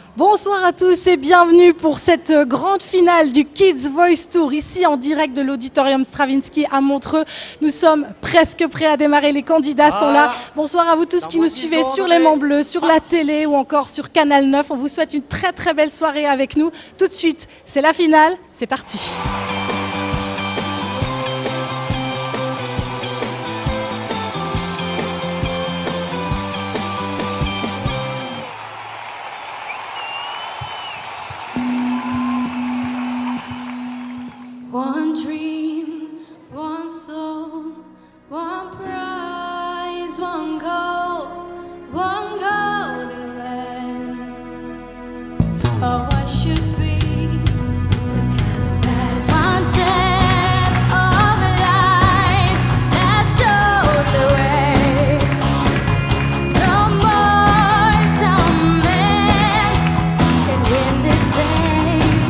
Bonsoir à tous et bienvenue pour cette grande finale du Kids Voice Tour, ici en direct de l'Auditorium Stravinsky à Montreux. Nous sommes presque prêts à démarrer, les candidats sont là. Bonsoir à vous tous qui nous suivez sur l'Aimant Bleu, sur la télé ou encore sur Canal 9. On vous souhaite une très très belle soirée avec nous. Tout de suite, c'est la finale, c'est parti. One dream, one soul, one prize, one golden lens of what should be. It's a kind of magic. One chance of a life that shows the way. No mortal man can win this day.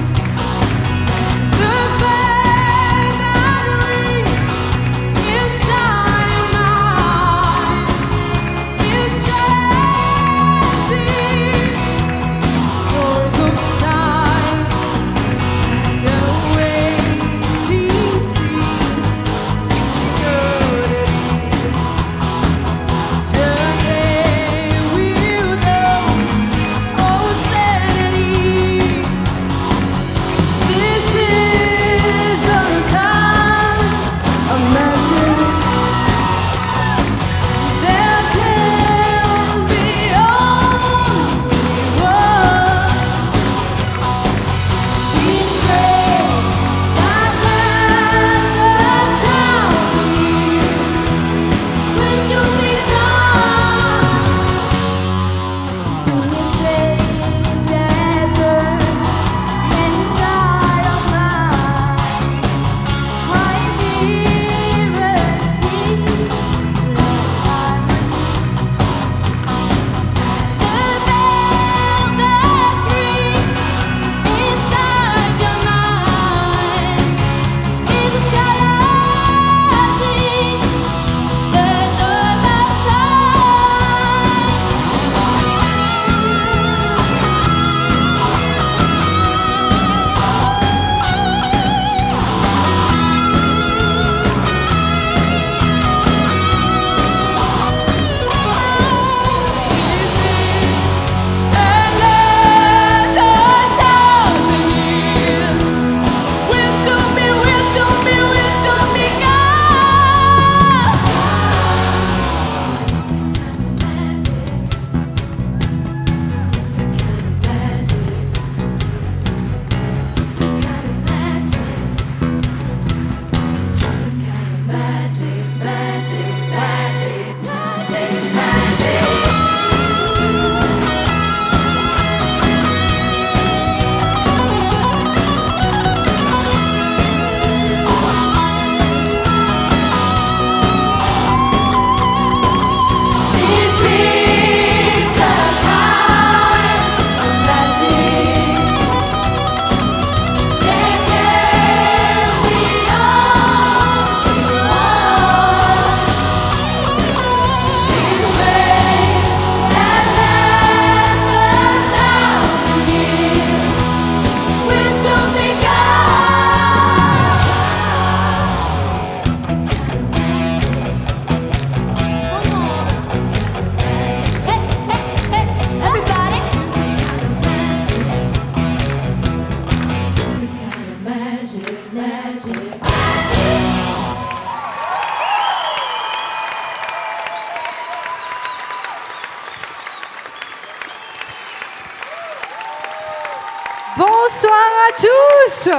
Bonsoir à tous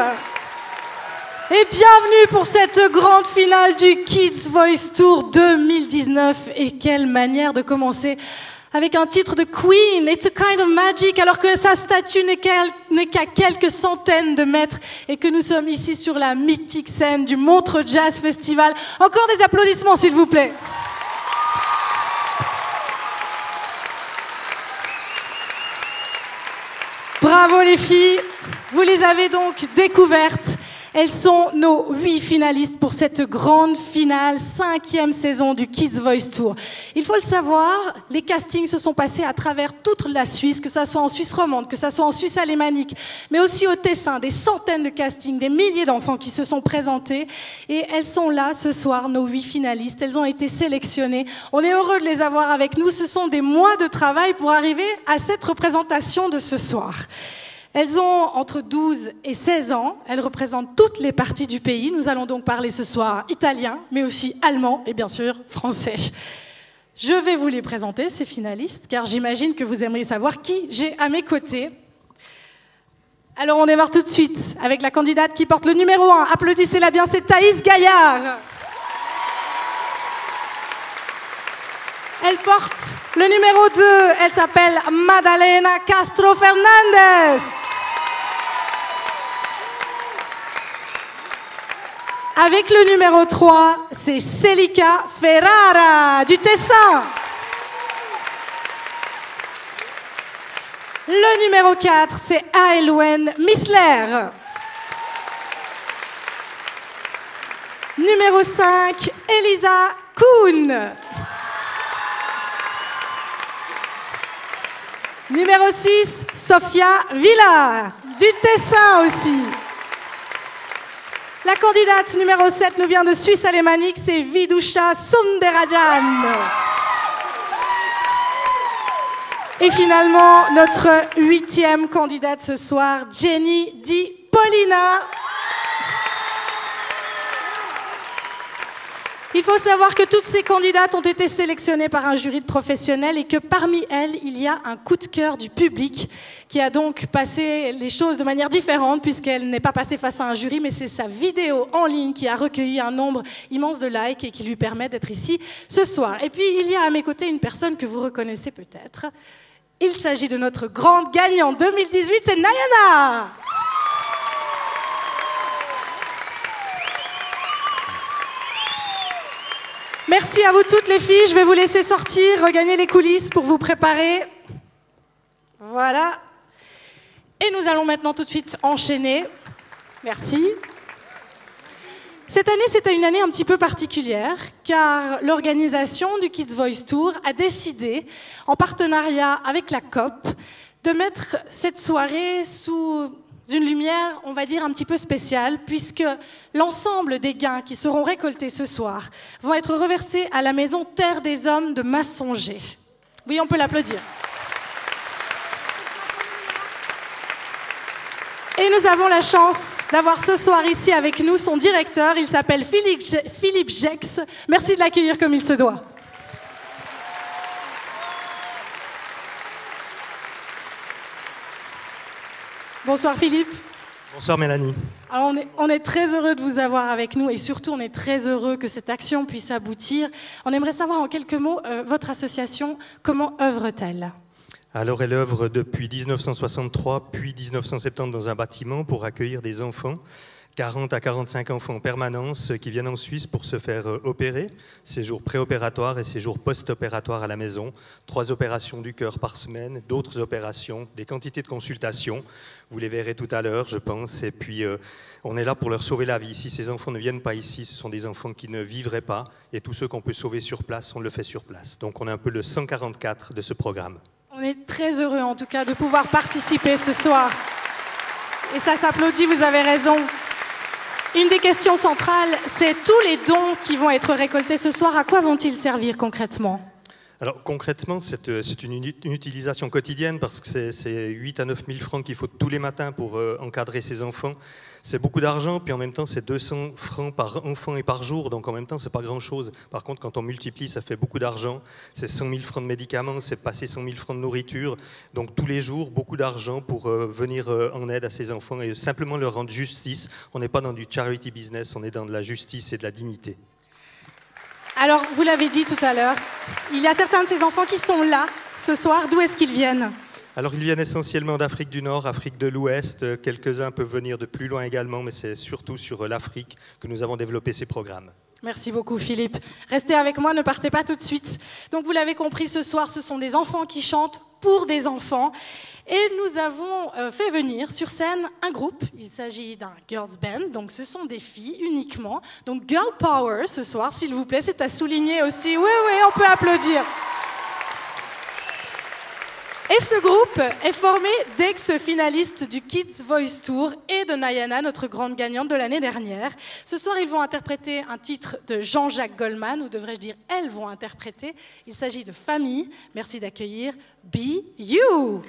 et bienvenue pour cette grande finale du Kids Voice Tour 2019. Et quelle manière de commencer avec un titre de Queen, It's a Kind of Magic, alors que sa statue n'est qu'à quelques centaines de mètres et que nous sommes ici sur la mythique scène du Montreux Jazz Festival. Encore des applaudissements s'il vous plaît. Bravo les filles, vous les avez donc découvertes. Elles sont nos 8 finalistes pour cette grande finale, 5e saison du Kids Voice Tour. Il faut le savoir, les castings se sont passés à travers toute la Suisse, que ce soit en Suisse romande, que ce soit en Suisse alémanique, mais aussi au Tessin, des centaines de castings, des milliers d'enfants qui se sont présentés. Et elles sont là ce soir, nos 8 finalistes. Elles ont été sélectionnées. On est heureux de les avoir avec nous. Ce sont des mois de travail pour arriver à cette représentation de ce soir. Elles ont entre 12 et 16 ans. Elles représentent toutes les parties du pays. Nous allons donc parler ce soir italien, mais aussi allemand et bien sûr français. Je vais vous les présenter, ces finalistes, car j'imagine que vous aimeriez savoir qui j'ai à mes côtés. Alors on démarre tout de suite avec la candidate qui porte le numéro 1. Applaudissez-la bien, c'est Thaïs Gaillard. Elle porte le numéro 2, elle s'appelle Madalena Castro Fernandez. Avec le numéro 3, c'est Celica Ferrara du Tessin. Le numéro 4, c'est Aelwen Missler. Numéro 5, Elisa Kuhn. Numéro 6, Sofia Villa, du Tessin aussi. La candidate numéro 7 nous vient de Suisse alémanique, c'est Vidusha Sundarajan. Et finalement, notre 8e candidate ce soir, Jenny Di Polina. Il faut savoir que toutes ces candidates ont été sélectionnées par un jury de professionnels et que parmi elles, il y a un coup de cœur du public qui a donc passé les choses de manière différente puisqu'elle n'est pas passée face à un jury, mais c'est sa vidéo en ligne qui a recueilli un nombre immense de likes et qui lui permet d'être ici ce soir. Et puis, il y a à mes côtés une personne que vous reconnaissez peut-être. Il s'agit de notre grande gagnante 2018, c'est Nayana. Merci à vous toutes les filles, je vais vous laisser sortir, regagner les coulisses pour vous préparer. Voilà. Et nous allons maintenant tout de suite enchaîner. Merci. Cette année, c'était une année un petit peu particulière, car l'organisation du Kids Voice Tour a décidé, en partenariat avec la COP, de mettre cette soirée sous une lumière, on va dire, un petit peu spéciale, puisque l'ensemble des gains qui seront récoltés ce soir vont être reversés à la maison Terre des Hommes de Massonger. Oui, on peut l'applaudir. Et nous avons la chance d'avoir ce soir ici avec nous son directeur, il s'appelle Philippe Jex. Merci de l'accueillir comme il se doit. Bonsoir Philippe. Bonsoir Mélanie. Alors on est très heureux de vous avoir avec nous et surtout on est très heureux que cette action puisse aboutir. On aimerait savoir en quelques mots, votre association, comment œuvre-t-elle ? Alors elle œuvre depuis 1963 puis 1970 dans un bâtiment pour accueillir des enfants, 40 à 45 enfants en permanence qui viennent en Suisse pour se faire opérer, séjour préopératoire et séjour post-opératoire à la maison, 3 opérations du cœur par semaine, d'autres opérations, des quantités de consultations, vous les verrez tout à l'heure je pense, et puis on est là pour leur sauver la vie. Si ces enfants ne viennent pas ici, ce sont des enfants qui ne vivraient pas, et tous ceux qu'on peut sauver sur place, on le fait sur place. Donc on est un peu le 144 de ce programme. On est très heureux en tout cas de pouvoir participer ce soir. Et ça s'applaudit, vous avez raison. Une des questions centrales, c'est tous les dons qui vont être récoltés ce soir, à quoi vont-ils servir concrètement ? Alors concrètement, c'est une utilisation quotidienne parce que c'est 8 à 9 000 francs qu'il faut tous les matins pour encadrer ces enfants. C'est beaucoup d'argent, puis en même temps c'est 200 francs par enfant et par jour, donc en même temps c'est pas grand-chose. Par contre, quand on multiplie, ça fait beaucoup d'argent. C'est 100 000 francs de médicaments, c'est passer 100 000 francs de nourriture. Donc tous les jours, beaucoup d'argent pour venir en aide à ces enfants et simplement leur rendre justice. On n'est pas dans du charity business, on est dans de la justice et de la dignité. Alors, vous l'avez dit tout à l'heure, il y a certains de ces enfants qui sont là ce soir. D'où est-ce qu'ils viennent ? Alors, ils viennent essentiellement d'Afrique du Nord, Afrique de l'Ouest. Quelques-uns peuvent venir de plus loin également, mais c'est surtout sur l'Afrique que nous avons développé ces programmes. Merci beaucoup Philippe. Restez avec moi, ne partez pas tout de suite. Donc vous l'avez compris, ce soir, ce sont des enfants qui chantent pour des enfants. Et nous avons fait venir sur scène un groupe. Il s'agit d'un girls band, donc ce sont des filles uniquement. Donc girl power ce soir, s'il vous plaît, c'est à souligner aussi. Oui, oui, on peut applaudir. Et ce groupe est formé d'ex-finalistes du Kids Voice Tour et de Nayana, notre grande gagnante de l'année dernière. Ce soir, ils vont interpréter un titre de Jean-Jacques Goldman, ou devrais-je dire, elles vont interpréter. Il s'agit de Famille. Merci d'accueillir Be You.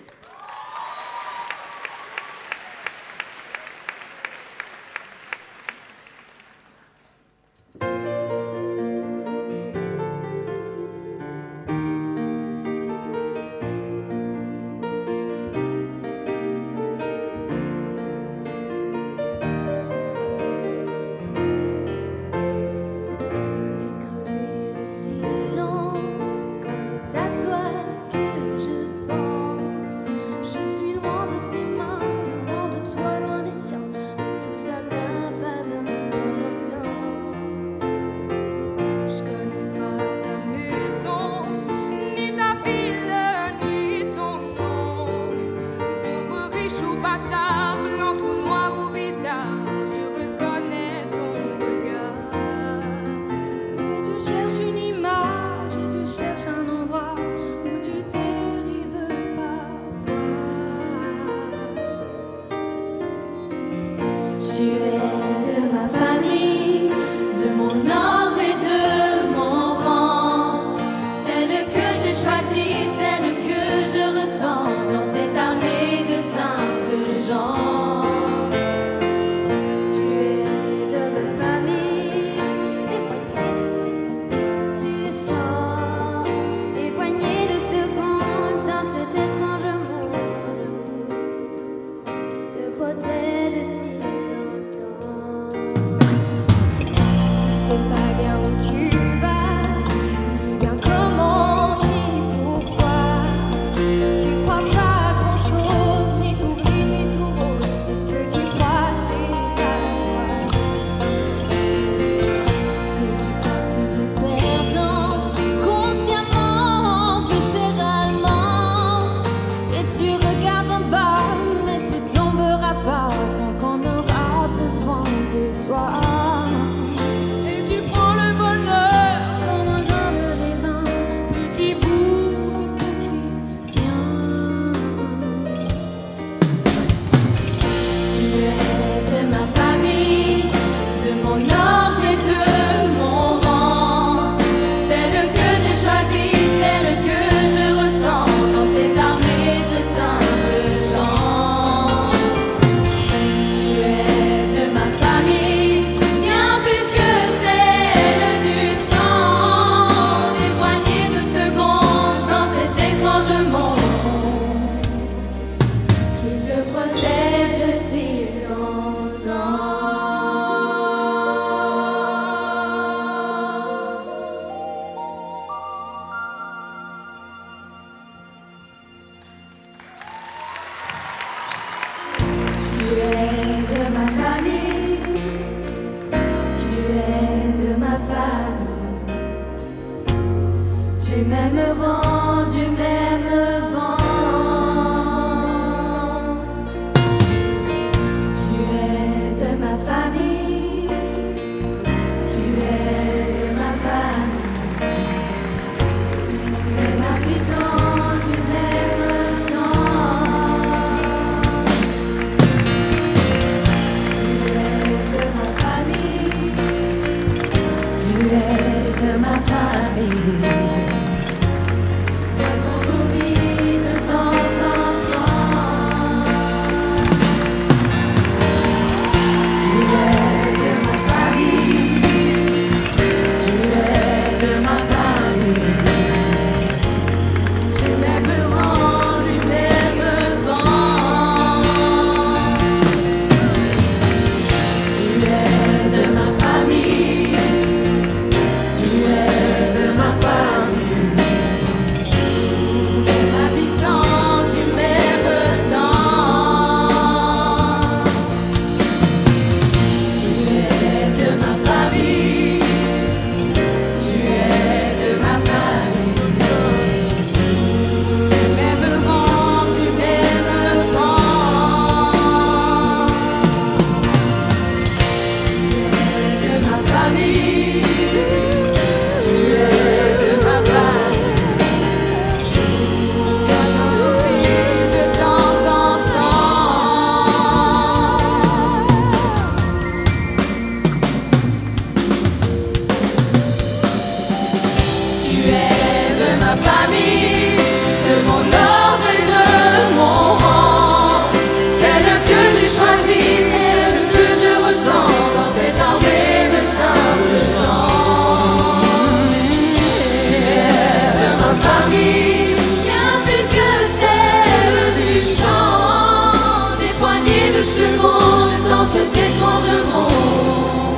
cet étrange monde.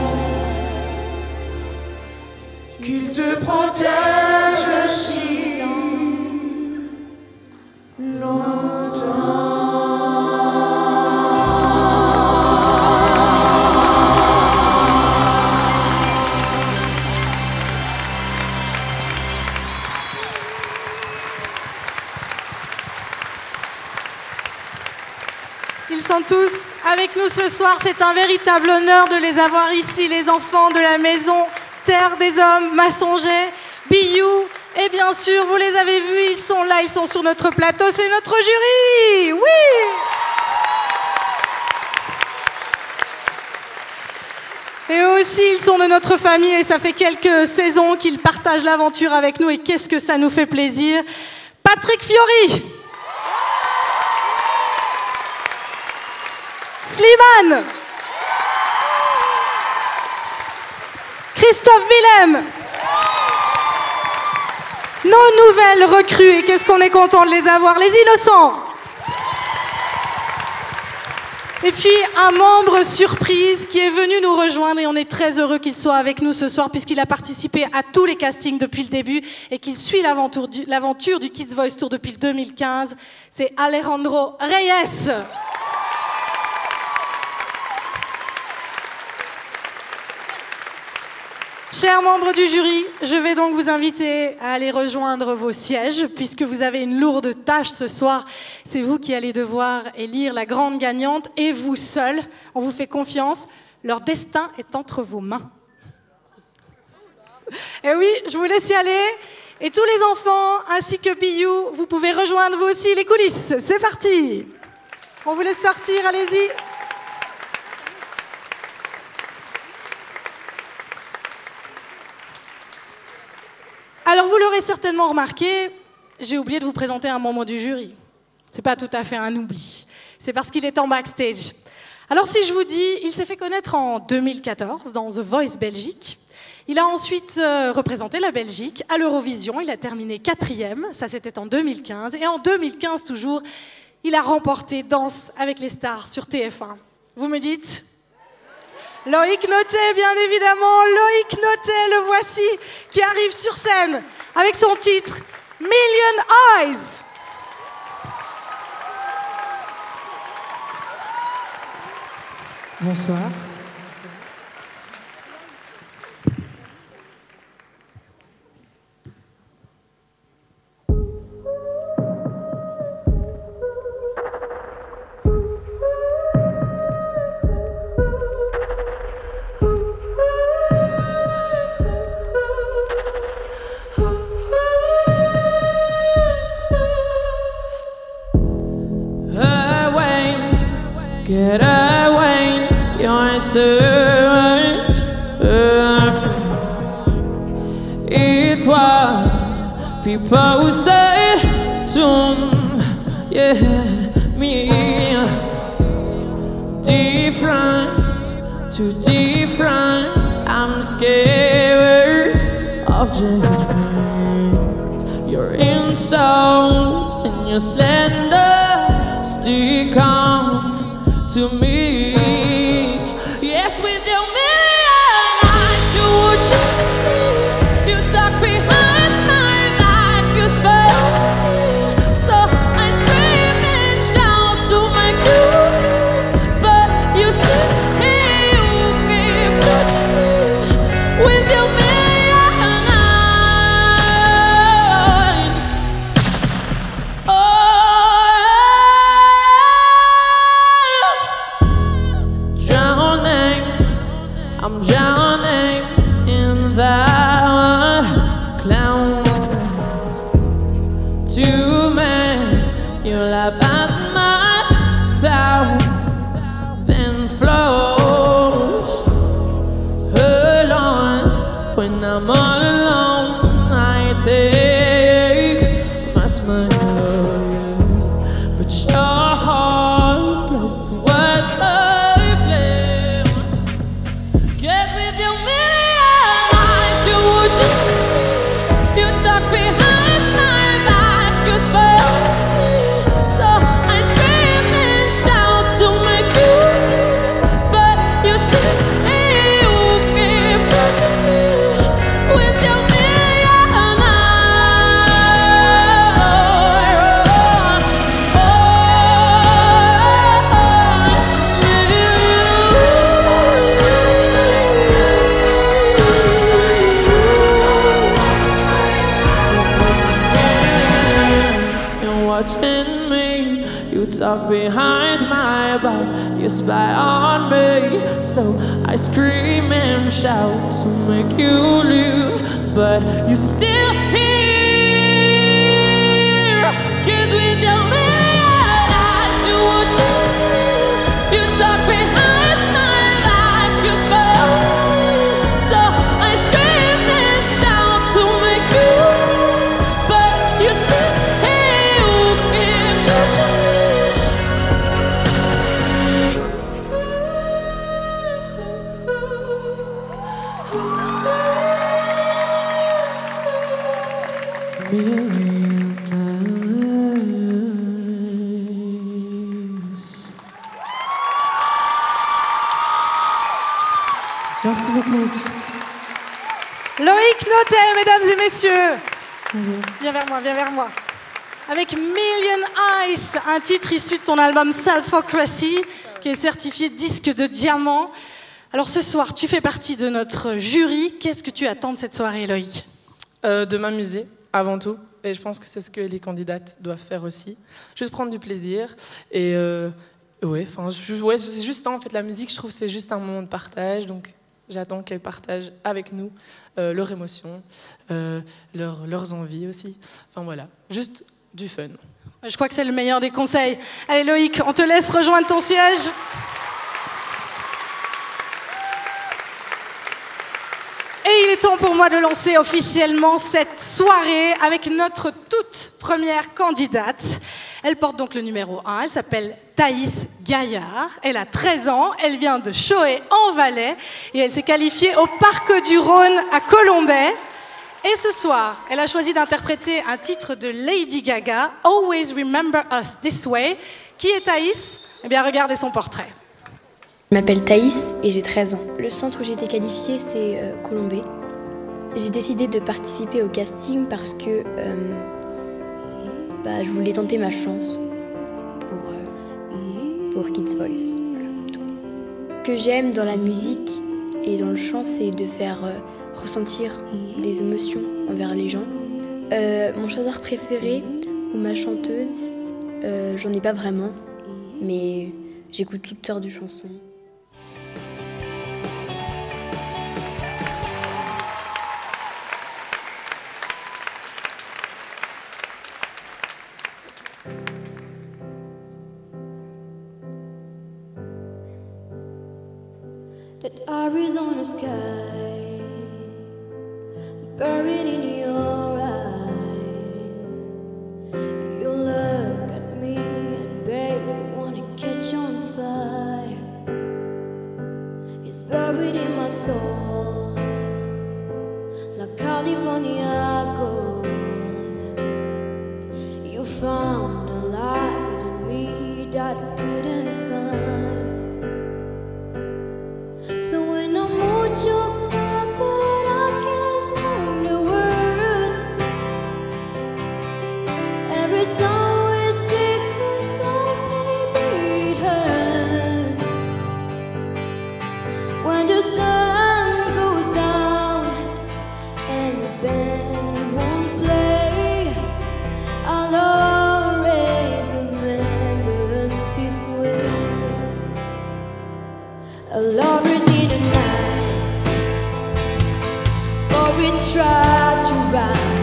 Qu'il te protège si longtemps. Ils sont tous avec nous ce soir. C'est un véritable honneur de les avoir ici, les enfants de la maison Terre des Hommes, Massonger, Biou. Et bien sûr, vous les avez vus, ils sont là, ils sont sur notre plateau. C'est notre jury. Oui! Et eux aussi, ils sont de notre famille et ça fait quelques saisons qu'ils partagent l'aventure avec nous. Et qu'est-ce que ça nous fait plaisir. Patrick Fiori. Slimane, Christophe Willem, nos nouvelles recrues, et qu'est-ce qu'on est content de les avoir, les innocents. Et puis un membre surprise qui est venu nous rejoindre et on est très heureux qu'il soit avec nous ce soir puisqu'il a participé à tous les castings depuis le début et qu'il suit l'aventure du Kids Voice Tour depuis le 2015. C'est Alejandro Reyes. Chers membres du jury, je vais donc vous inviter à aller rejoindre vos sièges puisque vous avez une lourde tâche ce soir. C'est vous qui allez devoir élire la grande gagnante et vous seul. On vous fait confiance. Leur destin est entre vos mains. Et oui, je vous laisse y aller. Et tous les enfants ainsi que Piyou, vous pouvez rejoindre vous aussi les coulisses. C'est parti. On vous laisse sortir, allez-y. Alors vous l'aurez certainement remarqué, j'ai oublié de vous présenter un membre du jury. C'est pas tout à fait un oubli, c'est parce qu'il est en backstage. Alors si je vous dis, il s'est fait connaître en 2014 dans The Voice Belgique. Il a ensuite représenté la Belgique à l'Eurovision, il a terminé 4e, ça c'était en 2015. Et en 2015 toujours, il a remporté Danse avec les stars sur TF1. Vous me dites ? Loïc Notet, bien évidemment, Loïc Notet, le voici, qui arrive sur scène avec son titre Million Eyes. Bonsoir. Get away, you're so much it's what people say to me. Different to different, I'm scared of judgment. Your insults and your slander stick on to me. Yes, with your million eyes you would shoot. You talk behind my back, you spell. So I scream and shout to make you, but you still keep with your million eyes. I'm drowning in that clown's mask to make you laugh at my thousand flows. Alone, when I'm all alone, I take my smile, but your heartless what life lives. Get with your million eyes, you would you talk behind my back, you spell. So I scream and shout to make you, but behind my back, you spy on me. So I scream and shout to make you leave, but you still here. 'Cause with your million eyes, you would you talk behind my back, you spy on me. So I scream and shout to make you, but you still here. Who can judge me? Merci beaucoup. Loïc Notet, mesdames et messieurs. Viens vers moi, viens vers moi. Avec Million Eyes, un titre issu de ton album Sulfocracy, qui est certifié disque de diamant. Alors ce soir, tu fais partie de notre jury. Qu'est-ce que tu attends de cette soirée, Loïc ? De m'amuser, avant tout. Et je pense que c'est ce que les candidates doivent faire aussi. Juste prendre du plaisir. Et ouais, c'est juste ça, en fait, la musique, je trouve que c'est juste un moment de partage. Donc j'attends qu'elles partagent avec nous leurs émotions, leurs envies aussi. Enfin voilà, juste du fun. Je crois que c'est le meilleur des conseils. Allez Loïc, on te laisse rejoindre ton siège. Et il est temps pour moi de lancer officiellement cette soirée avec notre toute première candidate. Elle porte donc le numéro 1, elle s'appelle Thaïs Gaillard, elle a 13 ans, elle vient de Choé en Valais et elle s'est qualifiée au Parc du Rhône à Colombey. Et ce soir, elle a choisi d'interpréter un titre de Lady Gaga, Always Remember Us This Way. Qui est Thaïs ? Eh bien, regardez son portrait. Je m'appelle Thaïs et j'ai 13 ans. Le centre où j'ai été qualifiée, c'est Colombey. J'ai décidé de participer au casting parce que je voulais tenter ma chance pour Kids Voice. Voilà. Ce que j'aime dans la musique et dans le chant, c'est de faire ressentir des émotions envers les gens. Mon chanteur préféré ou ma chanteuse, j'en ai pas vraiment, mais j'écoute toutes sortes de chansons. That Arizona sky buried in your eyes. You look at me and babe, you wanna catch on fire. It's buried in my soul like California gold. You found a light in me that I couldn't find. So when I'm mucho tired, but I can't find the words. Every time we say goodbye, baby, it hurts. When the sun goes down and the band won't play, I'll always remember us this way. I'll always we try to run.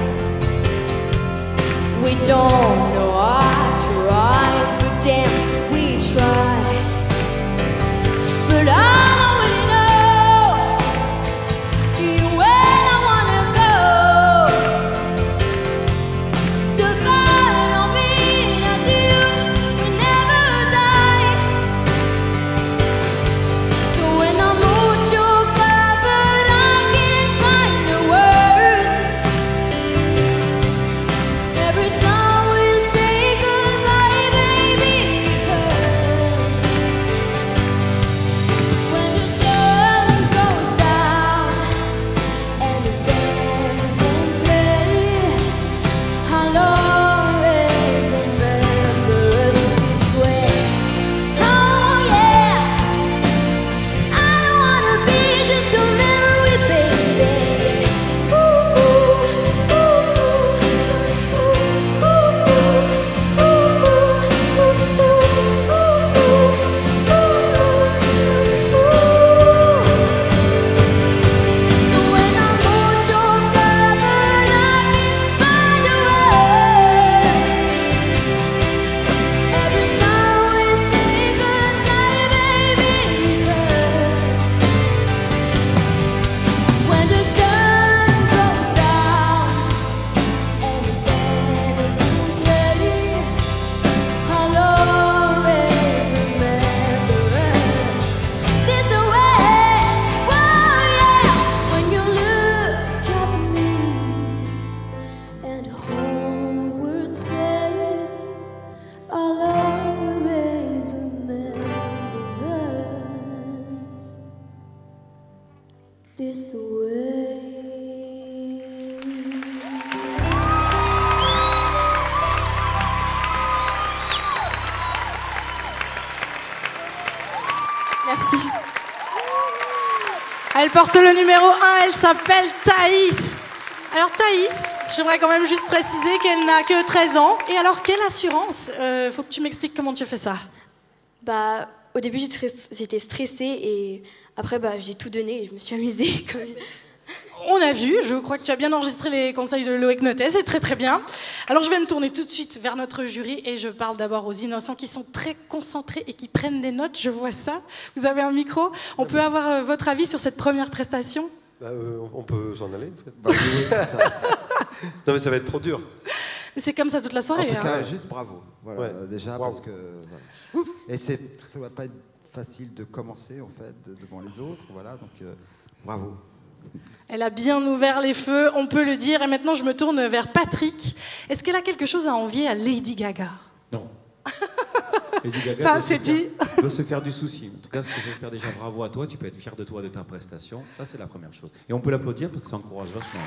We don't know how to rhyme, but damn, we try. But I already know you where I wanna go. To find on me that you will never die. So when I'm mucho covered, I can't find the words. Every time we say this way. Merci. Elle porte le numéro 1, elle s'appelle Thaïs. Alors Thaïs, j'aimerais quand même juste préciser qu'elle n'a que 13 ans. Et alors, quelle assurance? Faut que tu m'expliques comment tu fais ça. Bah, au début, j'étais stressée et après, bah, j'ai tout donné et je me suis amusée. On a vu, je crois que tu as bien enregistré les conseils de Loïc Notet, c'est très très bien. Alors je vais me tourner tout de suite vers notre jury et je parle d'abord aux innocents qui sont très concentrés et qui prennent des notes, je vois ça. Vous avez un micro? On peut avoir votre avis sur cette première prestation? On peut s'en aller, en fait. Bah, oui, c'est ça. Non, mais ça va être trop dur. C'est comme ça toute la soirée. En tout cas, hein. juste bravo. Voilà, Ouais. déjà, Wow. parce que... Voilà. Et ça ne va pas être facile de commencer, en fait, devant les autres. Voilà, donc bravo. Elle a bien ouvert les feux, on peut le dire. Et maintenant, je me tourne vers Patrick. Est-ce qu'elle a quelque chose à envier à Lady Gaga? Non. Lady Gaga Ça, doit c'est se dit. doit se faire du souci. En tout cas, ce que j'espère déjà, bravo à toi. Tu peux être fier de toi, de ta prestation. Ça, c'est la première chose. Et on peut l'applaudir parce que ça encourage vachement.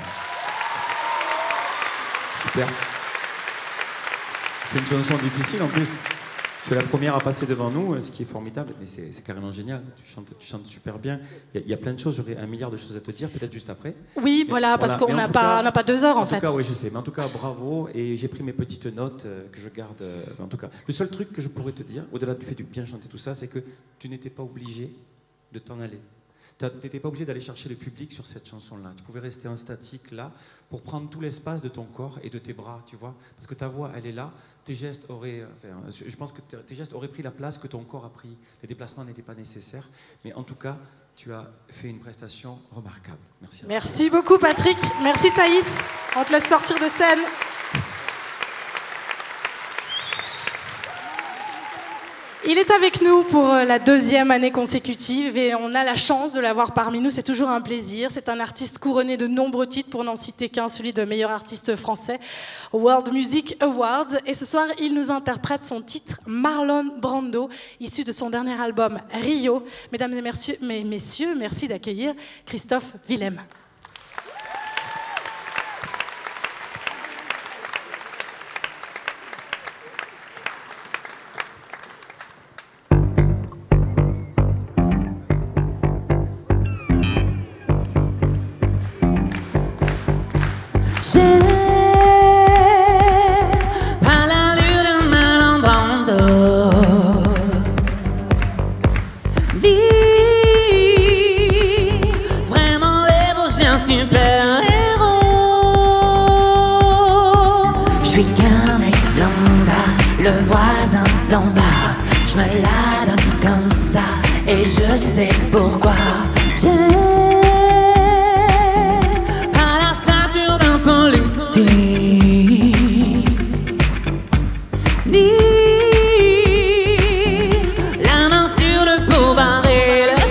Super. C'est une chanson difficile en plus. Tu es la première à passer devant nous, ce qui est formidable, mais c'est carrément génial. Tu chantes super bien. Il y a plein de choses, j'aurais un milliard de choses à te dire, peut-être juste après. Oui, Mais voilà, parce qu'on Mais n'a en tout pas, cas- 2 heures en En fait. tout cas, oui, je sais. Mais en tout cas, bravo. Et j'ai pris mes petites notes que je garde. En tout cas, le seul truc que je pourrais te dire, au-delà du fait de bien chanter tout ça, c'est que tu n'étais pas obligé de t'en aller. Tu n'étais pas obligé d'aller chercher le public sur cette chanson-là. Tu pouvais rester en statique là pour prendre tout l'espace de ton corps et de tes bras, tu vois. Parce que ta voix, elle est là. Tes gestes auraient... Enfin, je pense que tes gestes auraient pris la place que ton corps a pris. Les déplacements n'étaient pas nécessaires. Mais en tout cas, tu as fait une prestation remarquable. Merci à toi. Merci beaucoup Patrick, merci Thaïs. On te laisse sortir de scène. Il est avec nous pour la 2e année consécutive et on a la chance de l'avoir parmi nous, c'est toujours un plaisir. C'est un artiste couronné de nombreux titres, pour n'en citer qu'un, celui de meilleur artiste français, World Music Awards. Et ce soir, il nous interprète son titre Marlon Brando, issu de son dernier album Rio. Mesdames et messieurs, merci d'accueillir Christophe Willem. Par l'allure de Marlon Brando, vraiment les prochains super-héros. Je suis qu'un mec lambda, le voisin d'en bas. Je me la donne comme ça et je sais pourquoi. J'ai pas la stature d'un politique, ni la main sur le faux barré le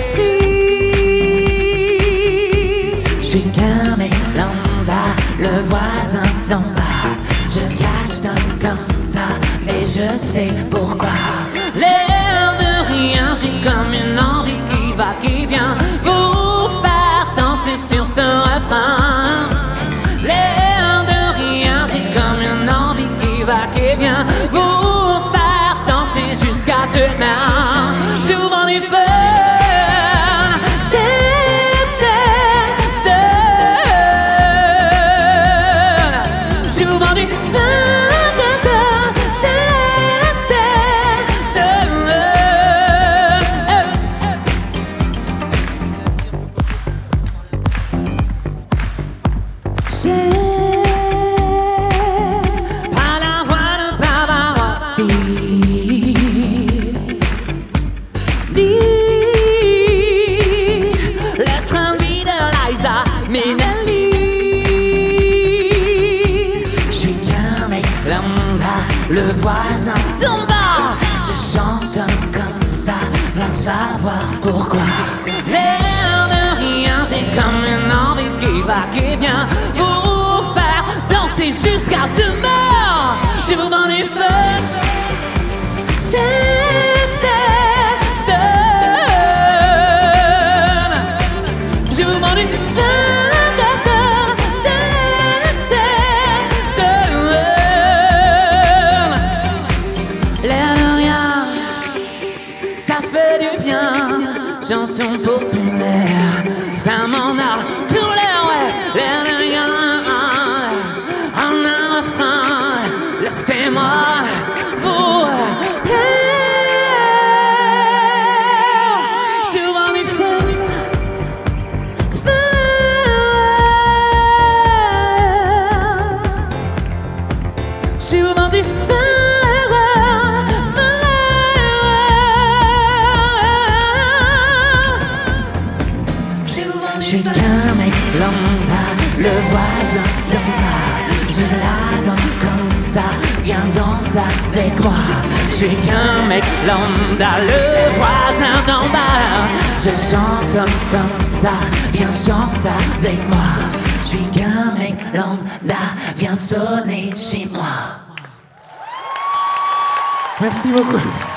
fric. Je suis qu'un mec lambda, le voisin d'en bas. Je cache comme ça et je sais pourquoi. L'air de rien, j'ai comme une envie qui va, qui vient vous faire danser sur ce refrain. L'air de rien, j'ai comme une envie qui va, qui vient vous faire danser jusqu'à demain. Je vous vends du feu. Je vous vends du feu. Par la voix de Pavarotti, le train de vie de Liza Minnelli. Je suis qu'un mec lambda, le voisin d'en bas. Je chante comme ça, sans savoir pourquoi. L'air de rien, j'ai comme une envie qui va, qui vient vous faire danser jusqu'à demain. Je vous vends du feu. Je vous vends du feu. ça fait du bien. Chanson populaire, ça m'en a tout l'air, ouais. L'air de rien, en un refrain, laissez-moi vous plaire. Sur du feu, sur du feu. Je suis qu'un mec lambda, le voisin d'en bas. Je la donne comme ça, viens danser avec moi. Je suis qu'un mec lambda, le voisin d'en bas. Je chante comme ça, viens chanter avec moi. Je suis qu'un mec lambda, viens sonner chez moi. Merci beaucoup.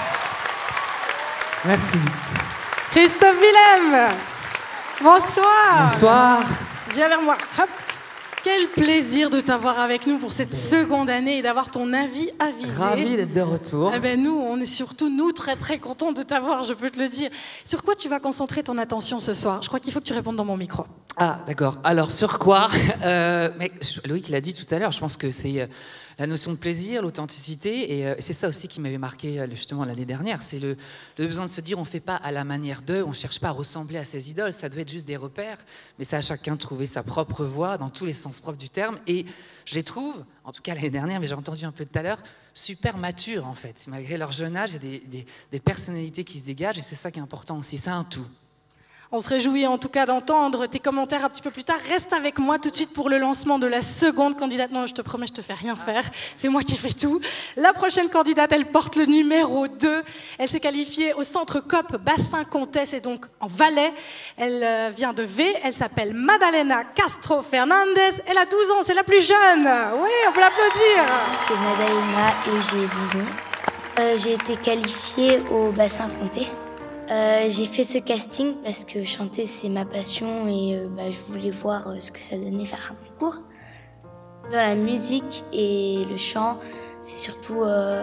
Merci. Christophe Willem. Bonsoir. Bonsoir. Viens vers moi. Hop. Quel plaisir de t'avoir avec nous pour cette seconde année et d'avoir ton avis avisé. Ravi d'être de retour. Eh ben nous, on est surtout, nous, très très contents de t'avoir, je peux te le dire. Sur quoi tu vas concentrer ton attention ce soir? Je crois qu'il faut que tu répondes dans mon micro. Ah, d'accord. Alors, sur quoi Loïc l'a dit tout à l'heure, je pense que c'est la notion de plaisir, l'authenticité, et c'est ça aussi qui m'avait marqué justement l'année dernière, c'est le besoin de se dire on ne fait pas à la manière d'eux, on ne cherche pas à ressembler à ses idoles, ça doit être juste des repères, mais c'est à chacun de trouver sa propre voie dans tous les sens propres du terme, et je les trouve, en tout cas l'année dernière, mais j'ai entendu un peu tout à l'heure, super matures en fait, malgré leur jeune âge, il y a des personnalités qui se dégagent, et c'est ça qui est important aussi, c'est un tout. On se réjouit en tout cas d'entendre tes commentaires un petit peu plus tard. Reste avec moi tout de suite pour le lancement de la seconde candidate. Non, je te promets, je te fais rien faire. C'est moi qui fais tout. La prochaine candidate, elle porte le numéro 2. Elle s'est qualifiée au centre COP Bassin Comtesse et donc en Valais. Elle vient de V. Elle s'appelle Madalena Castro Fernandez. Elle a 12 ans, c'est la plus jeune. Oui, on peut l'applaudir. C'est Madalena et j'ai 12 ans. J'ai été qualifiée au Bassin Comté. J'ai fait ce casting parce que chanter c'est ma passion et je voulais voir ce que ça donnait faire un concours. Dans la musique et le chant, c'est surtout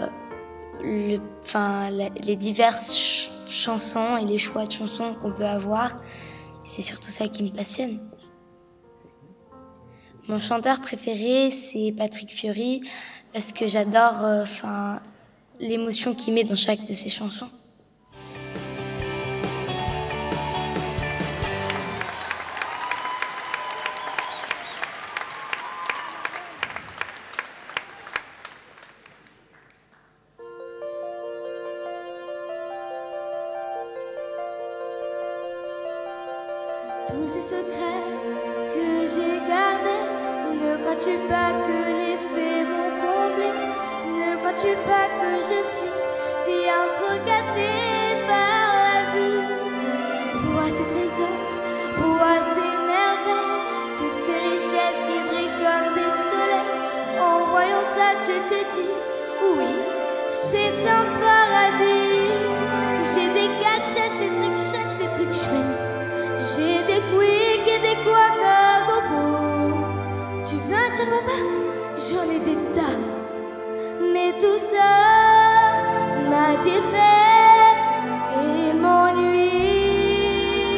les diverses chansons et les choix de chansons qu'on peut avoir. C'est surtout ça qui me passionne. Mon chanteur préféré c'est Patrick Fiori parce que j'adore l'émotion qu'il met dans chaque de ses chansons. Tous ces secrets que j'ai gardés, ne crois-tu pas que les faits m'ont comblé? Ne crois-tu pas que je suis bien trop gâtée par la vie? Vois ces trésors, vois ces merveilles, toutes ces richesses qui brillent comme des soleils. En voyant ça, tu t'es dit, oui, c'est un paradis. J'ai des gadgets, des trucs chouettes. J'ai des quicks et des couacs à gogo. Tu veux un dire papa? J'en ai des tas. Mais tout ça m'a défait et m'ennuie.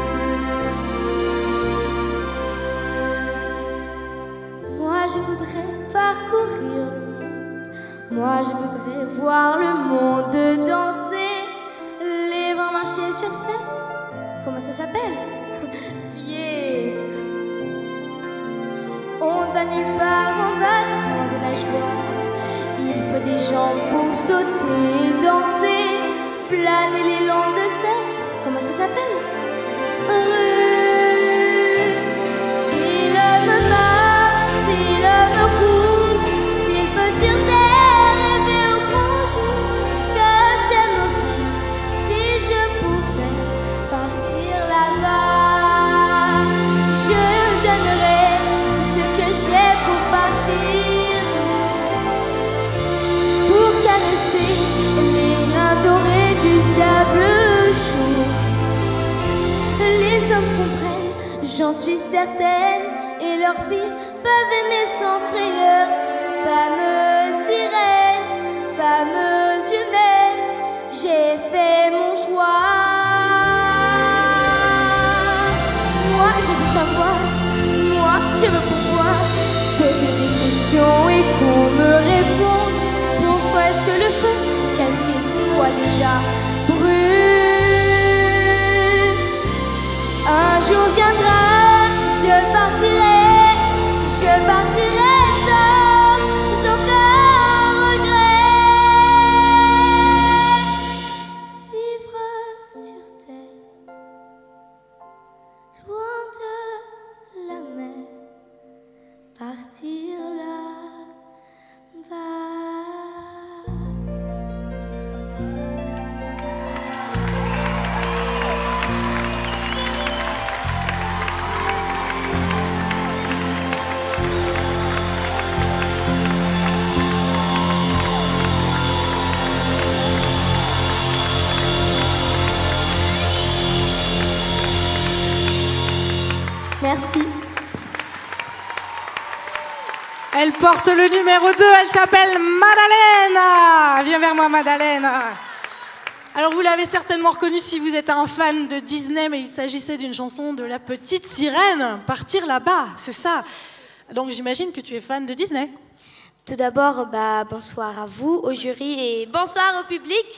Moi je voudrais parcourir le monde. Moi je voudrais voir le monde danser. Les voir marcher sur scène. Comment ça s'appelle? Pied. On ne va nulle part en battant des nageoires. Il faut des jambes pour sauter, danser, flâner les longs de Seine. Comment ça s'appelle? Rue. Si l'homme marche, si l'homme court, s'il peut sur terre rêver au grand jour, comme j'aimerais si je pouvais partir là-bas. Je donnerais tout ce que j'ai pour partir d'ici, pour caresser les reins dorés du sable chaud. Les hommes comprennent, j'en suis certaine, et leurs filles peuvent aimer sans frayeur. Fameuse sirène, fameuse humaine, j'ai fait mon ton choix. Moi je veux savoir, moi je veux pouvoir poser des questions et qu'on me réponde. Pourquoi est-ce que le feu, qu'est-ce qu'il voit déjà, brûle? Un jour viendra, je partirai sans aucun regret. Vivre sur terre, loin de la mer, partir là-bas. Merci. Elle porte le numéro 2, elle s'appelle Madalena. Viens vers moi, Madalena. Alors vous l'avez certainement reconnu si vous êtes un fan de Disney, mais il s'agissait d'une chanson de la petite sirène, Partir là-bas, c'est ça. Donc j'imagine que tu es fan de Disney. Tout d'abord, bonsoir à vous, au jury, et bonsoir au public.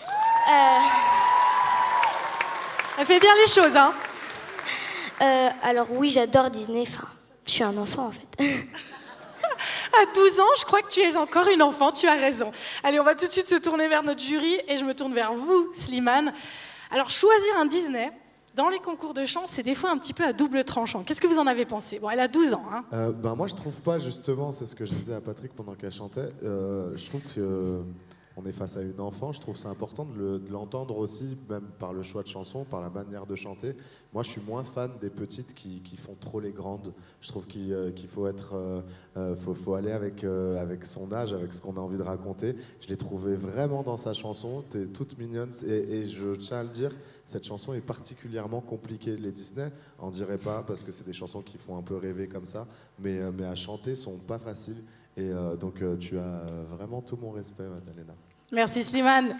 Elle fait bien les choses, hein. Alors oui, j'adore Disney, enfin, je suis un enfant en fait. À 12 ans, je crois que tu es encore une enfant, tu as raison. Allez, on va tout de suite se tourner vers notre jury et je me tourne vers vous, Slimane. Alors, choisir un Disney dans les concours de chant, c'est des fois un petit peu à double tranchant. Qu'est-ce que vous en avez pensé? Bon, elle a 12 ans. Hein. Moi, je trouve pas, justement, c'est ce que je disais à Patrick pendant qu'elle chantait, je trouve que... On est face à une enfant, je trouve c'est important de l'entendre aussi, même par le choix de chansons, par la manière de chanter. Moi, je suis moins fan des petites qui font trop les grandes. Je trouve qu'il faut faut aller avec son âge, avec ce qu'on a envie de raconter. Je l'ai trouvée vraiment dans sa chanson, t'es toute mignonne. Et je tiens à le dire, cette chanson est particulièrement compliquée. Les Disney, on dirait pas, parce que c'est des chansons qui font un peu rêver comme ça, mais à chanter sont pas faciles. Et donc tu as vraiment tout mon respect, Madalena. Merci Slimane.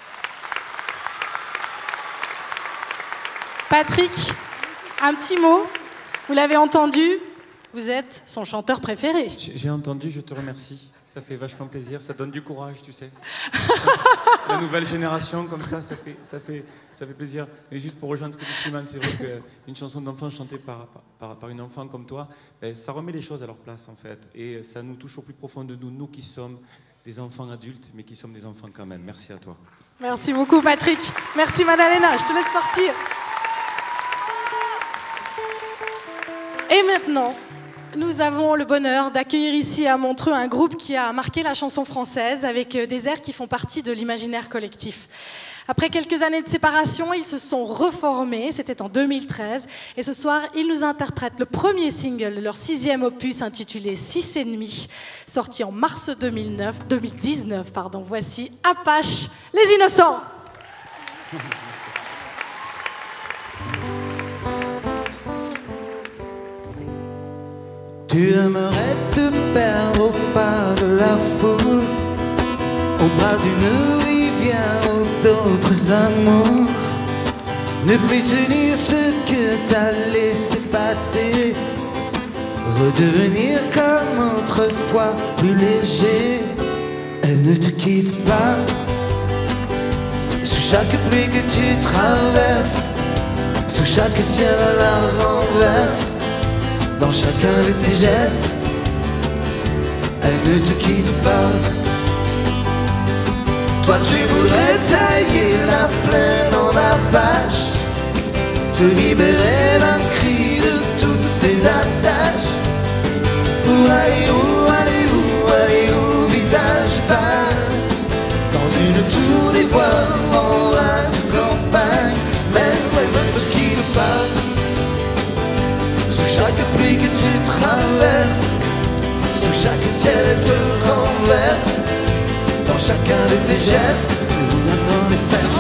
Patrick, un petit mot. Vous l'avez entendu, vous êtes son chanteur préféré. J'ai entendu, je te remercie. Ça fait vachement plaisir, ça donne du courage, tu sais. La nouvelle génération, comme ça fait plaisir. Mais juste pour rejoindre ce que dit Slimane, c'est vrai qu'une chanson d'enfant chantée par une enfant comme toi, ça remet les choses à leur place, en fait. Et ça nous touche au plus profond de nous, nous qui sommes des enfants adultes, mais qui sommes des enfants quand même. Merci à toi. Merci beaucoup, Patrick. Merci, Madalena. Je te laisse sortir. Et maintenant, nous avons le bonheur d'accueillir ici à Montreux un groupe qui a marqué la chanson française avec des airs qui font partie de l'imaginaire collectif. Après quelques années de séparation, ils se sont reformés, c'était en 2013, et ce soir, ils nous interprètent le premier single de leur 6e opus intitulé 6,5, sorti en mars 2019. Voici Apache, les innocents. Tu aimerais te perdre au pas de la foule, au bras d'une rivière ou d'autres amours, ne plus tenir ce que t'as laissé passer, redevenir comme autrefois plus léger. Elle ne te quitte pas, sous chaque pluie que tu traverses, sous chaque ciel à la renverse, dans chacun de tes gestes. Elle ne te quitte pas. Toi tu voudrais tailler la plaine en Apache, te libérer d'un cri de toutes tes attaches, pour aller où, visage pâle, dans une tour d'ivoire en race campagne. Mais elle ne te quitte pas, sous chaque pluie que tu traverses, sous chaque ciel elle te renverse, dans chacun de tes gestes, tu l'entends les faire.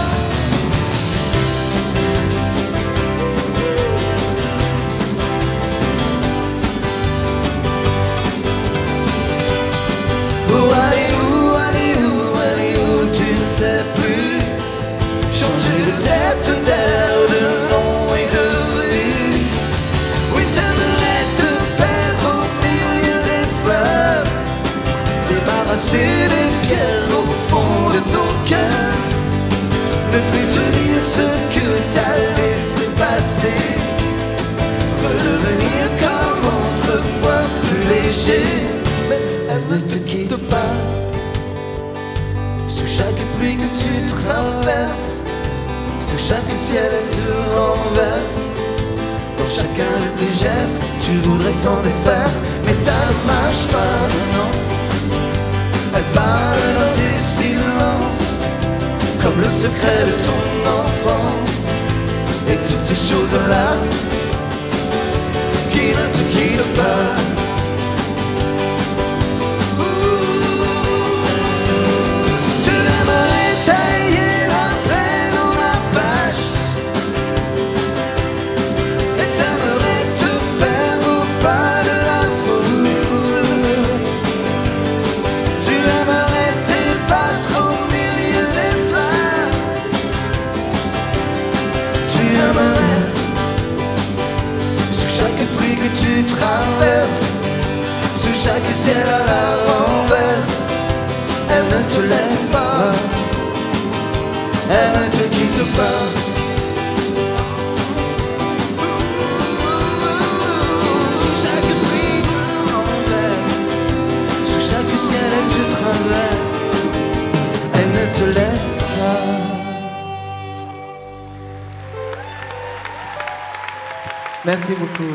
Pour aller où, tu ne sais plus, changer faite d'air, de nom et de rue. Oui, t'aimerais te perdre au milieu des fleurs, débarrasser des pierres au fond de ton cœur, ne plus tenir ce que t'as laissé passer, redevenir comme autrefois plus léger. Mais elle ne te quitte pas. Sous chaque pluie que tu traverses, sous chaque ciel elle te renverse. Dans chacun de tes gestes, tu voudrais t'en défaire, mais ça ne marche pas, non. Elle parle dans tes silences, comme le secret de ton enfance. Et toutes ces choses-là qui ne te quittent pas. Tu aimerais tailler la plaie dans ma page, et t'aimerais te perdre au pas de la foule. Tu aimerais t'ébattre au milieu des fleurs. Tu aimerais, sous chaque pluie que tu traverses, sous chaque ciel à la renverse, elle ne te laisse pas, elle ne te quitte pas. Sous chaque pluie que tu renverses, sous chaque ciel elle te traverse, elle ne te laisse pas. Merci beaucoup.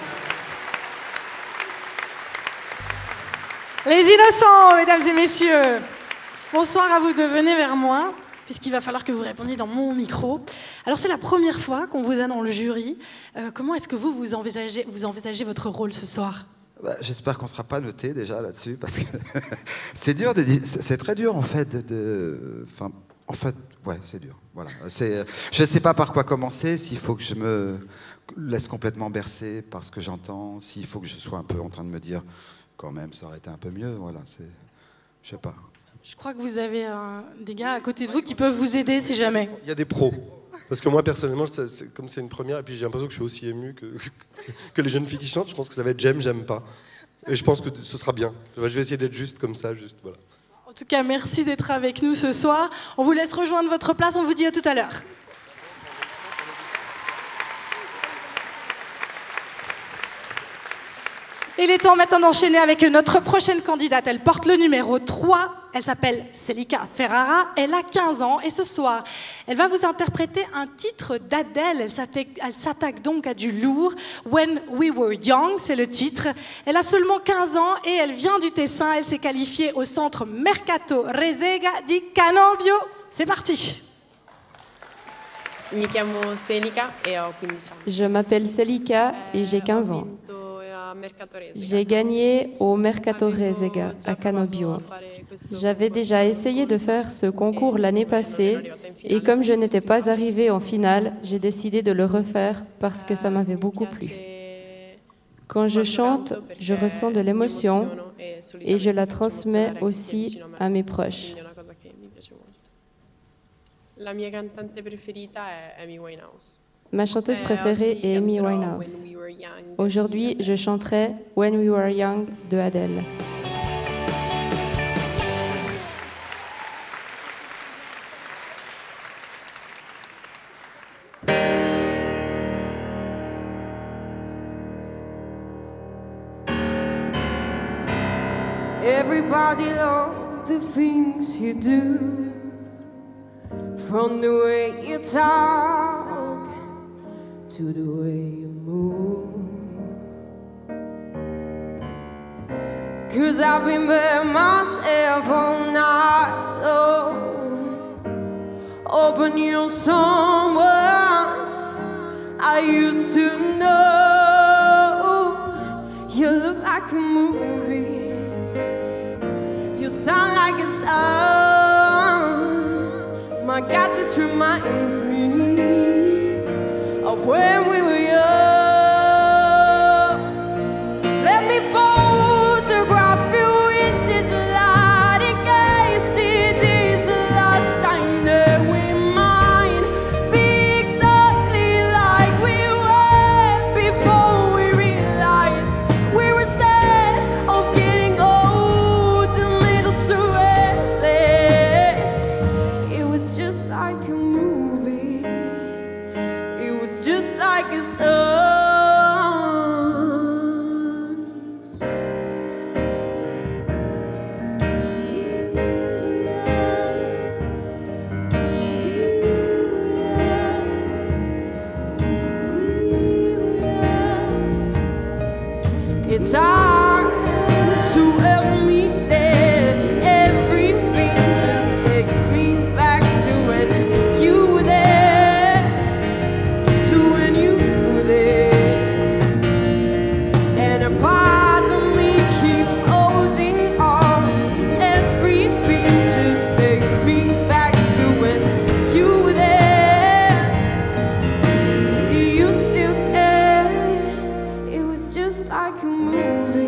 Les innocents, mesdames et messieurs. Bonsoir à vous de venir vers moi, puisqu'il va falloir que vous répondiez dans mon micro. Alors c'est la première fois qu'on vous a dans le jury. Comment est-ce que vous envisagez votre rôle ce soir ? J'espère qu'on ne sera pas noté déjà là-dessus, parce que c'est dur de dire, c'est très dur en fait en fait, ouais, c'est dur. Voilà. Je ne sais pas par quoi commencer, s'il faut que je me laisse complètement bercer par ce que j'entends, s'il faut que je sois un peu en train de me dire, quand même, ça aurait été un peu mieux. Voilà, je sais pas. Je crois que vous avez des gars à côté de vous qui peuvent vous aider si jamais. Il y a des pros. Parce que moi, personnellement, comme c'est une première, et puis j'ai l'impression que je suis aussi ému que les jeunes filles qui chantent, je pense que ça va être j'aime pas. Et je pense que ce sera bien. Je vais essayer d'être juste comme ça, juste, voilà. En tout cas, merci d'être avec nous ce soir. On vous laisse rejoindre votre place, on vous dit à tout à l'heure. Il est temps maintenant d'enchaîner avec notre prochaine candidate. Elle porte le numéro 3. Elle s'appelle Celica Ferrara. Elle a 15 ans et ce soir, elle va vous interpréter un titre d'Adèle. Elle s'attaque donc à du lourd. When We Were Young, c'est le titre. Elle a seulement 15 ans et elle vient du Tessin. Elle s'est qualifiée au centre Mercato Resega di Canobbio. C'est parti. Je m'appelle Celica et j'ai 15 ans. J'ai gagné au Mercato Resega à Canobbio. J'avais déjà essayé de faire ce concours l'année passée et comme je n'étais pas arrivée en finale, j'ai décidé de le refaire parce que ça m'avait beaucoup plu. Quand je chante, je ressens de l'émotion et je la transmets aussi à mes proches. Ma chanteuse préférée est Amy Winehouse. Aujourd'hui, je chanterai When We Were Young de Adele. Everybody loves the things you do, from the way you talk to the way you move. 'Cause I've been by myself all night long, hoping you're someone I used to know. You look like a movie, you sound like a song. My God, this reminds me of when we were young. Let me photograph you in this light in case it is the last time that we might be like a movie. It was just like a song. It's hard to help me there. Everything just takes me back to when you were there, to when you were there. And a part of me keeps holding on. Everything just takes me back to when you were there. Do you still care? It was just like a movie.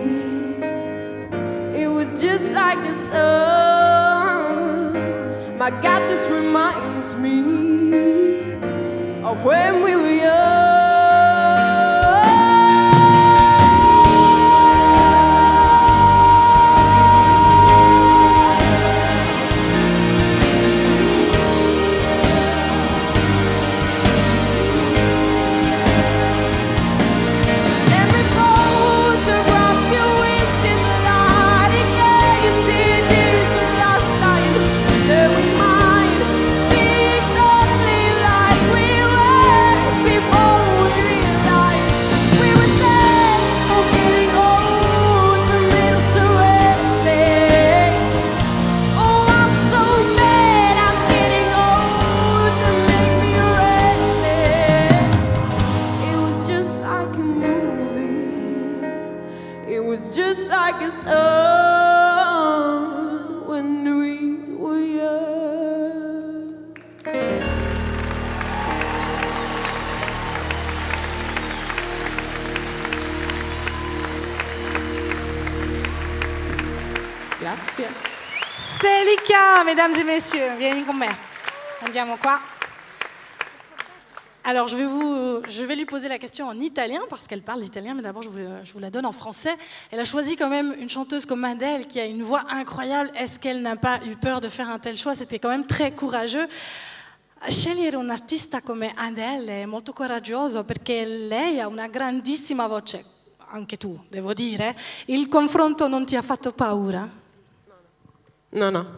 It was just like a song. My God, this reminds me of when we were young. Every photograph you with this light, it gets it is the last time that we might be exactly like we were before we realized we were sad for getting old and made us so restless. Oh, I'm so mad I'm getting old and make me restless. It was just like a movie. It was just like a song when we were young. Grazie. Celica, mesdames et messieurs, vieni con me. Andiamo qua. Alors, je vais lui poser la question en italien, parce qu'elle parle l'italien, mais d'abord, je vous la donne en français. Elle a choisi quand même une chanteuse comme Adele, qui a une voix incroyable. Est-ce qu'elle n'a pas eu peur de faire un tel choix? C'était quand même très courageux. Scegliere un artista come Adele è molto coraggioso, perché lei ha una grandissima voce. Anche tu, devo dire. Il confronto non ti ha fatto paura? Non, non.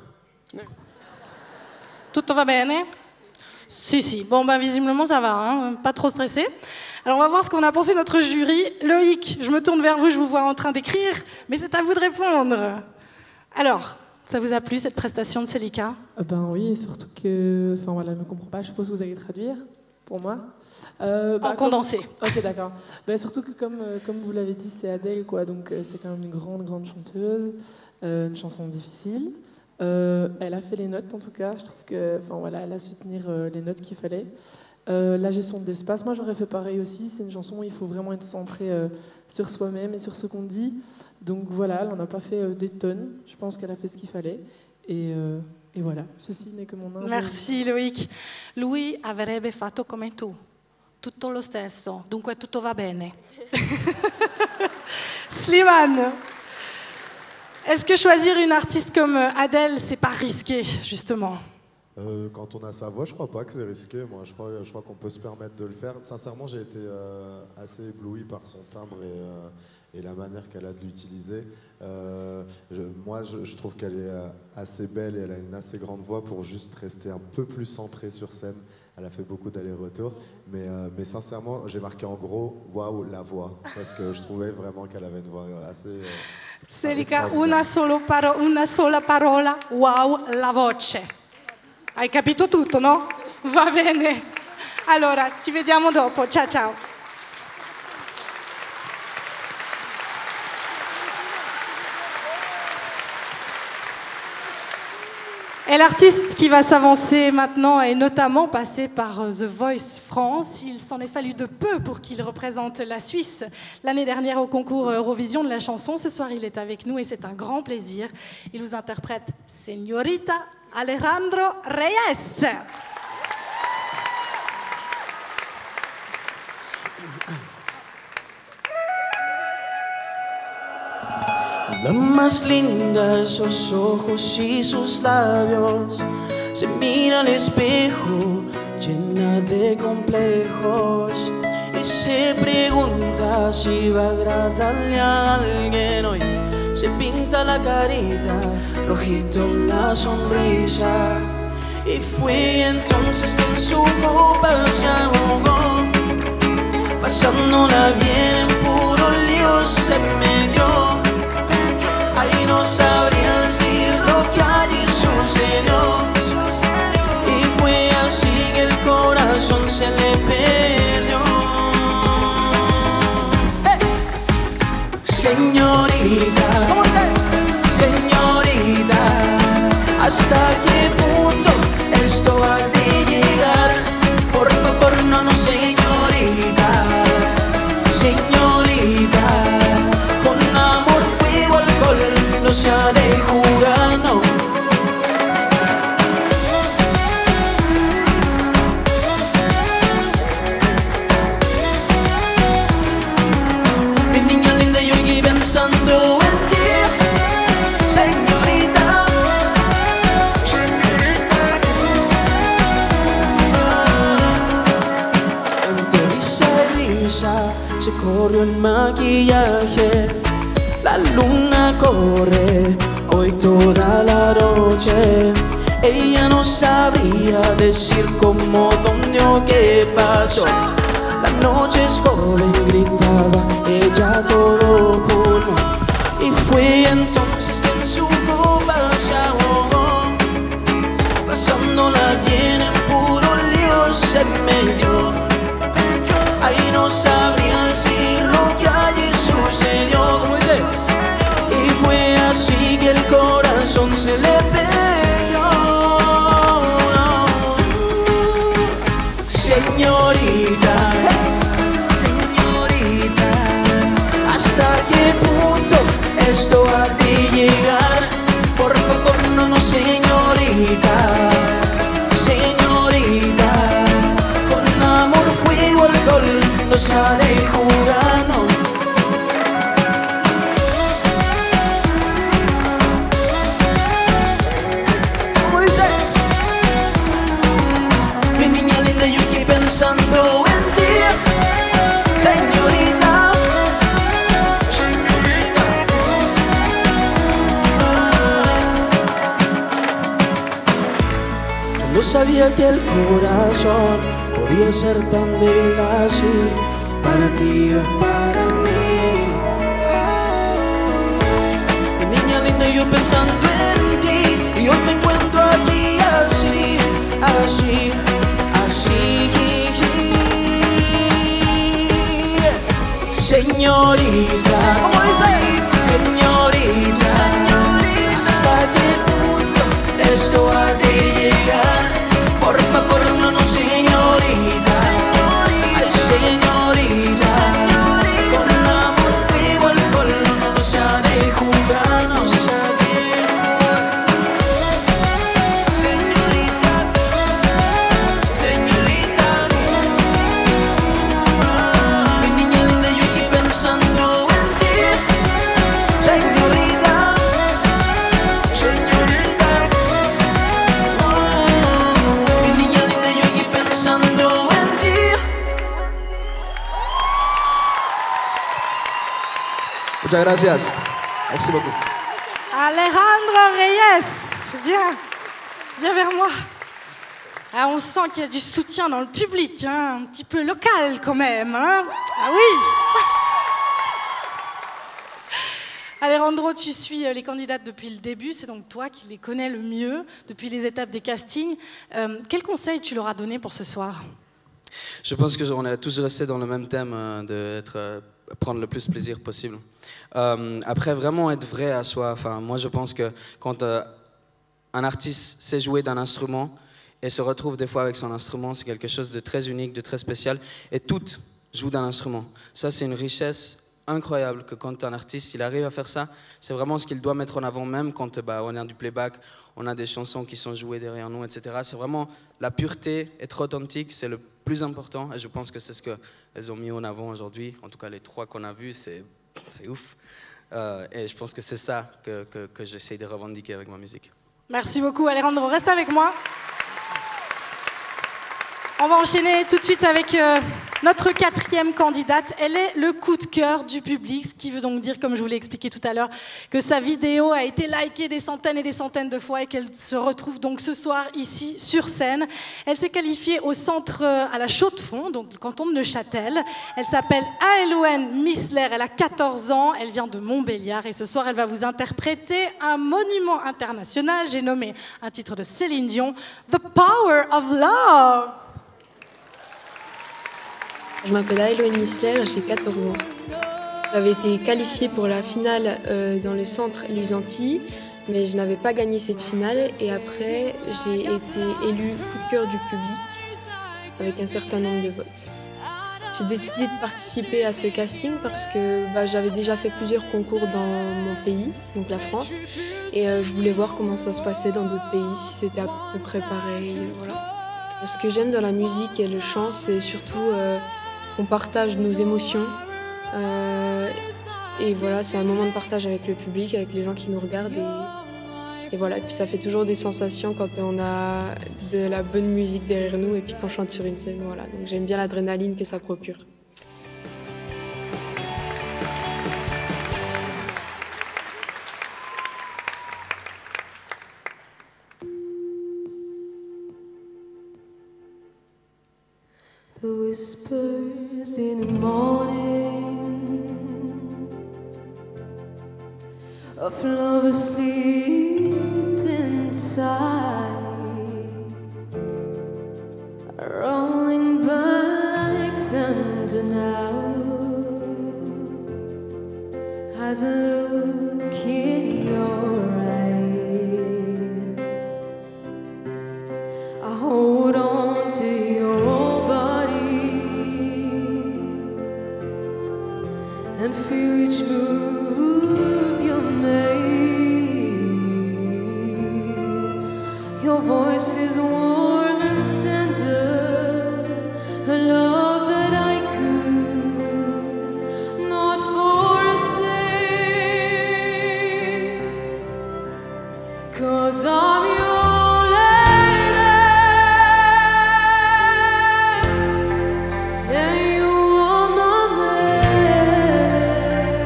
Tutto va bene? Si, si. Bon, ben, visiblement, ça va, hein, pas trop stressé. Alors, on va voir ce qu'on a pensé notre jury. Loïc, je me tourne vers vous, je vous vois en train d'écrire, mais c'est à vous de répondre. Alors, ça vous a plu, cette prestation de Celica? Ben oui, surtout que... Enfin voilà, je ne comprends pas, je suppose que vous allez traduire pour moi. En condensé. Ok, d'accord. Ben, surtout que comme vous l'avez dit, c'est Adele, quoi, donc c'est quand même une grande chanteuse, une chanson difficile. Elle a fait les notes en tout cas, je trouve que, enfin voilà, elle a su tenir les notes qu'il fallait. La gestion de l'espace, moi j'aurais fait pareil aussi. C'est une chanson où il faut vraiment être centré sur soi-même et sur ce qu'on dit. Donc voilà, elle n'en a pas fait des tonnes. Je pense qu'elle a fait ce qu'il fallait. Et voilà, ceci n'est que mon humble. Merci Loïc. Lui avrebbe fatto come tu, tutto lo stesso, dunque tutto va bene. Slimane, est-ce que choisir une artiste comme Adele, c'est pas risqué, justement? Quand on a sa voix, je crois pas que c'est risqué. Moi, je crois qu'on peut se permettre de le faire. Sincèrement, j'ai été assez ébloui par son timbre et la manière qu'elle a de l'utiliser. Moi, je trouve qu'elle est assez belle et elle a une assez grande voix pour juste rester un peu plus centrée sur scène. Elle a fait beaucoup d'allers-retours, mais sincèrement, j'ai marqué en gros « Waouh, la voix », parce que je trouvais vraiment qu'elle avait une voix assez... Celica, una sola parola, wow, la voce. Hai capito tutto, no? Va bene. Allora, ci vediamo dopo. Ciao, ciao. Et l'artiste qui va s'avancer maintenant est notamment passé par The Voice France. Il s'en est fallu de peu pour qu'il représente la Suisse l'année dernière au concours Eurovision de la chanson. Ce soir, il est avec nous et c'est un grand plaisir. Il vous interprète Señorita Alejandro Reyes. La más linda, esos ojos y sus labios, se mira al espejo llena de complejos y se pregunta si va a agradarle a alguien hoy. Se pinta la carita, rojito la sonrisa, y fue entonces que en su copa se ahogó, pasándola bien en puro lío se metió. Ahí no sabría decir lo que allí sucedió, y fue así que el corazón se le perdió. Señorita, señorita, ¿hasta qué punto esto ha de llegar? Por favor, no, no, señorita, señorita, con amor, fuego, alcohol, no se ha de jugar, no. Mi niña linda, yo aquí pensando en ti, señorita, señorita. Entre risa y risa se corrió el maquillaje, la luna corre hoy toda la noche. Ella no sabría decir cómo, dónde o qué pasó. La noche es joven, gritaba ella a todo pulmón, y fue entonces que en su copa se ahogó, pasándola bien en puro lío se metió. Ahí no sabría decir lo que allí sucedió, y fue así que el corazón se le perdió. Señorita, señorita, ¿hasta qué punto esto ha de llegar? Por favor, no, no, señorita, señorita, con amor, fuego, alcohol, no se ha de jugar, no. ¿Cómo dice? Mi niña linda, yo aquí pensando en ti, señorita, señorita. Yo no sabía que el corazón podía ser tan débil así, para ti o para mí. Mi niña linda, yo pensando en ti, y hoy me encuentro aquí así, así, así. Señorita, ¿cómo dice? Señorita, ¿hasta qué punto esto ha de llegar? Por favor, no, no, señorita, ay, señorita, con amor, fuego, alcohol, no se ha de jugar, no se ha de jugar. Señorita, señorita, mi niña linda, yo aquí pensando en ti, señorita, señorita. Mi niña linda, yo aquí pensando en ti. Muchas gracias. Merci beaucoup. Alejandro Reyes, viens vers moi. Ah, on sent qu'il y a du soutien dans le public, hein, un petit peu local quand même. Hein. Ah oui. Alejandro, tu suis les candidates depuis le début, c'est donc toi qui les connais le mieux depuis les étapes des castings. Quel conseil tu leur as donné pour ce soir? Je pense qu'on est tous restés dans le même thème prendre le plus de plaisir possible. Après, vraiment être vrai à soi. Enfin, moi, je pense que quand un artiste sait jouer d'un instrument et se retrouve des fois avec son instrument, c'est quelque chose de très unique, de très spécial. Et toutes jouent d'un instrument. Ça, c'est une richesse incroyable que quand un artiste il arrive à faire ça, c'est vraiment ce qu'il doit mettre en avant, même quand on a du playback, on a des chansons qui sont jouées derrière nous, etc. C'est vraiment la pureté, être authentique, c'est le plus important et je pense que c'est ce qu'elles ont mis en avant aujourd'hui. En tout cas, les trois qu'on a vus, c'est ouf. Et je pense que c'est ça que j'essaie de revendiquer avec ma musique. Merci beaucoup Alejandro, reste avec moi. On va enchaîner tout de suite avec notre quatrième candidate. Elle est le coup de cœur du public, ce qui veut donc dire, comme je vous l'ai expliqué tout à l'heure, que sa vidéo a été likée des centaines et des centaines de fois et qu'elle se retrouve donc ce soir ici sur scène. Elle s'est qualifiée au centre à la Chaux-de-Fonds, donc le canton de Neuchâtel. Elle s'appelle Aéloën Missler, elle a 14 ans, elle vient de Montbéliard et ce soir elle va vous interpréter un monument international. J'ai nommé un titre de Céline Dion, The Power of Love. Je m'appelle Aéloën Missler, j'ai 14 ans. J'avais été qualifiée pour la finale dans le centre Les Antilles, mais je n'avais pas gagné cette finale. Et après, j'ai été élue coup de cœur du public avec un certain nombre de votes. J'ai décidé de participer à ce casting parce que j'avais déjà fait plusieurs concours dans mon pays, donc la France, et je voulais voir comment ça se passait dans d'autres pays, si c'était à peu près pareil. Voilà. Ce que j'aime dans la musique et le chant, c'est surtout qu'on partage nos émotions. Et voilà, c'est un moment de partage avec le public, avec les gens qui nous regardent. Et voilà, et puis ça fait toujours des sensations quand on a de la bonne musique derrière nous et puis qu'on chante sur une scène. Voilà. Donc j'aime bien l'adrénaline que ça procure. The whispers in the morning of love asleep inside, rolling by like thunder now, as I look in your eyes, I hold on to your body and feel each move you make. Your voice is warm and tender, a love that I could not forsake, 'cause I'm your lady, and you are my man.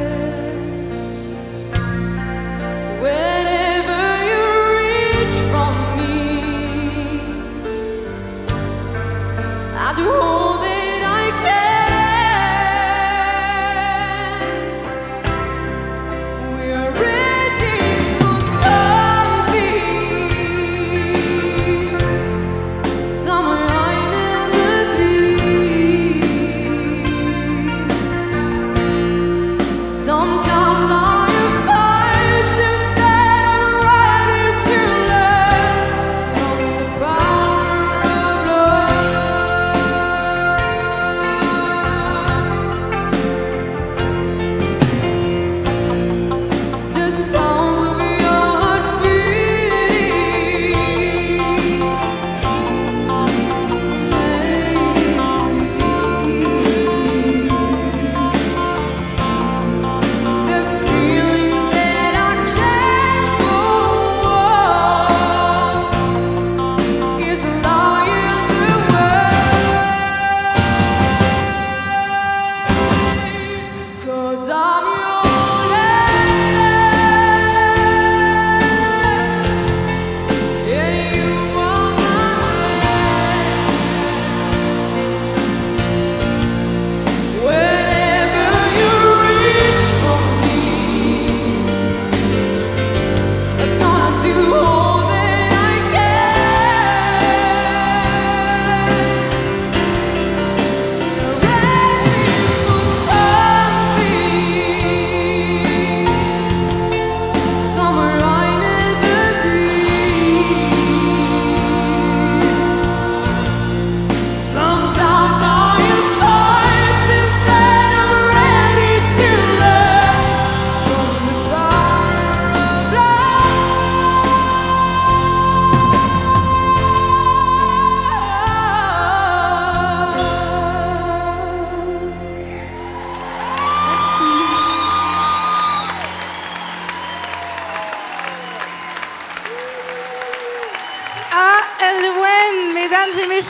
Whenever you reach from me, I do all that I can. We are ready for something, summer I never been. Sometimes I am fighting that I'm ready to learn from the power of love.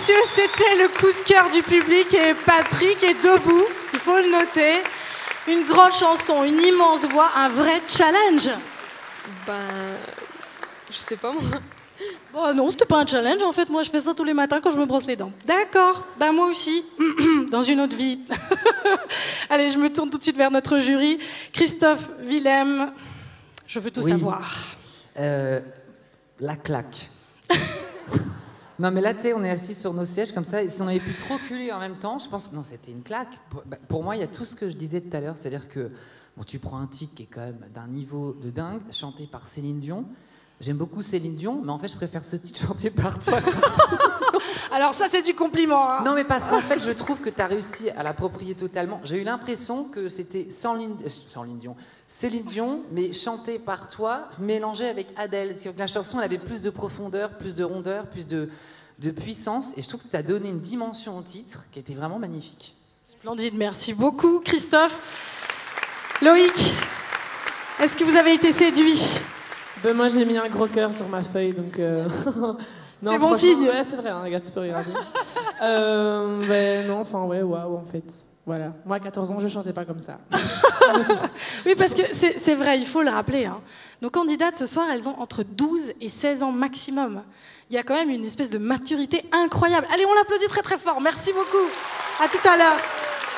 messieurs, c'était le coup de cœur du public et Patrick est debout, il faut le noter. Une grande chanson, une immense voix, un vrai challenge. Ben, je sais pas moi. Bon, non, c'était pas un challenge. En fait, moi, je fais ça tous les matins quand je me brosse les dents. D'accord, bah moi aussi, dans une autre vie. Allez, je me tourne tout de suite vers notre jury. Christophe, Willem, je veux tout savoir. La claque. Non, mais là, tu sais, on est assis sur nos sièges comme ça, et si on avait pu se reculer en même temps, je pense que non, c'était une claque. Pour moi, il y a tout ce que je disais tout à l'heure, c'est-à-dire que bon, tu prends un titre qui est quand même d'un niveau de dingue, chanté par Céline Dion. J'aime beaucoup Céline Dion, mais en fait, je préfère ce titre chanté par toi. Alors ça, c'est du compliment. Hein. Non, mais parce qu'en fait, je trouve que tu as réussi à l'approprier totalement. J'ai eu l'impression que c'était Céline Dion, mais chanté par toi, mélangé avec Adèle. La chanson, elle avait plus de profondeur, plus de rondeur, plus de puissance. Et je trouve que tu as donné une dimension au titre qui était vraiment magnifique. Splendide, merci beaucoup, Christophe. Loïc, est-ce que vous avez été séduit? Ben moi, j'ai mis un gros cœur sur ma feuille, donc... Non, c'est bon signe. Ouais, c'est vrai, hein, regarde, tu peux regarder. Non, enfin, ouais, waouh, en fait. Voilà. Moi, à 14 ans, je chantais pas comme ça. Oui, parce que c'est vrai, il faut le rappeler. Hein. Nos candidates, ce soir, elles ont entre 12 et 16 ans maximum. Il y a quand même une espèce de maturité incroyable. Allez, on l'applaudit très très fort. Merci beaucoup. À tout à l'heure.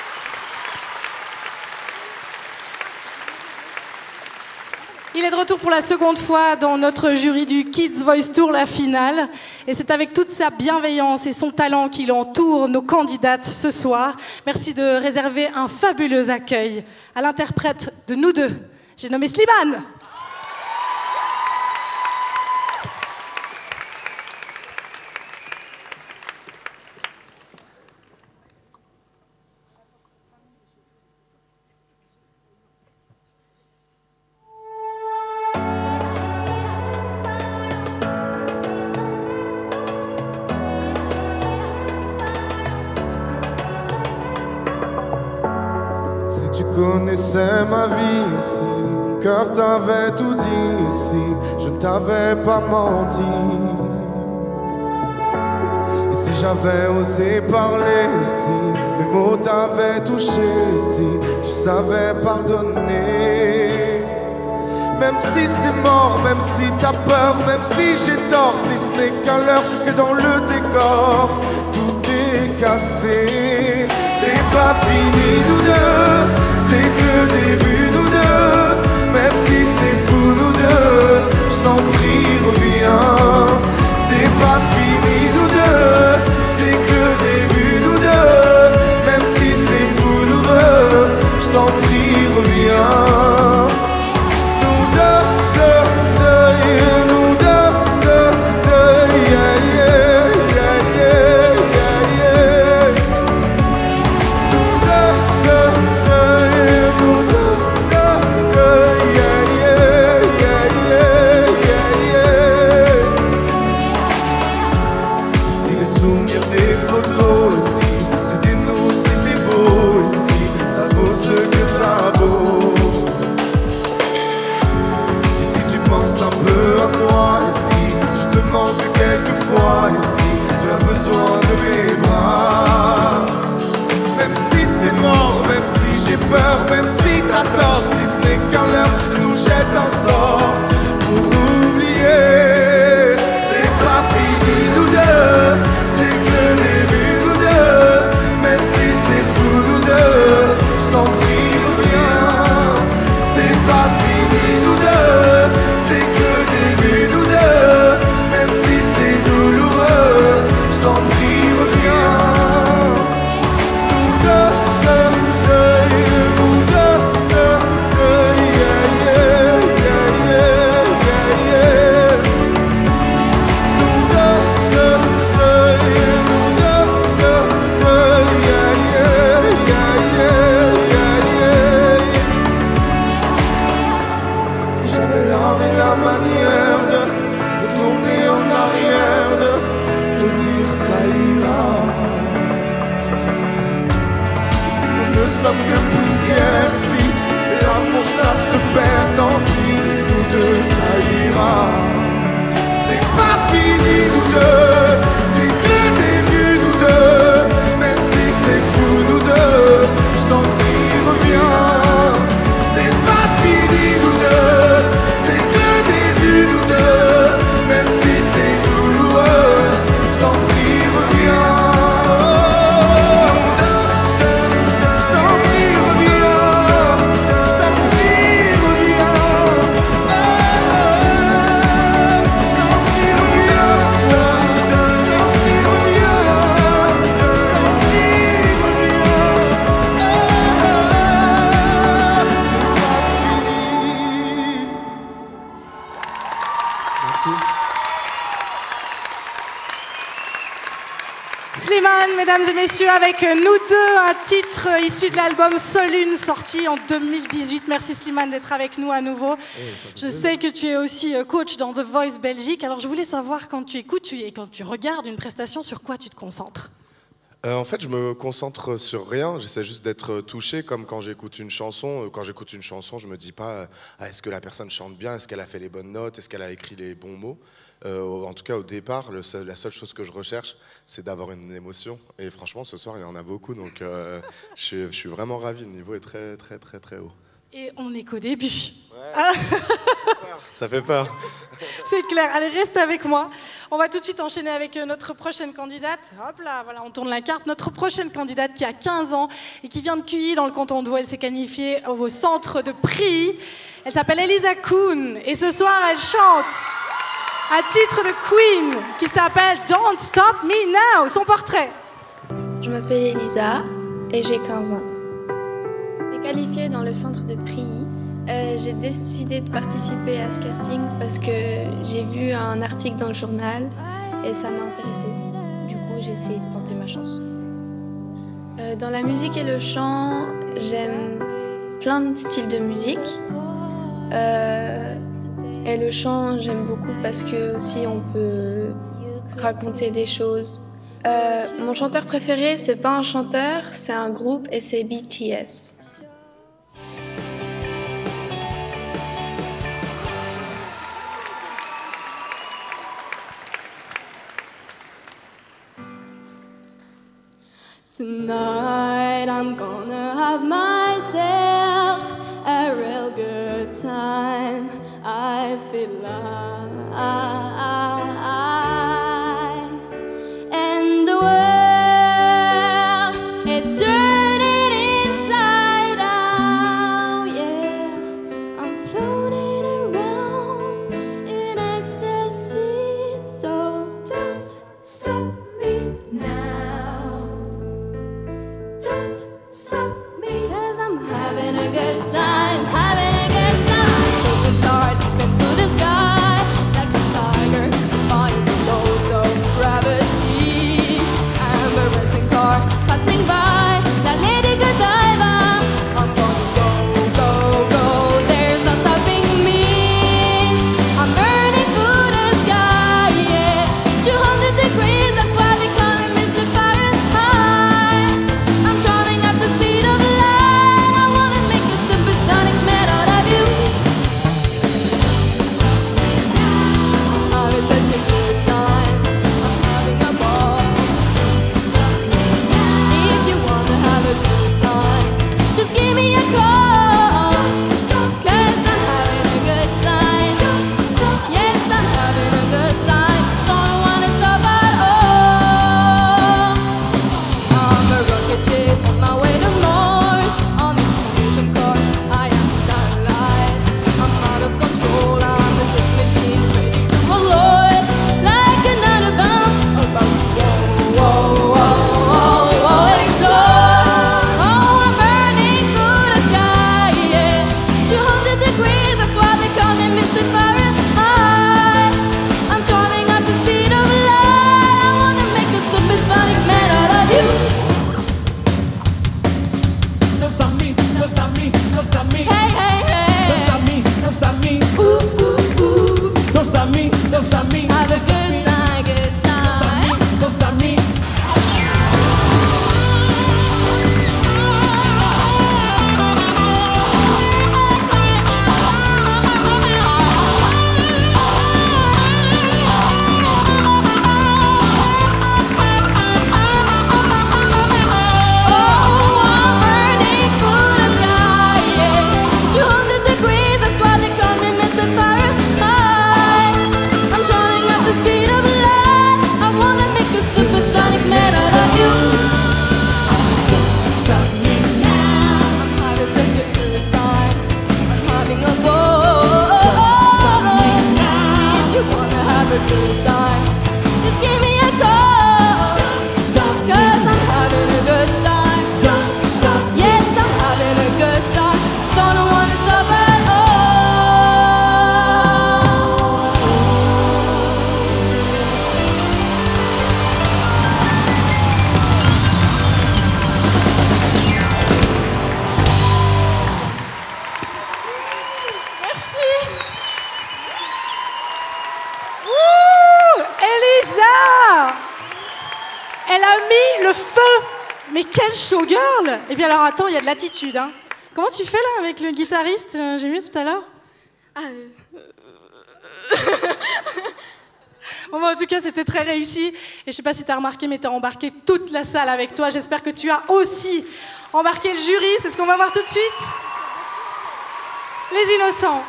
Il est de retour pour la seconde fois dans notre jury du Kids Voice Tour, la finale. Et c'est avec toute sa bienveillance et son talent qu'il entoure nos candidates ce soir. Merci de réserver un fabuleux accueil à l'interprète de nous deux. J'ai nommé Slimane. Connaissais ma vie ici, mon cœur t'avait tout dit ici, je ne t'avais pas menti. Et si j'avais osé parler ici, mes mots t'avaient touché ici, tu savais pardonner. Même si c'est mort, même si t'as peur, même si j'ai tort, si ce n'est qu'un leurre que dans le décor, tout est cassé. C'est pas fini nous deux, c'est que le début nous deux. Même si c'est fou nous deux, je t'en prie reviens. C'est pas fini nous deux, c'est que le début nous deux. Même si c'est fou nous deux, je t'en prie reviens. Nous deux, nous deux, yeah, yeah, yeah, yeah, yeah, yeah. Si les souvenirs des photos ici, c'était nous, c'était beau ici, ça vaut ce que ça vaut. Et si tu penses un peu à moi ici, je te manque quelquefois ici, tu as besoin de mes bras. Même si c'est mort, même si j'ai peur, même si t'as tort, si ce n'est qu'un leurre, je nous jette un sort pour oublier. C'est pas fini nous deux, c'est que le début nous deux. Même si c'est fou nous deux, je t'en prie reviens. C'est pas fini nous deux, c'est que le début nous deux. Même si c'est douloureux, je t'en prie reviens. Si j'avais l'art et la manière de tourner en arrière, de te dire ça ira. Si nous ne sommes que poussière, si l'amour ça se perd, tant pis, nous deux ça ira. C'est pas fini nous deux, c'est que le début mesdames et messieurs, avec nous deux, un titre issu de l'album Solune, sorti en 2018. Merci Slimane d'être avec nous à nouveau. Je sais que tu es aussi coach dans The Voice Belgique. Alors je voulais savoir, quand tu écoutes et quand tu regardes une prestation, sur quoi tu te concentres ? En fait, je me concentre sur rien. J'essaie juste d'être touché, comme quand j'écoute une chanson. Quand j'écoute une chanson, je me dis pas est-ce que la personne chante bien, est-ce qu'elle a fait les bonnes notes, est-ce qu'elle a écrit les bons mots. En tout cas, au départ, la seule chose que je recherche, c'est d'avoir une émotion. Et franchement, ce soir, il y en a beaucoup, donc je suis vraiment ravi. Le niveau est très, très, très, très haut. Et on n'est qu'au début. Ça fait peur. C'est clair. Allez, reste avec moi. On va tout de suite enchaîner avec notre prochaine candidate. Hop là, voilà, on tourne la carte. Notre prochaine candidate qui a 15 ans et qui vient de Cuilly dans le canton de Vaud. Elle s'est qualifiée au centre de Prilly. Elle s'appelle Elisa Kuhn. Et ce soir, elle chante un titre de Queen qui s'appelle Don't Stop Me Now. Son portrait. Je m'appelle Elisa et j'ai 15 ans. J'ai qualifiée dans le centre de Prilly. J'ai décidé de participer à ce casting parce que j'ai vu un article dans le journal et ça m'a intéressée. Du coup, j'ai essayé de tenter ma chance. Dans la musique et le chant, j'aime plein de styles de musique. Et le chant, j'aime beaucoup parce que aussi on peut raconter des choses. Mon chanteur préféré, c'est pas un chanteur, c'est un groupe et c'est BTS. Tonight I'm gonna have myself a real good time. I feel alive, and the world it turning inside out. Yeah, I'm floating around in ecstasy. So don't stop me now. Don't stop me, 'cause I'm having a good time, having a good time. Shooting star leaping through the sky, like a tiger, defying the laws of gravity. I'm a racing car passing by, like Lady Godiva. I'm gonna go, go, go, there's no stopping me. I'm burning through the sky, yeah. 200 degrees, that's why they call me Mr. Fahrenheit. I'm driving at the speed of light. I wanna make a supersonic s'appelle Showgirl. Et puis alors, attends, il y a de l'attitude. Hein. Comment tu fais là avec le guitariste? J'ai vu tout à l'heure. Bon, bah, en tout cas, c'était très réussi. Et je sais pas si tu as remarqué, mais tu as embarqué toute la salle avec toi. J'espère que tu as aussi embarqué le jury. C'est ce qu'on va voir tout de suite. Les innocents.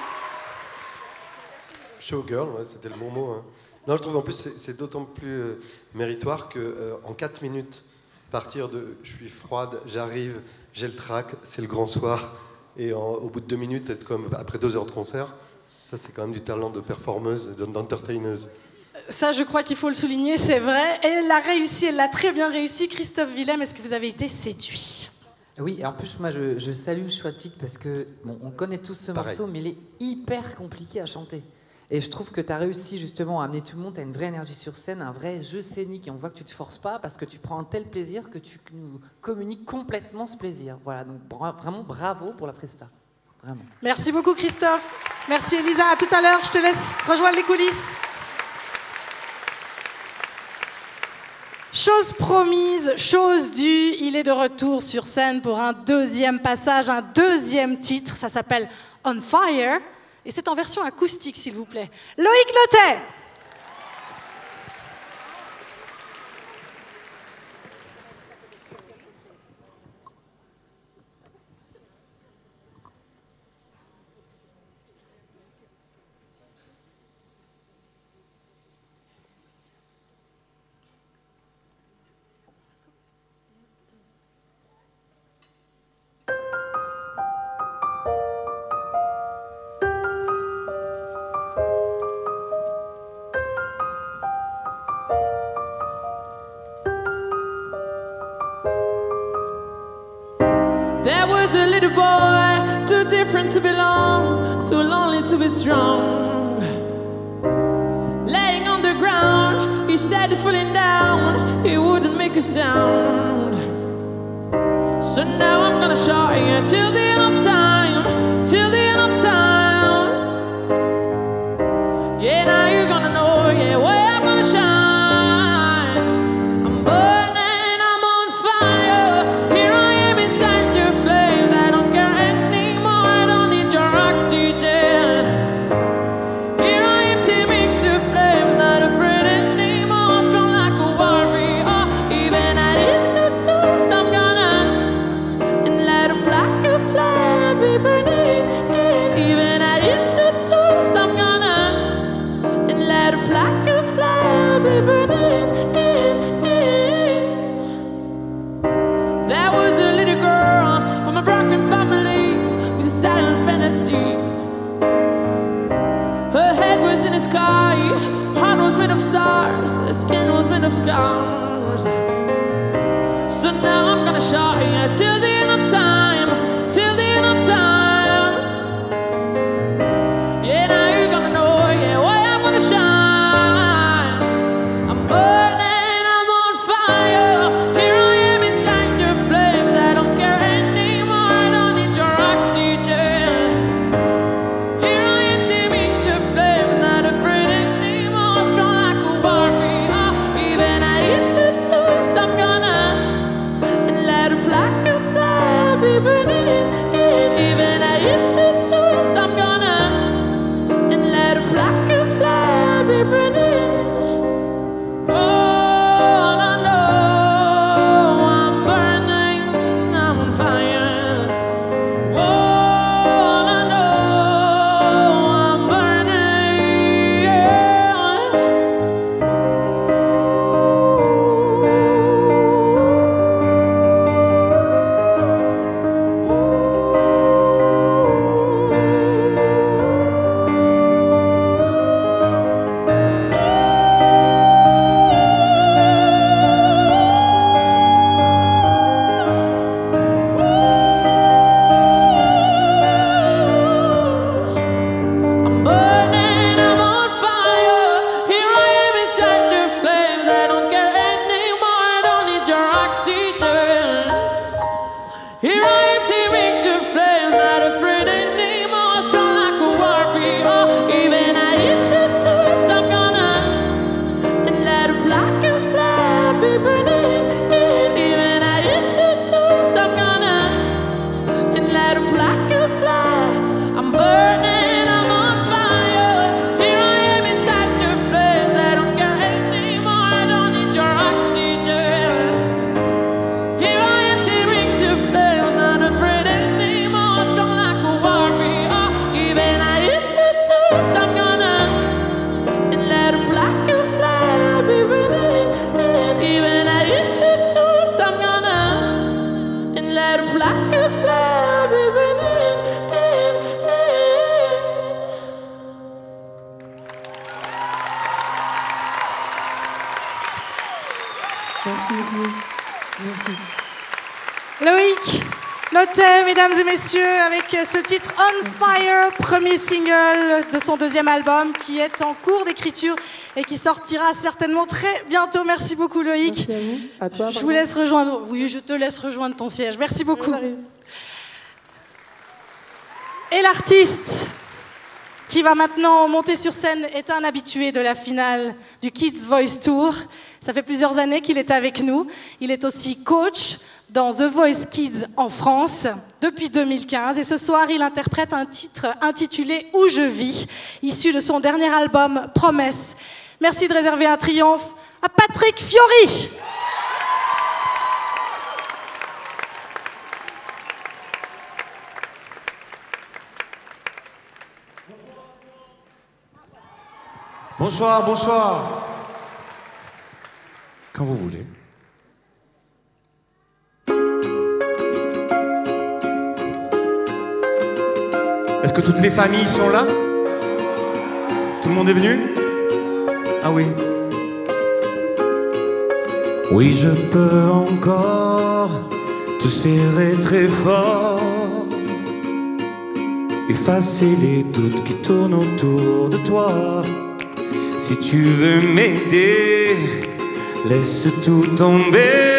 Showgirl, ouais, c'était le bon mot. Hein. Non, je trouve en plus c'est d'autant plus méritoire que en 4 minutes, partir de je suis froide, j'arrive, j'ai le trac, c'est le grand soir, et au bout de 2 minutes, être comme après 2 heures de concert, ça c'est quand même du talent de performeuse, d'entertaineuse. Ça, je crois qu'il faut le souligner, c'est vrai. Elle l'a réussi, elle l'a très bien réussi. Christophe Willem, est-ce que vous avez été séduit? Oui, et en plus, moi, je salue le choix de titre parce que, bon, on connaît tous ce morceau, mais il est hyper compliqué à chanter. Et je trouve que tu as réussi justement à amener tout le monde, tu as une vraie énergie sur scène, un vrai jeu scénique. Et on voit que tu te forces pas parce que tu prends un tel plaisir que tu nous communiques complètement ce plaisir. Voilà, donc vraiment bravo pour la presta. Vraiment. Merci beaucoup, Christophe. Merci, Elisa. À tout à l'heure. Je te laisse rejoindre les coulisses. Chose promise, chose due, il est de retour sur scène pour un deuxième passage, un deuxième titre. Ça s'appelle On Fire. Et c'est en version acoustique, s'il vous plaît. Loïc Notet. There was a little boy, too different to belong, too lonely to be strong. Laying on the ground, he said falling down, he wouldn't make a sound. So now I'm gonna shout you till the end of time, till the end of time. Yeah, now you're gonna know, yeah, where I'm gonna shine. I'm burning, I'm on fire. Here I am inside your flames. I don't care anymore, I don't need your oxygen. Here I am taming the flames, not afraid anymore, strong like a warrior. Even at the toast, I'm gonna and let a black flame be burning. Even at the toast, I'm gonna and let a black flame be burning. There was a little girl from a broken family with a silent fantasy. Her head was in the sky, heart was made of stars, her skin was made of scars. So now I'm gonna show you till the end of time, till the end of time. Yeah, now you're gonna know, yeah, why I'm gonna shine. I'm burning, I'm on fire. Here I am inside your flames. I don't care anymore, I don't need your oxygen. Here I am taming the flames, not afraid anymore, strong like a warrior. Even at the toast, I'm gonna and let a black fire be burning. Even at the toast, I'm gonna and let a black fire be burning. Oh, I know I'm burning, I'm on fire. Oh, I know I'm burning. Oh, plaque fleur venir. Merci beaucoup. Merci. Loïc Lottet, mesdames et messieurs, avec ce titre On Fire, premier single de son deuxième album qui est en cours d'écriture et qui sortira certainement très bientôt. Merci beaucoup Loïc. Merci à vous. À toi, je vous laisse rejoindre. Oui, je te laisse rejoindre ton siège. Merci beaucoup. Et l'artiste qui va maintenant monter sur scène est un habitué de la finale du Kids Voice Tour. Ça fait plusieurs années qu'il est avec nous. Il est aussi coach dans The Voice Kids en France depuis 2015. Et ce soir, il interprète un titre intitulé « Où je vis », issu de son dernier album « Promesse ». Merci de réserver un triomphe à Patrick Fiori. Bonsoir, bonsoir. Quand vous voulez. Est-ce que toutes les familles sont là? Tout le monde est venu? Ah oui. Oui, je peux encore te serrer très fort, effacer les doutes qui tournent autour de toi. Si tu veux m'aider, laisse tout tomber.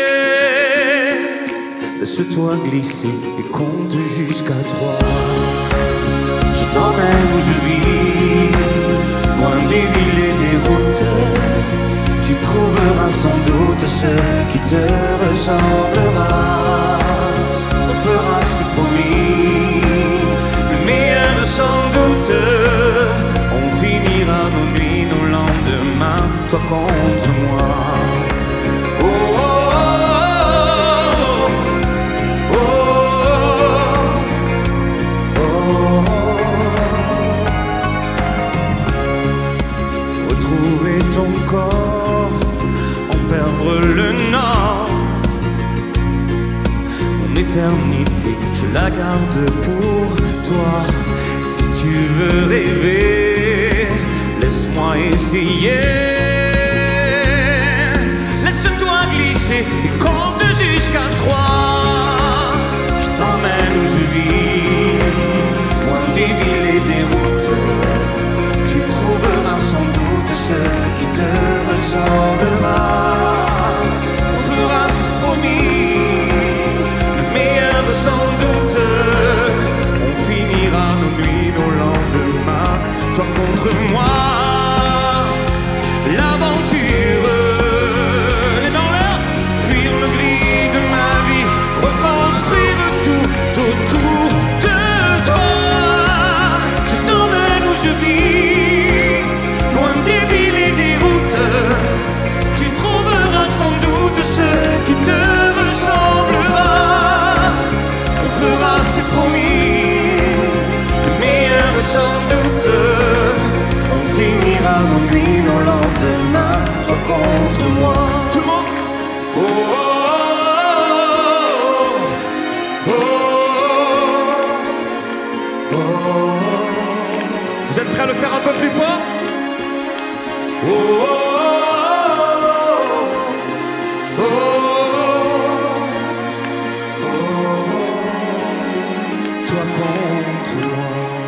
Laisse-toi glisser et compte jusqu'à 3. Je t'emmène où je vis, loin des villes et des routes. Tu trouveras sans doute ce qui te ressemblera. On fera, c'est promis, le meilleur sans doute. On finira nos nuits, nos lendemains, toi contre moi. Oh, oh, oh, oh, oh, oh. Retrouver ton corps, en perdre le nord. Mon éternité, je la garde pour toi. Si tu veux rêver, laisse-moi essayer. Laisse-toi glisser et compte jusqu'à 3. Je t'emmène où je vis, loin des villes et des routes. Tu trouveras sans doute ce qui te ressemblera. On fera, c'est promis, le meilleur sans doute. On finira nos nuits, nos lendemains, toi contre moi. L'aventure, les dans l'air, fuir le gris de ma vie, reconstruire tout autour de toi. Je t'emmène où je vis, loin des villes et des routes. Tu trouveras sans doute ce qui te ressemblera. On fera, c'est promis, le meilleur sans doute. On finira nos nuits, nos lendemains, toi contre moi. Tout le monde. Oh, oh, oh, oh, oh. Vous êtes prêts à le faire un peu plus fort? Oh, oh, oh, oh, oh, toi contre moi.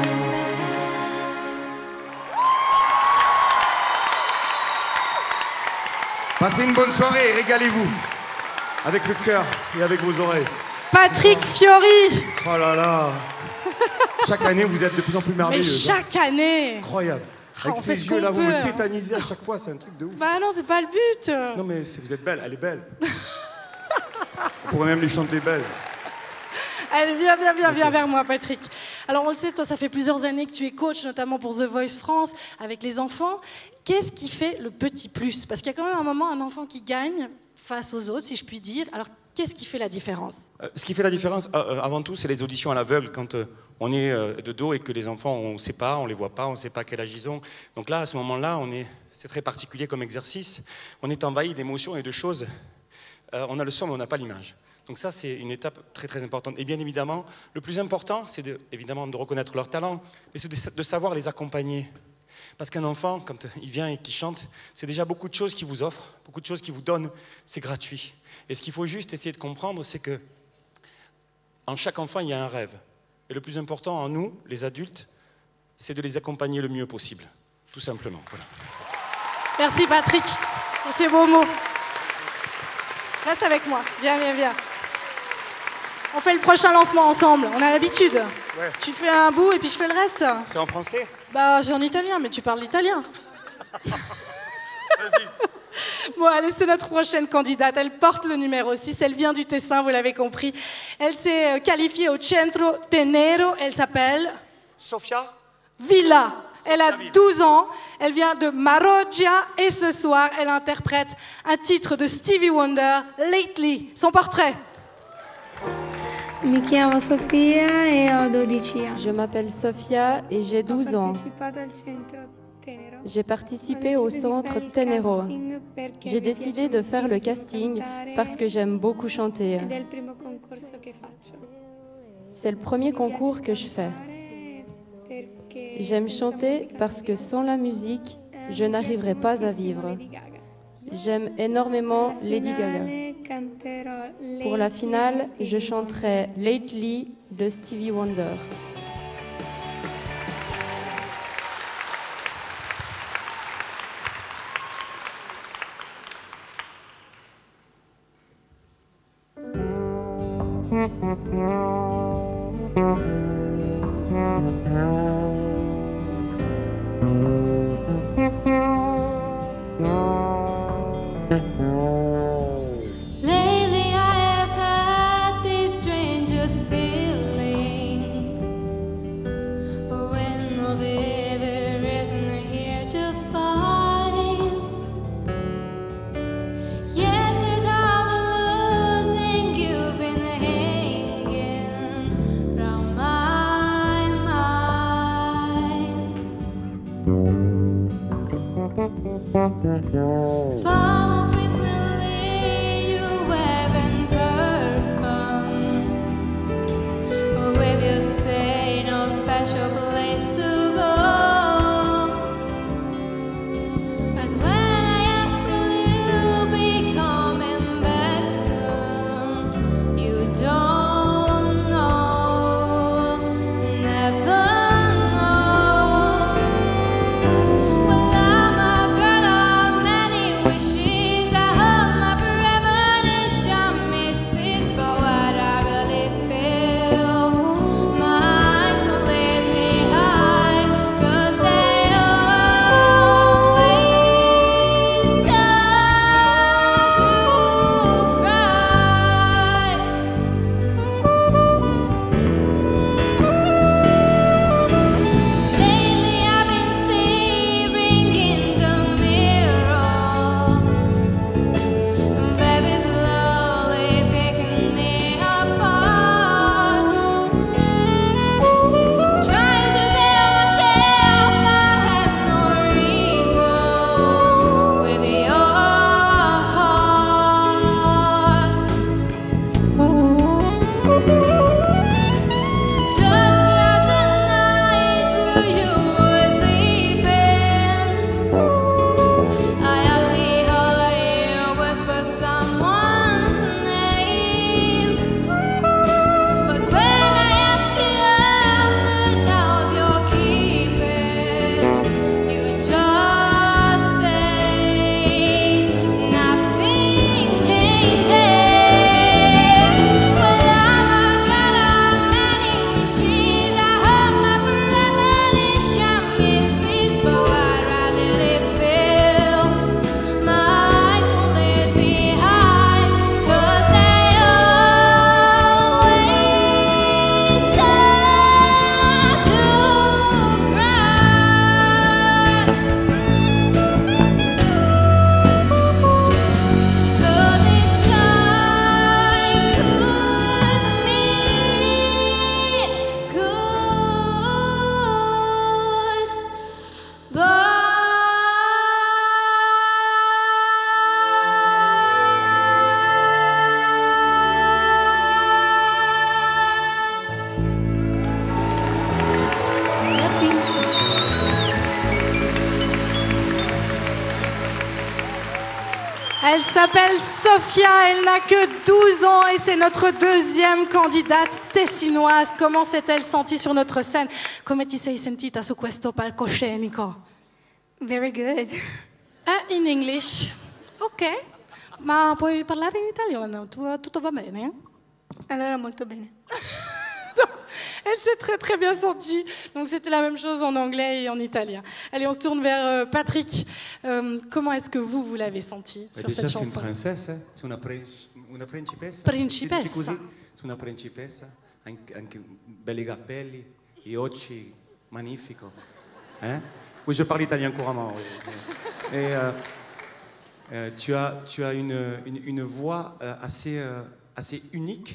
Passez une bonne soirée et régalez-vous avec le cœur et avec vos oreilles. Patrick Fiori. Oh là là. Chaque année, vous êtes de plus en plus Mais merveilleuse. chaque année. Incroyable. Ah, Avec on fait ces ce yeux-là, qu'on vous me peut. tétanisez à chaque fois, c'est un truc de ouf. Bah non, c'est pas le but. Non mais vous êtes belle, elle est belle. On pourrait même lui chanter belle. Allez, viens vers moi, Patrick. Alors, on le sait, toi, ça fait plusieurs années que tu es coach, notamment pour The Voice France, avec les enfants. Qu'est-ce qui fait le petit plus? Parce qu'il y a quand même un moment, un enfant qui gagne face aux autres, si je puis dire. Alors, qu'est-ce qui fait la différence? Ce qui fait la différence, avant tout, c'est les auditions à l'aveugle. Quand on est de dos et que les enfants, on ne sait pas, on ne les voit pas, on ne sait pas quel âge ils ont. Donc là, à ce moment-là, c'est très particulier comme exercice. On est envahi d'émotions et de choses. On a le son, mais on n'a pas l'image. Donc ça, c'est une étape très très importante. Et bien évidemment, le plus important, c'est évidemment de reconnaître leurs talents, mais c'est de savoir les accompagner. Parce qu'un enfant, quand il vient et qu'il chante, c'est déjà beaucoup de choses qu'il vous offre, beaucoup de choses qu'il vous donne, c'est gratuit. Et ce qu'il faut juste essayer de comprendre, c'est que en chaque enfant, il y a un rêve. Et le plus important en nous, les adultes, c'est de les accompagner le mieux possible. Tout simplement. Voilà. Merci Patrick pour ces beaux mots. Reste avec moi. Viens, viens, viens. On fait le prochain lancement ensemble. On a l'habitude. Ouais. Tu fais un bout et puis je fais le reste. C'est en français? Bah, c'est en italien, mais tu parles l'italien. Vas-y. Bon, allez, c'est notre prochaine candidate. Elle porte le numéro 6. Elle vient du Tessin, vous l'avez compris. Elle s'est qualifiée au Centro Tenero. Elle s'appelle Sofia Villa. Elle a 12 ans. Elle vient de Maroggia. Et ce soir, elle interprète un titre de Stevie Wonder, Lately. Son portrait. Mi chiamo Sofia e ho 12 anni. Je m'appelle Sofia et j'ai 12 ans. J'ai participé au centre Tenero. J'ai décidé de faire le casting parce que j'aime beaucoup chanter. C'est le premier concours que je fais. J'aime chanter parce que sans la musique, je n'arriverai pas à vivre. J'aime énormément Lady Gaga. Pour la finale, je chanterai Lately de Stevie Wonder. Lately I have had this strangest feeling when no river isn't here to find. Yet the time of losing you've been hanging round my mind. Elle s'appelle Sofia, elle n'a que 12 ans et c'est notre deuxième candidate tessinoise. Comment s'est-elle sentie sur notre scène? Come ti sei sentita su questo palcoscenico? Very good. In English. Ok. Ma puoi parlare in italiano? Tutto va bene? Allora molto bene. Elle s'est très très bien sentie. Donc c'était la même chose en anglais et en italien. Allez, on se tourne vers Patrick. Comment est-ce que vous l'avez sentie sur déjà, cette chanson? C'est une princesse, c'est una principessa. Principessa. Si così, c'est una principessa, anche belli capelli, gli occhi magnifico. Hein? Oui, je parle italien couramment. Oui. Et tu as une voix assez unique.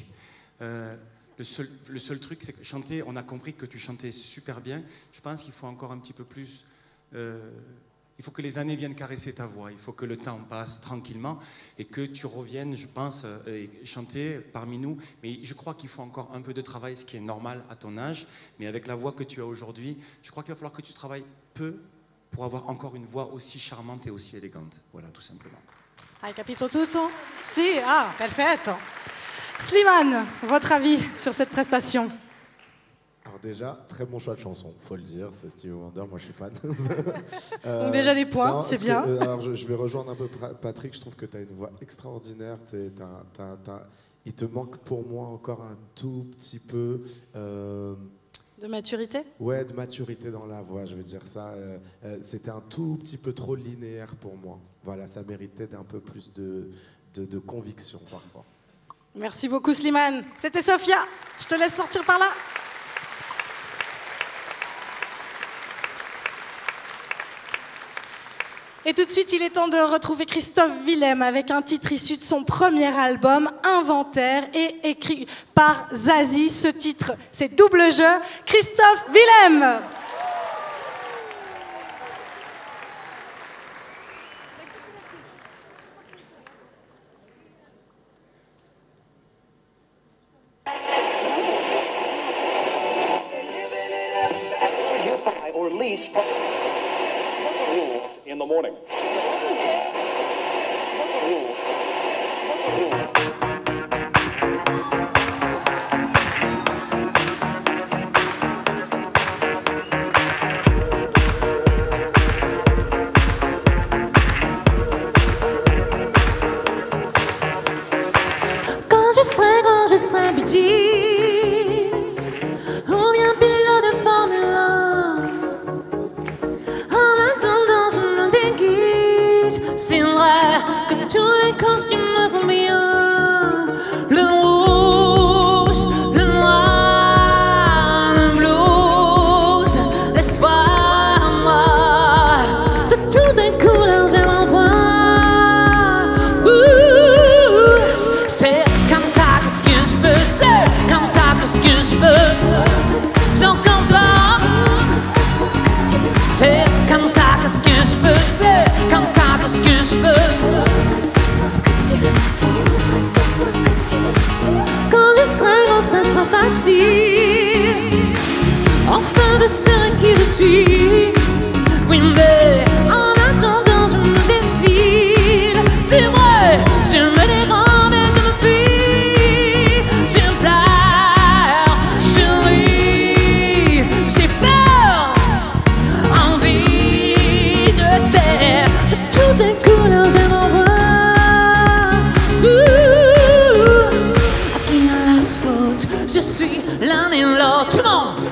Le seul truc, c'est que chanter, on a compris que tu chantais super bien. Je pense qu'il faut encore un petit peu plus... il faut que les années viennent caresser ta voix. Il faut que le temps passe tranquillement et que tu reviennes, je pense, chanter parmi nous. Mais je crois qu'il faut encore un peu de travail, ce qui est normal à ton âge. Mais avec la voix que tu as aujourd'hui, je crois qu'il va falloir que tu travailles peu pour avoir encore une voix aussi charmante et aussi élégante. Voilà, tout simplement. Hai capito tutto? Si, perfetto. Slimane, votre avis sur cette prestation? Alors déjà, très bon choix de chanson, faut le dire, c'est Stevie Wonder, moi je suis fan. Donc déjà des points, c'est bien. Alors je vais rejoindre un peu Patrick, je trouve que tu as une voix extraordinaire, il te manque pour moi encore un tout petit peu... De maturité? Ouais, de maturité dans la voix, je veux dire ça. C'était un tout petit peu trop linéaire pour moi. Voilà, ça méritait d'un peu plus de conviction parfois. Merci beaucoup Slimane. C'était Sofia. Je te laisse sortir par là. Et tout de suite, il est temps de retrouver Christophe Willem avec un titre issu de son premier album, Inventaire, et écrit par Zazie. Ce titre, c'est Double Jeu. Christophe Willem. Or least rules in the morning. Quand je serai bêtise, ou bien pilote de Formule 1. En attendant, je me déguise. C'est vrai que tous les costumes me vont bien. Le rouge, le noir, le blues, l'espoir, moi. De toutes les couleurs, je l'envoie. C'est comme ça que ce que je veux, c'est comme ça que ce que je veux. J'entends pas. C'est comme ça que ce que je veux, c'est comme ça que ce que je veux. Quand je serai grand, ça sera facile. Enfin, je serai qui je suis. Oui, mais en attendant, je me défile. C'est vrai, je me dérobe et je me fuis. Je pleure, je ris, j'ai peur, envie, je sais. De toutes les couleurs, je m'envoie. À qui a la faute? Je suis l'un et l'autre. Tout le monde.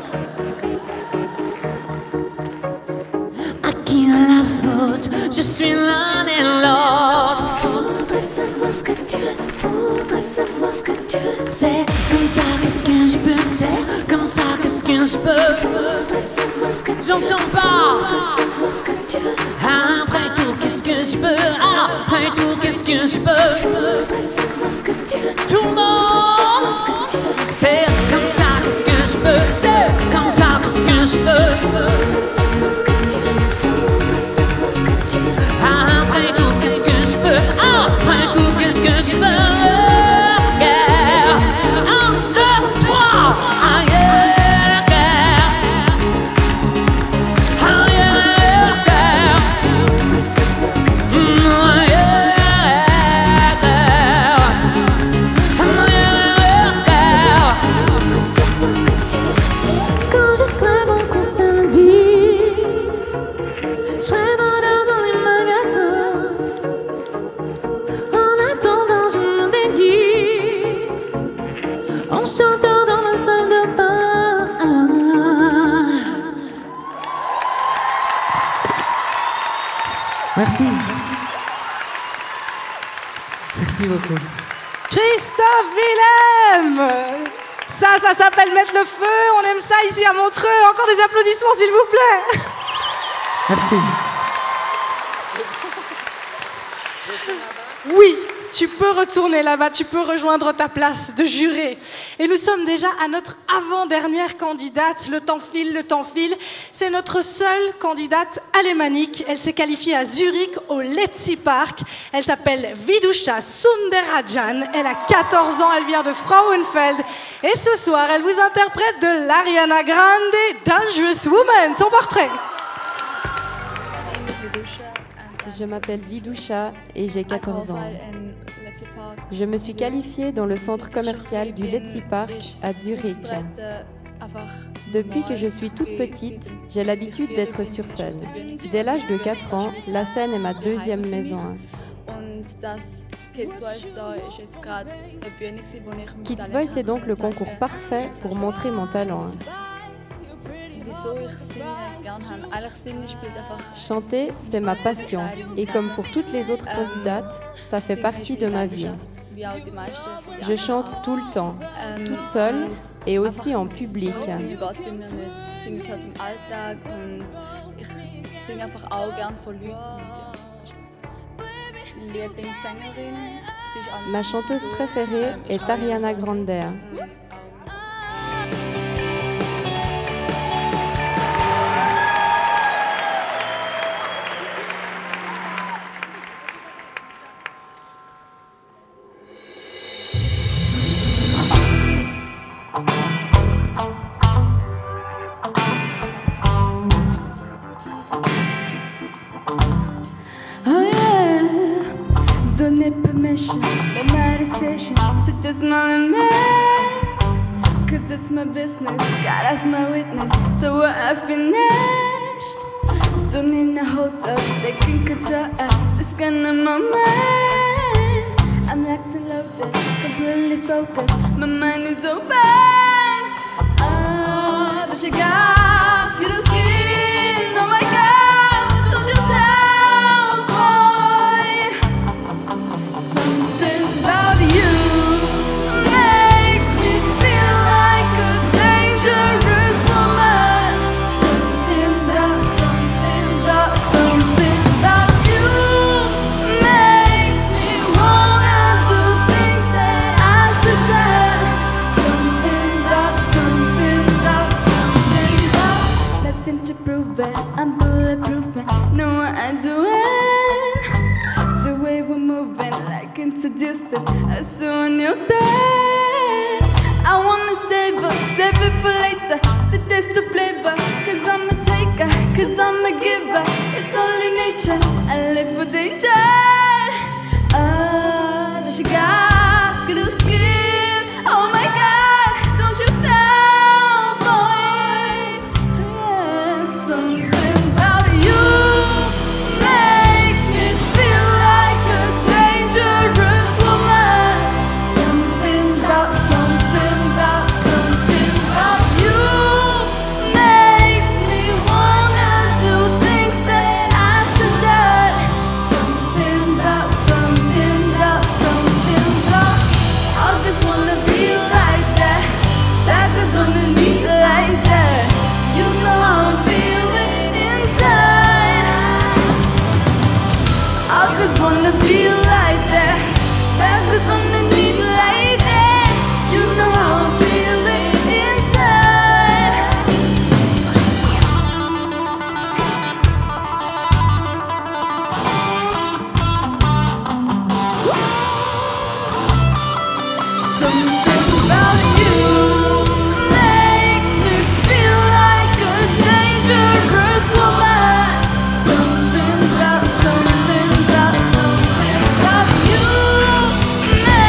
À qui a la faute? Je suis l'un et l'autre. Faudrait savoir ce que tu veux. Faudrait savoir ce que tu veux. C'est comme ça que ce que je veux. C'est comme ça que ce que je veux. Faudrait savoir ce que tu veux. J'entends pas. Faudrait savoir ce que tu veux. Après tout, qu'est-ce que je veux? Après tout, qu'est-ce que je veux? Faudrait savoir ce que tu veux. Tout le monde. C'est comme ça que ce que je veux. C'est comme ça que ce que je veux. Faudrait savoir ce que tu veux. Faudrait savoir ce que tu veux. Après tout, qu'est-ce que je veux? Après tout, qu'est-ce que je veux? Yeah. 1, 2, 3. Ah yeah, yeah. Ah yeah, yeah. Yeah. bon chanteur dans la salle de bain. Merci. Merci beaucoup. Christophe Willem. Ça s'appelle mettre le feu. On aime ça ici à Montreux. Encore des applaudissements, s'il vous plaît. Merci. Oui, tu peux retourner là-bas, tu peux rejoindre ta place de juré. Et nous sommes déjà à notre avant-dernière candidate. Le temps file. C'est notre seule candidate alémanique. Elle s'est qualifiée à Zurich au Letzi Park. Elle s'appelle Vidusha Sundarajan. Elle a 14 ans, elle vient de Frauenfeld. Et ce soir, elle vous interprète de l'Ariana Grande Dangerous Woman, son portrait. Je m'appelle Vidusha et j'ai 14 ans. Je me suis qualifiée dans le centre commercial du Letzi Park à Zurich. Depuis que je suis toute petite, j'ai l'habitude d'être sur scène. Dès l'âge de 4 ans, la scène est ma deuxième maison. Kids Voice est donc le concours parfait pour montrer mon talent. Chanter, c'est ma passion et comme pour toutes les autres candidates, ça fait partie de ma vie. Je chante tout le temps, toute seule et aussi en public. Ma chanteuse préférée est Ariana Grande. Permission, but my decision to do my limits. Cause it's my business, God as my witness. So what I finished, don't need a hold up, taking control of this gun in my mind. I'm locked and loaded, completely focused, my mind is open. Ah, that you got, skin to skin, oh my God, don't you stop, boy. Something about you makes me feel like a dangerous woman. Something about you makes me wanna do things that I should do. Something about nothing to prove it. I'm bulletproof and know what I'm doing. The way we're moving, like introducing us to a new thing. I wanna save it for later. The taste of flavor, cause I'm a taker, cause I'm a giver. It's only nature, I live for danger. Ah, that you got skin to skin. Oh my God, don't you sound, boy. Yeah, something about you makes me feel like a dangerous woman. Something about you makes me wanna do things that I should do. Something about I just wanna be like that. That goes underneath like that. You know how I'm feeling inside. I just wanna be like that. That goes underneath like that. You know how I'm feeling inside. Something about you makes me feel like a dangerous woman. Something about you makes me wanna do things that I should do.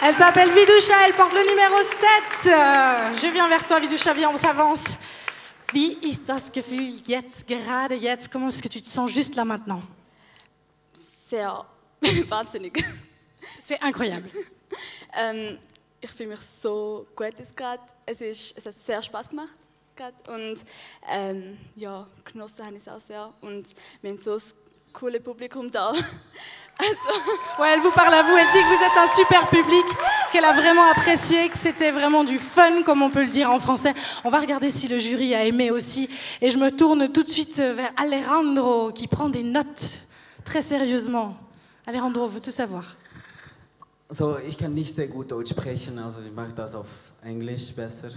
Elle s'appelle Vidusha, elle porte le numéro 7. Je viens vers toi, Vidusha, viens, on s'avance. Wie ist das Gefühl jetzt, gerade jetzt? Comment est-ce que tu te sens juste là maintenant? Sehr wahnsinnig. C'est incroyable. Ich fühle mich so gut jetzt gerade. Es hat sehr Spaß gemacht gerade. Und ja, genossen habe ich es auch sehr. Und wir haben so ein cooles Publikum da. Ouais, elle vous parle à vous, elle dit que vous êtes un super public, qu'elle a vraiment apprécié, que c'était vraiment du fun, comme on peut le dire en français. On va regarder si le jury a aimé aussi. Et je me tourne tout de suite vers Alejandro, qui prend des notes très sérieusement. Alejandro veut tout savoir. So, ich kann nicht sehr gut Deutsch sprechen, also ich mache das auf Englisch besser.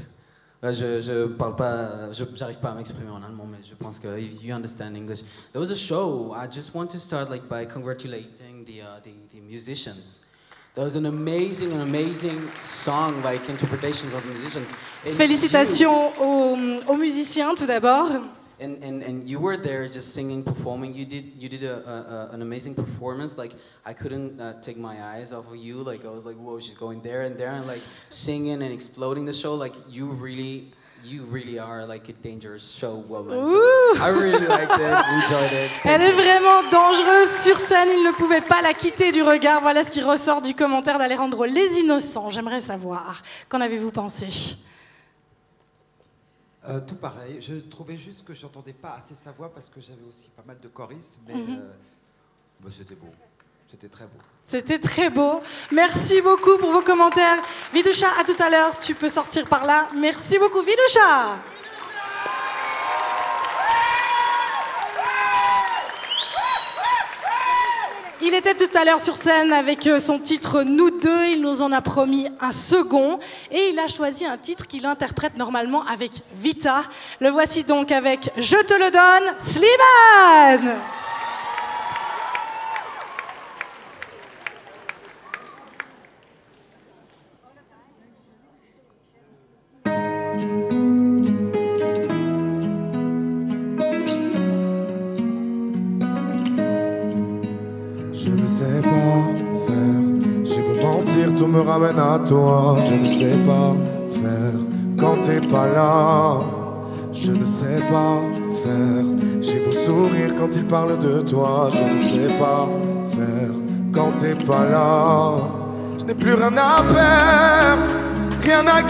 J'arrive pas à m'exprimer en allemand, mais je pense que if you understand English. There was a show. I just want to start by congratulating the musicians. There was an amazing song, interpretations of the musicians. And Félicitations aux musiciens tout d'abord. And you were there just singing, performing. You did an amazing performance. I couldn't take my eyes off of you. I was like, whoa, she's going there and singing and exploding the show. You really are a dangerous show woman. So I really liked it, enjoyed it. Elle est vraiment dangereuse sur scène. Il ne pouvait pas la quitter du regard. Voilà ce qui ressort du commentaire d'Alejandro. Les Innocents, j'aimerais savoir. Qu'en avez-vous pensé? Tout pareil. Je trouvais juste que j'entendais pas assez sa voix parce que j'avais aussi pas mal de choristes, mais c'était beau. C'était très beau. C'était très beau. Merci beaucoup pour vos commentaires. Vidusha, à tout à l'heure. Tu peux sortir par là. Merci beaucoup, Vidusha. Il était tout à l'heure sur scène avec son titre « Nous deux ». Il nous en a promis un second. Et il a choisi un titre qu'il interprète normalement avec Vita. Le voici donc avec « Je te le donne », Slimane. Tout me ramène à toi, je ne sais pas faire quand t'es pas là. Je ne sais pas faire, j'ai beau sourire quand il parle de toi. Je ne sais pas faire quand t'es pas là. Je n'ai plus rien à perdre, rien à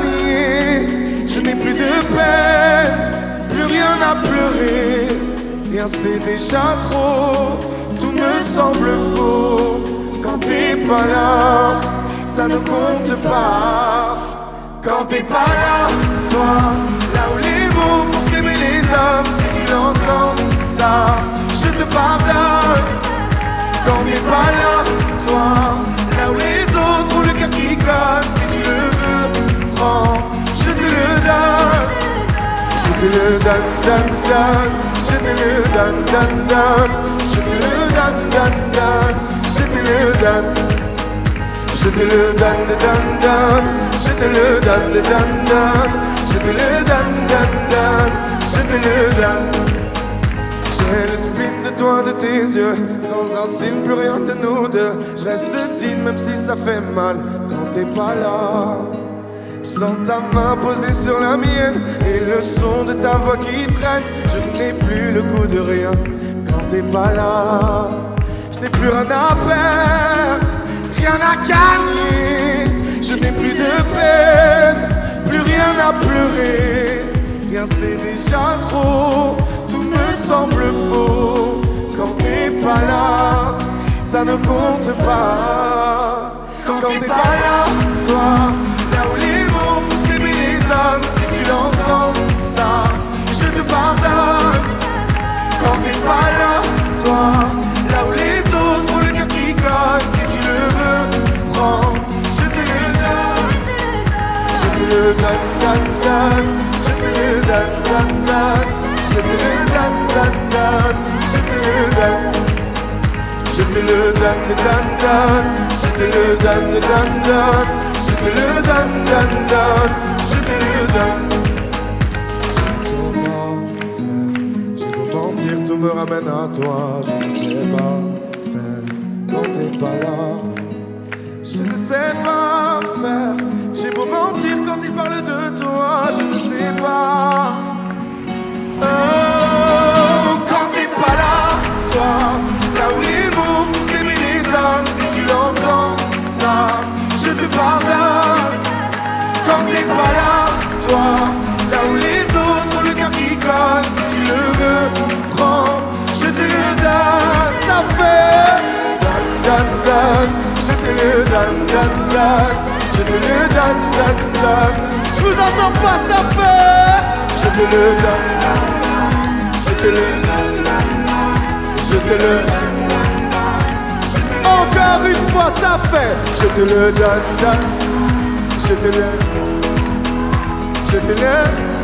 gagner. Je n'ai plus de peine, plus rien à pleurer. Rien c'est déjà trop, tout me semble faux quand t'es pas là. Ça ne compte pas quand t'es pas là, toi. Là où les mots font s'aimer les hommes, si tu l'entends, ça, je te pardonne. Quand t'es pas là, toi. Là où les autres ont le cœur qui cogne, si tu le veux, prends, je te le donne. Je te le donne, donne, donne. Je te le donne, donne, donne. Je te le donne, donne, donne. Je te le donne. Je te le donne, donne, donne. Je te le donne, donne, donne. Je te le donne, donne, donne. Je te le donne. J'ai le spleen de toi, de tes yeux. Sans un signe, plus rien de nous deux. Je reste digne même si ça fait mal quand t'es pas là. Je sens ta main posée sur la mienne et le son de ta voix qui traîne. Je n'ai plus le goût de rien quand t'es pas là. Je n'ai plus rien à perdre, rien à gagner. Je n'ai plus de peine, plus rien à pleurer. Rien c'est déjà trop, tout me semble faux. Quand t'es pas là, ça ne compte pas. Quand t'es pas là, toi, là où les mots font s'aimer les hommes, si tu l'entends, ça, je te pardonne. Quand t'es pas là, toi, là où les autres ont le cœur qui cogne, si tu le veux, prends, je te le donne. Je te le donne, donne, donne. Je te le donne, donne, donne. Je te le donne, donne, donne. Je te le donne. Je te le donne, donne, donne. Je te le donne, donne, donne. Je te le donne, donne, donne. Je te le donne. Je ne sais pas faire, j'ai beau mentir, tout me ramène à toi. Je ne sais pas faire quand t'es pas là. Je ne sais pas donne, je te le donne. Je vous entends pas, ça fait. Je te le donne, je te le donne, je te le donne. Encore une fois, ça fait. Je te le donne, je te le, je te le,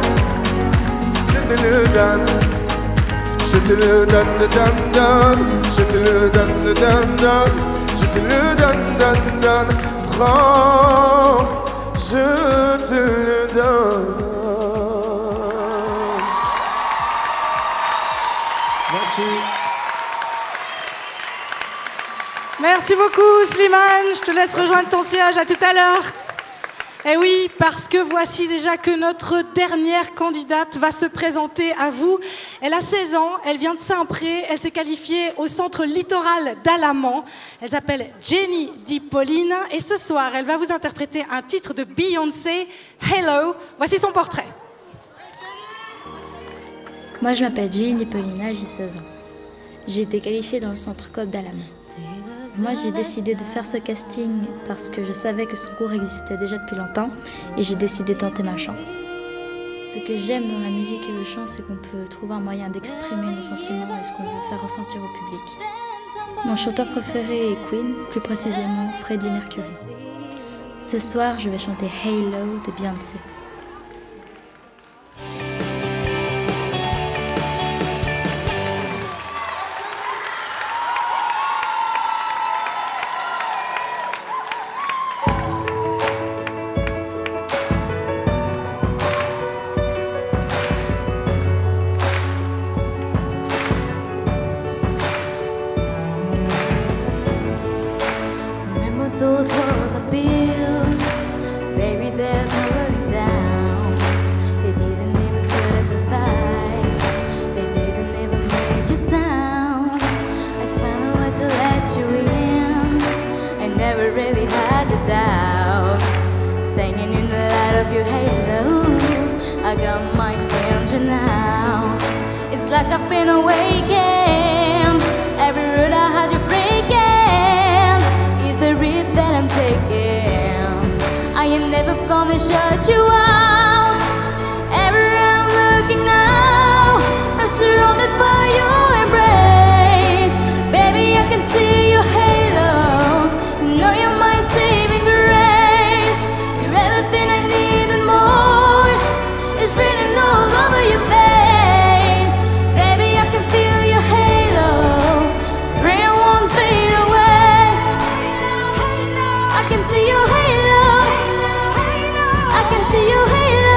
je te le donne. Je te le donne, je te le donne, je te le donne, prends, je te le donne. Merci. Merci beaucoup Slimane, je te laisse rejoindre ton siège, à tout à l'heure. Eh oui, parce que voici déjà que notre dernière candidate va se présenter à vous. Elle a 16 ans, elle vient de Saint-Pré, elle s'est qualifiée au centre littoral d'Alamand. Elle s'appelle Jenny DiPolline et ce soir, elle va vous interpréter un titre de Beyoncé, Hello. Voici son portrait. Moi, je m'appelle Jenny DiPolline, j'ai 16 ans. J'ai été qualifiée dans le centre COP d'Alamand. Moi, j'ai décidé de faire ce casting parce que je savais que ce concours existait déjà depuis longtemps et j'ai décidé de tenter ma chance. Ce que j'aime dans la musique et le chant, c'est qu'on peut trouver un moyen d'exprimer nos sentiments et ce qu'on veut faire ressentir au public. Mon chanteur préféré est Queen, plus précisément Freddie Mercury. Ce soir, je vais chanter Halo de Beyoncé. Those walls I built, baby, they're tumbling down. They didn't even put up a fight, they didn't even make a sound. I found a way to let you in, I never really had a doubt. Staying in the light of your halo, I got my attention now. It's like I've been awakened, every road I had you breaking. The route that I'm taking, I ain't never gonna shut you out. Everywhere I'm looking now, I'm surrounded by your embrace. Baby, I can see your halo, you know you're my saving grace. You're everything I need and more, it's written all over your face. Baby, I can feel your halo, pray it won't fade away. I can see your halo, I can see your halo.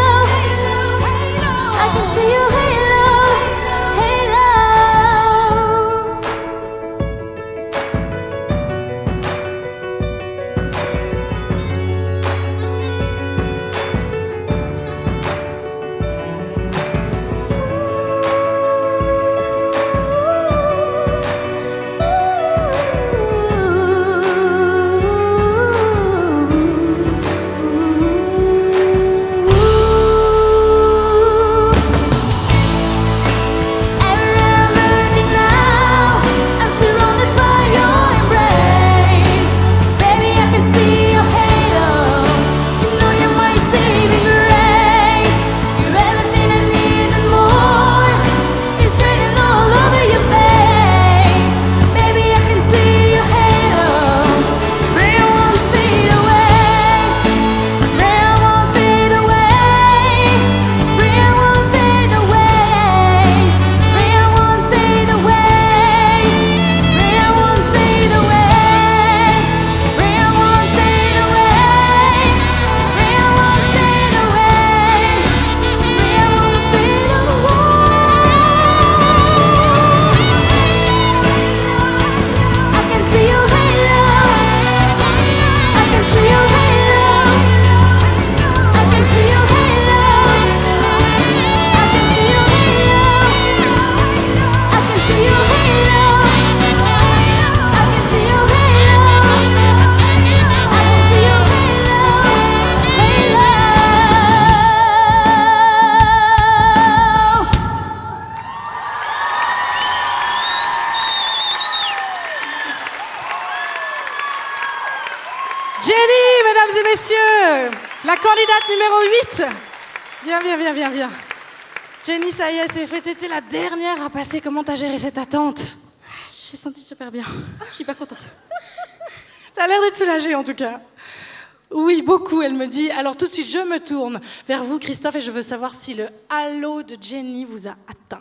la candidate numéro 8. Viens. Jenny, ça y est, c'est fait. T'étais la dernière à passer. Comment t'as géré cette attente? J'ai senti super bien. Je suis pas contente. T'as l'air d'être soulagée, en tout cas. Oui, beaucoup, elle me dit. Alors tout de suite, je me tourne vers vous, Christophe, et je veux savoir si le halo de Jenny vous a atteint.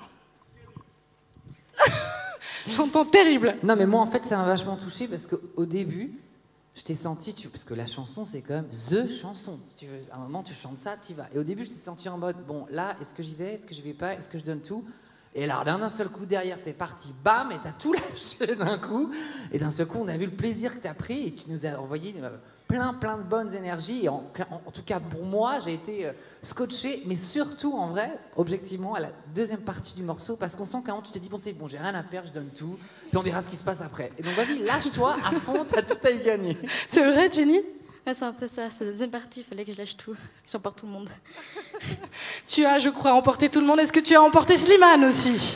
J'entends terrible. Non, mais moi, en fait, ça m'a vachement touchée parce qu'au début, je t'ai senti, parce que la chanson, c'est quand même THE chanson. Si tu veux, à un moment, tu chantes ça, t'y vas. Et au début, je t'ai senti en mode, bon, là, est-ce que j'y vais? Est-ce que j'y vais pas? Est-ce que je donne tout? Et alors, d'un seul coup, derrière, c'est parti, bam, et t'as tout lâché d'un coup. Et d'un seul coup, on a vu le plaisir que t'as pris et tu nous as envoyé plein de bonnes énergies. Et en tout cas, pour moi, j'ai été scotché, mais surtout, en vrai, objectivement, à la deuxième partie du morceau, parce qu'on sent qu'à un moment, tu t'es dit, bon, c'est bon, j'ai rien à perdre, je donne tout, puis on verra ce qui se passe après. Et donc, vas-y, lâche-toi à fond, t'as tout à y gagner. C'est vrai, Jenny? Ouais, c'est un peu ça, c'est la deuxième partie, il fallait que je lâche tout, j'emporte tout le monde. Tu as, je crois, emporté tout le monde. Est-ce que tu as emporté Slimane aussi?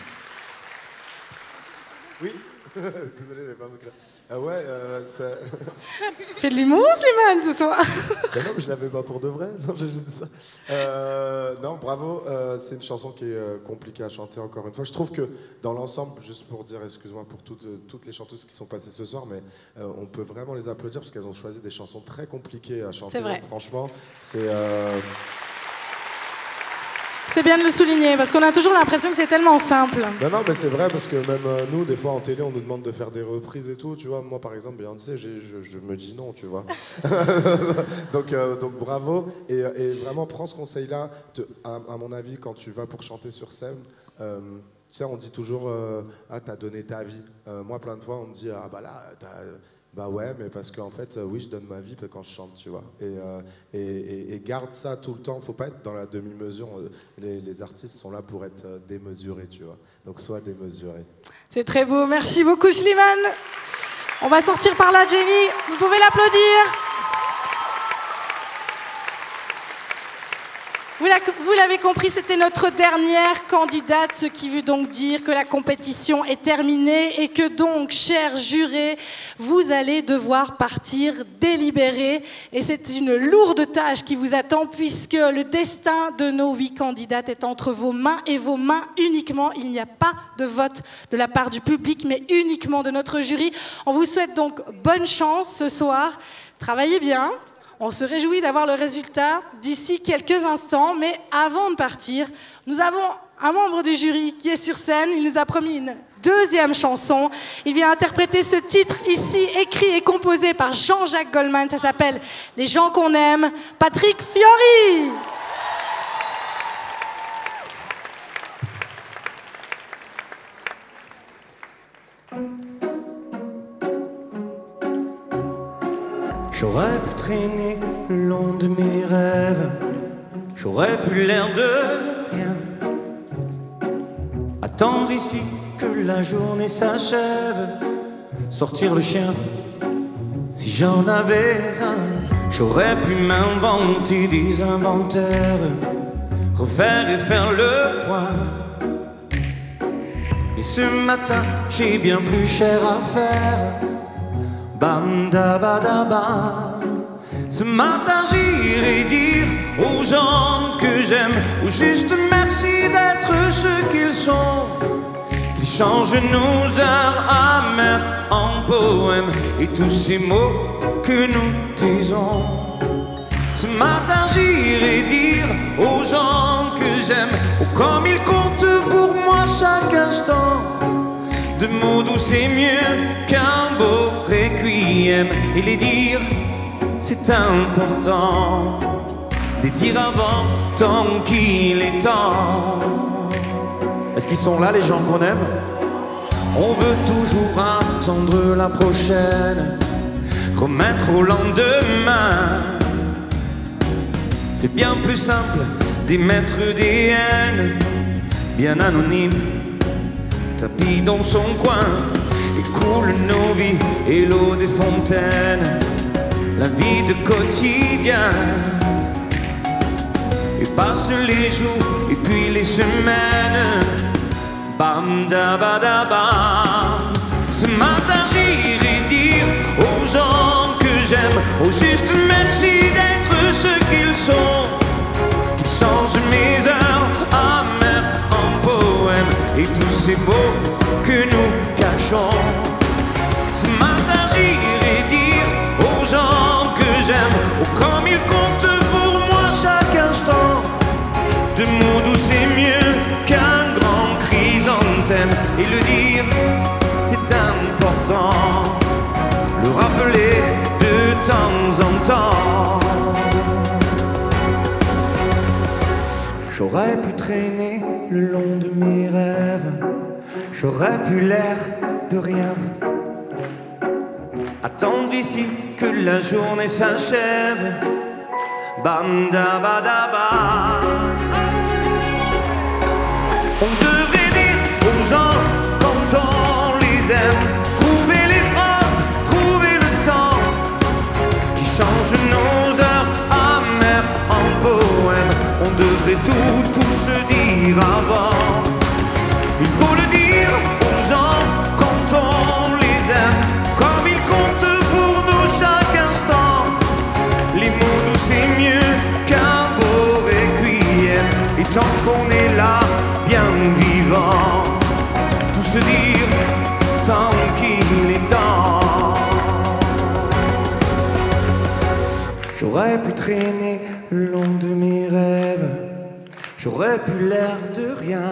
Oui. Désolé, j'avais pas me clair. Ah ouais, ça... Fais de l'humour, Slimane, ce soir. Ben non, mais je l'avais pas pour de vrai. Non, j'ai juste dit ça. Non, bravo. C'est une chanson qui est compliquée à chanter, encore une fois. Je trouve que dans l'ensemble, juste pour dire, excuse-moi pour toutes les chanteuses qui sont passées ce soir, mais on peut vraiment les applaudir parce qu'elles ont choisi des chansons très compliquées à chanter. C'est vrai. Donc, franchement, c'est... C'est bien de le souligner, parce qu'on a toujours l'impression que c'est tellement simple. Ben non, mais c'est vrai, parce que même nous, des fois en télé, on nous demande de faire des reprises et tout, tu vois. Moi, par exemple, Beyoncé, je me dis non, tu vois. donc bravo. Et vraiment, prends ce conseil-là. À mon avis, quand tu vas pour chanter sur scène, tu sais, on dit toujours ah, t'as donné ta vie. Moi, plein de fois, on me dit ah, bah là, bah ouais, mais parce qu'en fait, oui, je donne ma vie quand je chante, tu vois. Et garde ça tout le temps. Faut pas être dans la demi-mesure. Les artistes sont là pour être démesurés, tu vois. Donc, sois démesuré. C'est très beau. Merci beaucoup, Slimane. On va sortir par là, Jenny. Vous pouvez l'applaudir. Vous l'avez compris, c'était notre dernière candidate, ce qui veut donc dire que la compétition est terminée et que donc, chers jurés, vous allez devoir partir délibérer. Et c'est une lourde tâche qui vous attend puisque le destin de nos 8 candidates est entre vos mains et vos mains uniquement. Il n'y a pas de vote de la part du public, mais uniquement de notre jury. On vous souhaite donc bonne chance ce soir. Travaillez bien. On se réjouit d'avoir le résultat d'ici quelques instants, mais avant de partir, nous avons un membre du jury qui est sur scène. Il nous a promis une deuxième chanson. Il vient interpréter ce titre ici, écrit et composé par Jean-Jacques Goldman. Ça s'appelle « Les gens qu'on aime ». Patrick Fiori. J'aurais pu traîner le long de mes rêves, j'aurais pu l'air de rien, attendre ici que la journée s'achève, sortir le chien si j'en avais un. J'aurais pu m'inventer des inventaires, refaire et faire le point. Et ce matin j'ai bien plus cher à faire. Bam da ba da ba. Ce matin j'irai dire aux gens que j'aime, ou juste merci d'être ce qu'ils sont. Qu'ils changent nos heures amères en poèmes et tous ces mots que nous taisons. Ce matin j'irai dire aux gens que j'aime, oh comme ils comptent pour moi chaque instant. De mots doux c'est mieux qu'un beau requiem. Et les dire c'est important, les dire avant tant qu'il est temps. Est-ce qu'ils sont là les gens qu'on aime? On veut toujours attendre la prochaine, remettre au lendemain. C'est bien plus simple d'émettre des haines, bien anonymes, tapis dans son coin, et coule nos vies et l'eau des fontaines, la vie de quotidien. Et passent les jours et puis les semaines, bam da ba da ba. Ce matin j'irai dire aux gens que j'aime, au juste merci d'être ce qu'ils sont, qu'ils changent mes heures amères en poèmes et tous ces mots que nous cachons. Ce matin j'irai dire aux gens que j'aime, oh comme ils comptent pour moi chaque instant. De mots doux c'est mieux qu'un grand chrysanthème, et le dire c'est important, le rappeler de temps en temps. J'aurais pu traîner le long de mes rêves, j'aurais pu l'air de rien, attendre ici que la journée s'achève. Bam da ba da ba. On devrait dire aux gens quand on les aime, trouver les phrases, trouver le temps qui change nos heures amères en poèmes. On devrait tout se dire avant. Il faut le dire aux gens quand on les aime, comme ils comptent pour nous chaque instant. Les mots doux c'est mieux qu'un beau requiem, et tant qu'on est là, bien vivant, tout se dire tant qu'il est temps. J'aurais pu traîner le long de mes rêves, j'aurais pu l'air de rien,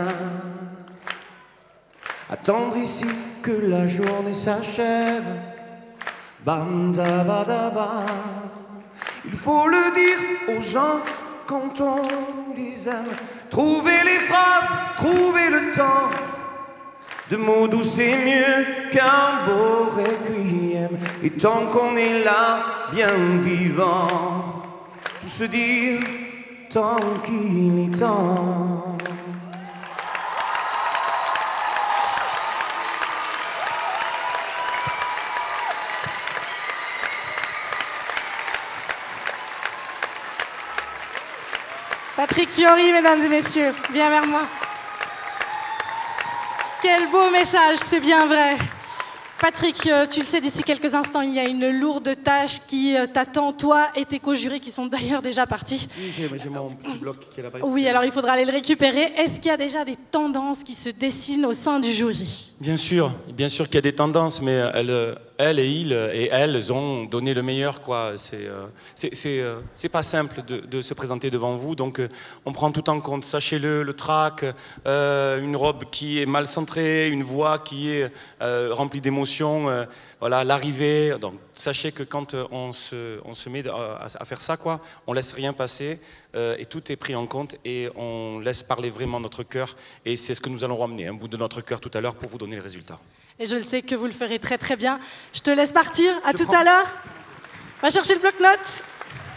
attendre ici que la journée s'achève. Bam da ba da ba. Il faut le dire aux gens quand on les aime, trouver les phrases, trouver le temps. De mots doux c'est mieux qu'un beau requiem, et tant qu'on est là, bien vivant, tout se dire tant qu'il est temps. Patrick Fiori, mesdames et messieurs, viens vers moi. Quel beau message, c'est bien vrai. Patrick, tu le sais, d'ici quelques instants, il y a une lourde tâche qui t'attend, toi et tes co-jurés qui sont d'ailleurs déjà partis. Oui, j'ai mon petit bloc qui est là-bas. Oui, alors il faudra aller le récupérer. Est-ce qu'il y a déjà des tendances qui se dessinent au sein du jury? Bien sûr qu'il y a des tendances, mais elles et elles ont donné le meilleur, quoi. C'est pas simple de se présenter devant vous, donc on prend tout en compte. Sachez-le, le track, une robe qui est mal centrée, une voix qui est remplie d'émotions, voilà, l'arrivée. Donc sachez que quand on se met à faire ça, quoi, on laisse rien passer et tout est pris en compte et on laisse parler vraiment notre cœur, et c'est ce que nous allons ramener, un bout de notre cœur tout à l'heure pour vous donner les résultats. Et je le sais que vous le ferez très très bien. Je te laisse partir. À tout à l'heure. Va chercher le bloc-notes.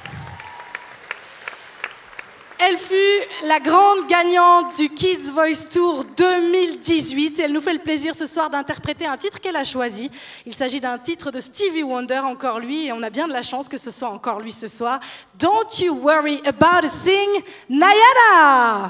Elle fut la grande gagnante du Kids Voice Tour 2018. Et elle nous fait le plaisir ce soir d'interpréter un titre qu'elle a choisi. Il s'agit d'un titre de Stevie Wonder, encore lui. Et on a bien de la chance que ce soit encore lui ce soir. Don't you worry about a thing, Nayara.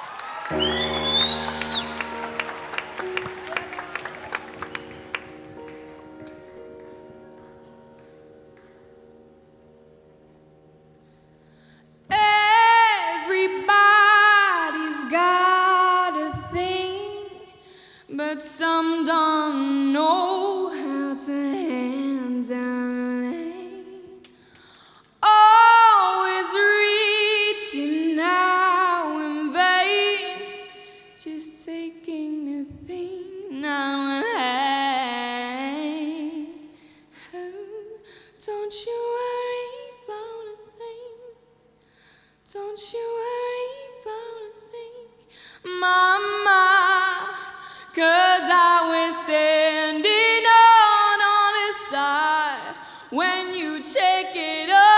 Everybody's got a thing, but some don't know how to handle it. Always reaching out in vain, just taking the thing now and then. Oh, don't you worry about a thing. Don't you worry about a thing, Mama, 'cause I was standing on his side when you check it up.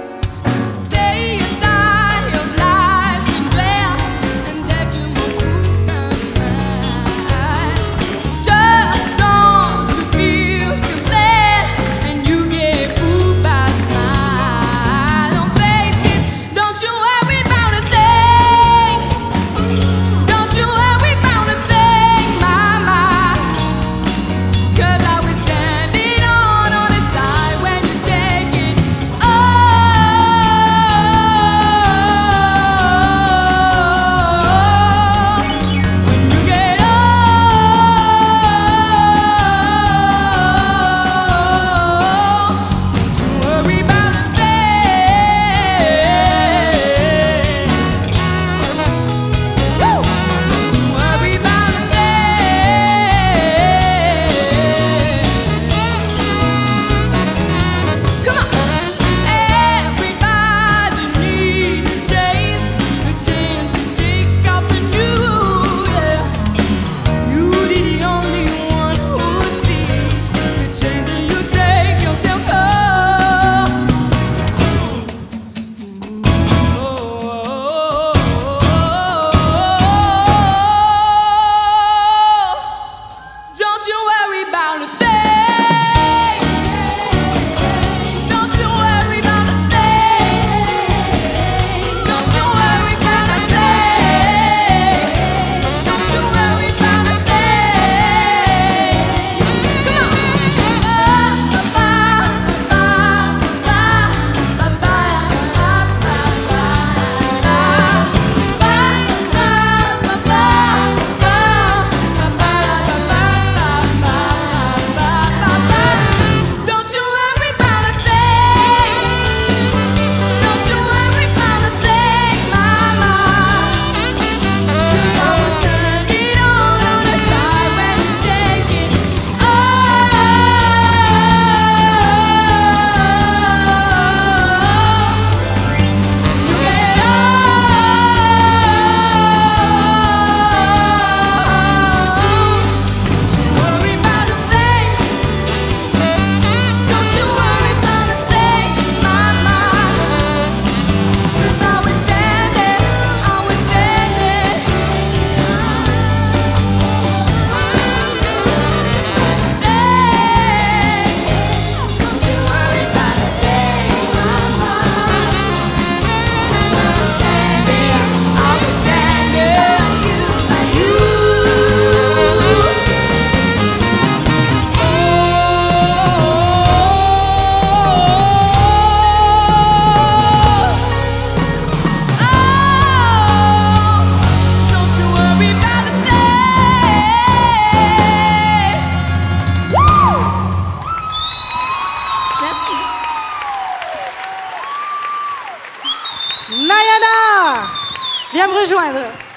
Stay aside, your life's in fair, and that you move Nayana, viens me rejoindre.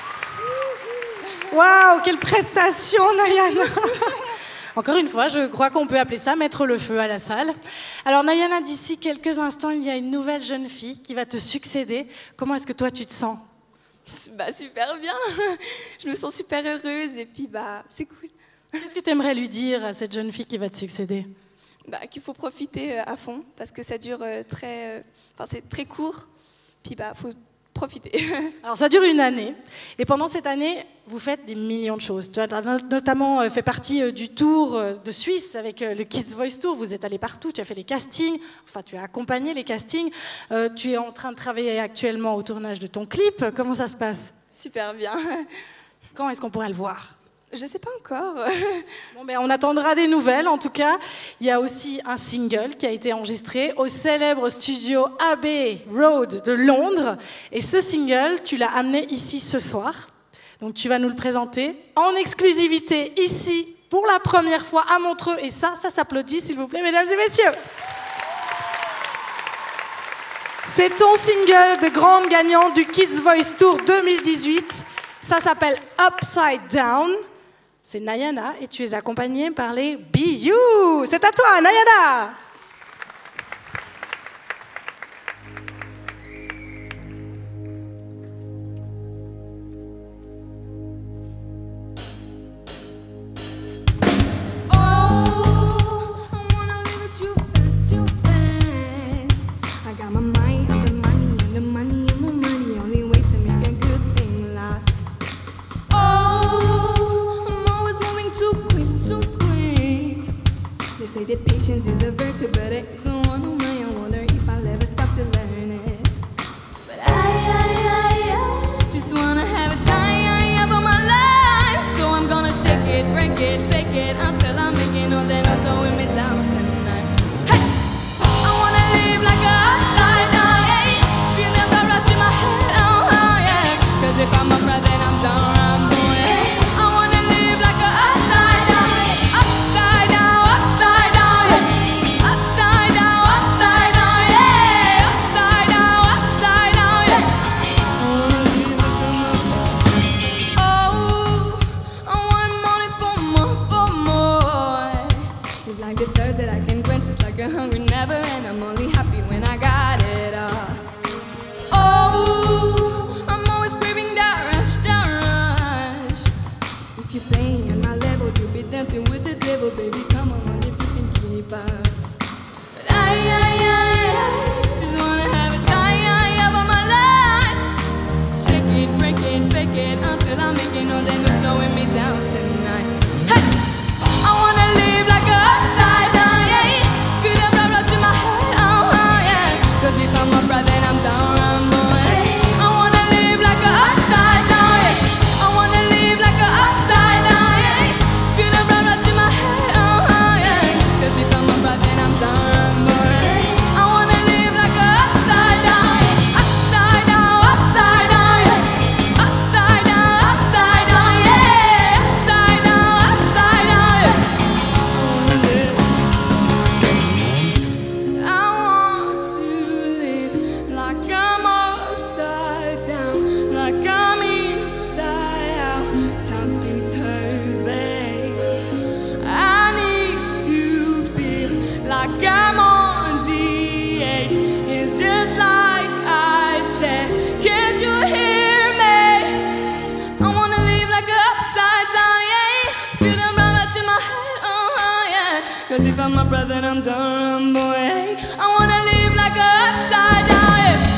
Waouh, quelle prestation, Nayana. Encore une fois, je crois qu'on peut appeler ça mettre le feu à la salle. Alors Nayana, d'ici quelques instants, il y a une nouvelle jeune fille qui va te succéder. Comment est-ce que toi tu te sens? Bah super bien. Je me sens super heureuse et puis bah c'est cool. Qu'est-ce que tu aimerais lui dire à cette jeune fille qui va te succéder? Bah qu'il faut profiter à fond parce que ça dure c'est très court. Puis bah faut profiter. Alors ça dure une année et pendant cette année vous faites des millions de choses. Tu as notamment fait partie du tour de Suisse avec le Kids Voice Tour. Vous êtes allé partout, tu as fait les castings, enfin tu as accompagné les castings. Tu es en train de travailler actuellement au tournage de ton clip. Comment ça se passe? Super bien. Quand est-ce qu'on pourra le voir? Je sais pas encore. Bon, ben, on attendra des nouvelles. En tout cas, il y a aussi un single qui a été enregistré au célèbre studio Abbey Road de Londres. Et ce single, tu l'as amené ici ce soir. Donc tu vas nous le présenter en exclusivité ici pour la première fois à Montreux. Et ça s'applaudit, s'il vous plaît, mesdames et messieurs. C'est ton single de grande gagnante du Kids Voice Tour 2018. Ça s'appelle Upside Down. C'est Nayana et tu es accompagnée par les BU. C'est à toi, Nayana. They say that patience is a virtue, but it's the one who I wonder if I'll ever stop to learn it. But I just wanna have a time of my life. So I'm gonna shake it, break it, fake it until I'm making all that noise slowing me down tonight. Hey! I wanna live like a upside down, yeah. Feeling the rush in my head, oh yeah. Cause if I'm upright, then I'm down, I'm boy. I wanna live like a upside down, upside down. Hungry never, and I'm only happy when I got it all. Oh, I'm always craving that rush. If you're playing on my level, you'll be dancing with the devil, baby. Come on, if you can keep up. But I just wanna have a time of my life. Shake it, break it, fake it until I'm making all that noise slowing me down tonight. Hey, I wanna live like a upside down. Cause if I'm upright, then I'm down, I'm boy. I wanna live like a upside down, yeah. I wanna live like a upside down, yeah. Feel the blood rush in my head, oh yeah. Cause if I'm upright, then I'm down, I'm boy. I wanna live like a upside down, upside down, upside down, yeah. Upside down, yeah. Upside down, yeah. I want to like I'm upside down, like I'm inside out, topsy-turvy. I need to feel like I'm on the edge. It's just like I said, can't you hear me? I wanna live like an upside down, yeah. Feel the blood rush in my head, oh yeah. Cause if I'm a brother, I'm done, boy. I wanna live like an upside down.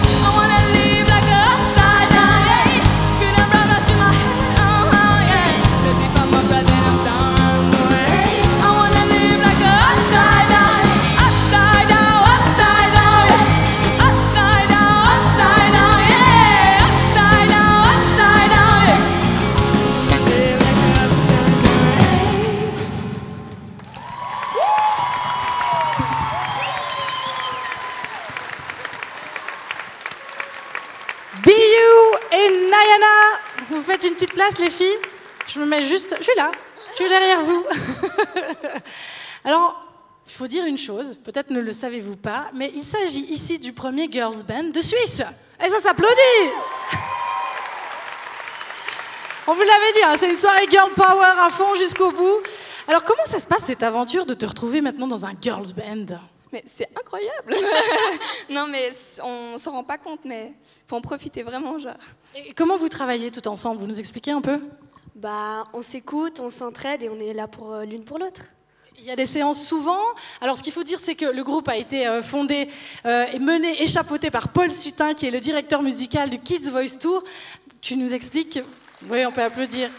Vous faites une petite place, les filles? Je me mets juste... Je suis là. Je suis derrière vous. Alors, faut dire une chose, peut-être ne le savez-vous pas, mais il s'agit ici du premier girls band de Suisse. Et ça s'applaudit. On vous l'avait dit, hein, c'est une soirée girl power à fond jusqu'au bout. Alors comment ça se passe cette aventure de te retrouver maintenant dans un girls band? Mais c'est incroyable. Non, mais on s'en rend pas compte, mais faut en profiter vraiment, genre. Et comment vous travaillez tout ensemble? Vous nous expliquez un peu? Bah, on s'écoute, on s'entraide et on est là pour l'une pour l'autre. Il y a des séances souvent. Alors, ce qu'il faut dire, c'est que le groupe a été fondé et mené et chapeauté par Paul Sutin, qui est le directeur musical du Kids Voice Tour. Tu nous expliques? Oui, on peut applaudir.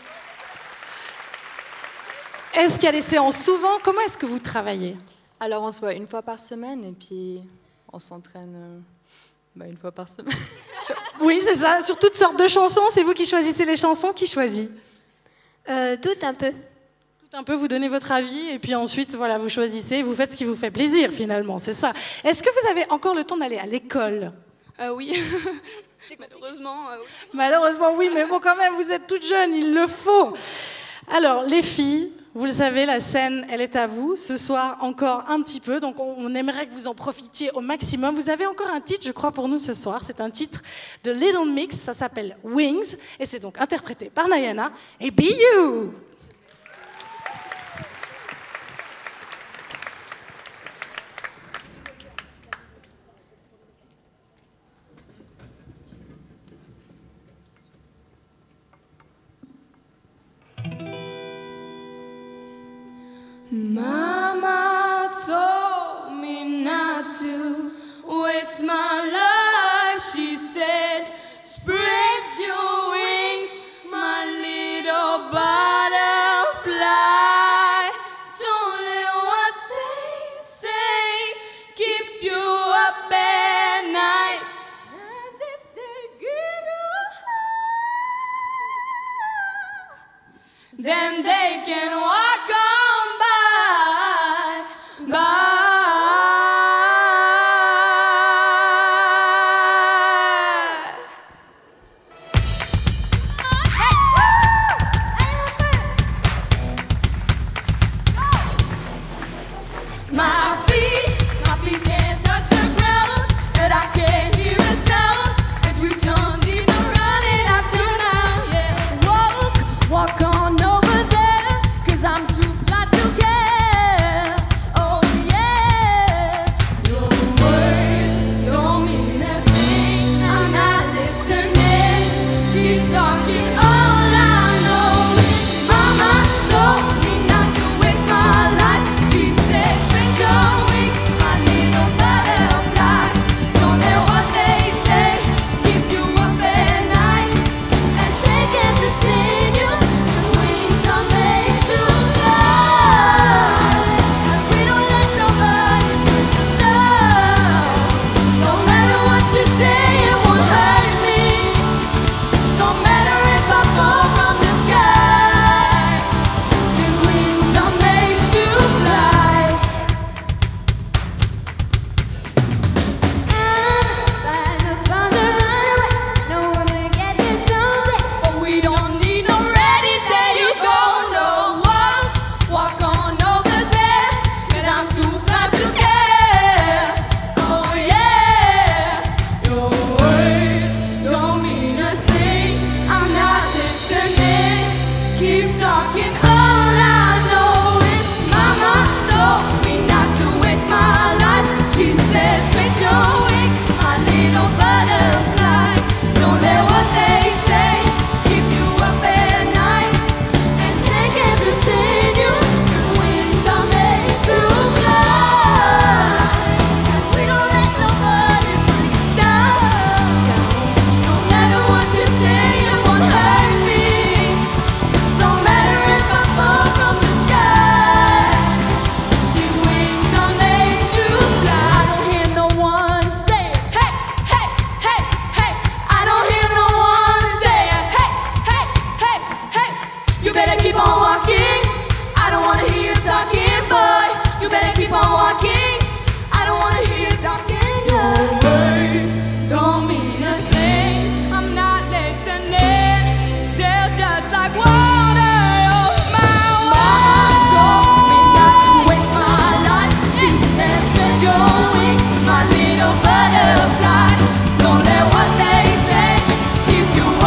Est-ce qu'il y a des séances souvent? Comment est-ce que vous travaillez? Alors, on se voit une fois par semaine et puis on s'entraîne une fois par semaine. Oui, c'est ça. Sur toutes sortes de chansons. C'est vous qui choisissez les chansons? Qui choisit? Tout un peu. Tout un peu, vous donnez votre avis et puis ensuite, voilà, vous choisissez, vous faites ce qui vous fait plaisir finalement, c'est ça. Est-ce que vous avez encore le temps d'aller à l'école? Oui. Malheureusement. Oui. Malheureusement, oui, mais bon, quand même, vous êtes toutes jeunes, il le faut. Alors, les filles, vous le savez, la scène, elle est à vous. Ce soir, encore un petit peu, donc on aimerait que vous en profitiez au maximum. Vous avez encore un titre, je crois, pour nous ce soir. C'est un titre de Little Mix, ça s'appelle Wings, et c'est donc interprété par Nayana et Be You. Mama told me not to waste my life. She said, spread your wings, my little butterfly. Don't let what they say keep you up at night. And if they give you high, then they can walk on. Walk on over there.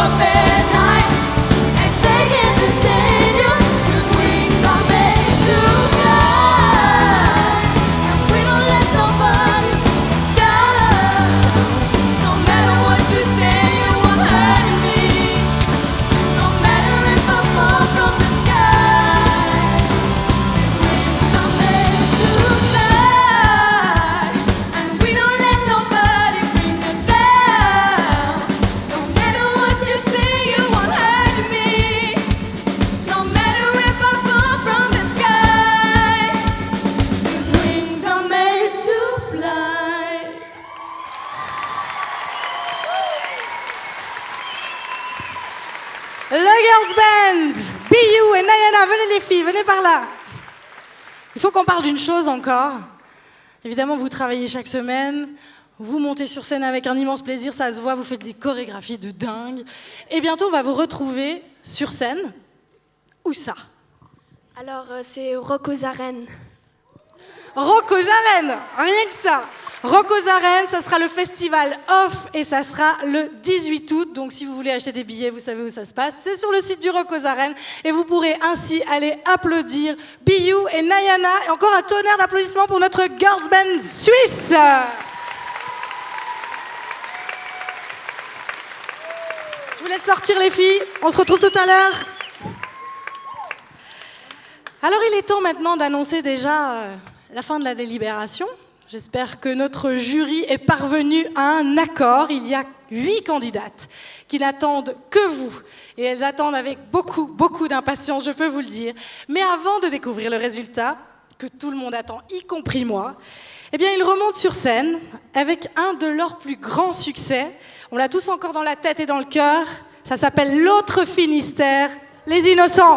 up at night and take entertain you. 'Cause wings are made to fly, and we don't let nobody stop. No matter what you say, you won't hurt me. No matter if I fall from the sky, wings are made to fly, and we don't let nobody bring us down. No matter what you say, you won't hurt me. No matter if I fall from the sky, these wings are made to fly. Le Girls Band, BU et Nayana, venez les filles, venez par là. Il faut qu'on parle d'une chose encore. Évidemment, vous travaillez chaque semaine, vous montez sur scène avec un immense plaisir, ça se voit, vous faites des chorégraphies de dingue. Et bientôt, on va vous retrouver sur scène. Où ça? Alors, c'est Rock aux Arènes. Rock aux Arènes, rien que ça. Rock aux Arènes, ça sera le festival Off et ça sera le 18 août. Donc si vous voulez acheter des billets, vous savez où ça se passe. C'est sur le site du Rock aux Arènes et vous pourrez ainsi aller applaudir BU et Nayana. Et encore un tonnerre d'applaudissements pour notre Girls Band suisse. Je vous laisse sortir les filles. On se retrouve tout à l'heure. Alors il est temps maintenant d'annoncer déjà la fin de la délibération. J'espère que notre jury est parvenu à un accord. Il y a 8 candidates qui n'attendent que vous. Et elles attendent avec beaucoup, beaucoup d'impatience, je peux vous le dire. Mais avant de découvrir le résultat, que tout le monde attend, y compris moi, eh bien, ils remontent sur scène avec un de leurs plus grands succès. On l'a tous encore dans la tête et dans le cœur. Ça s'appelle L'autre Finistère, Les Innocents.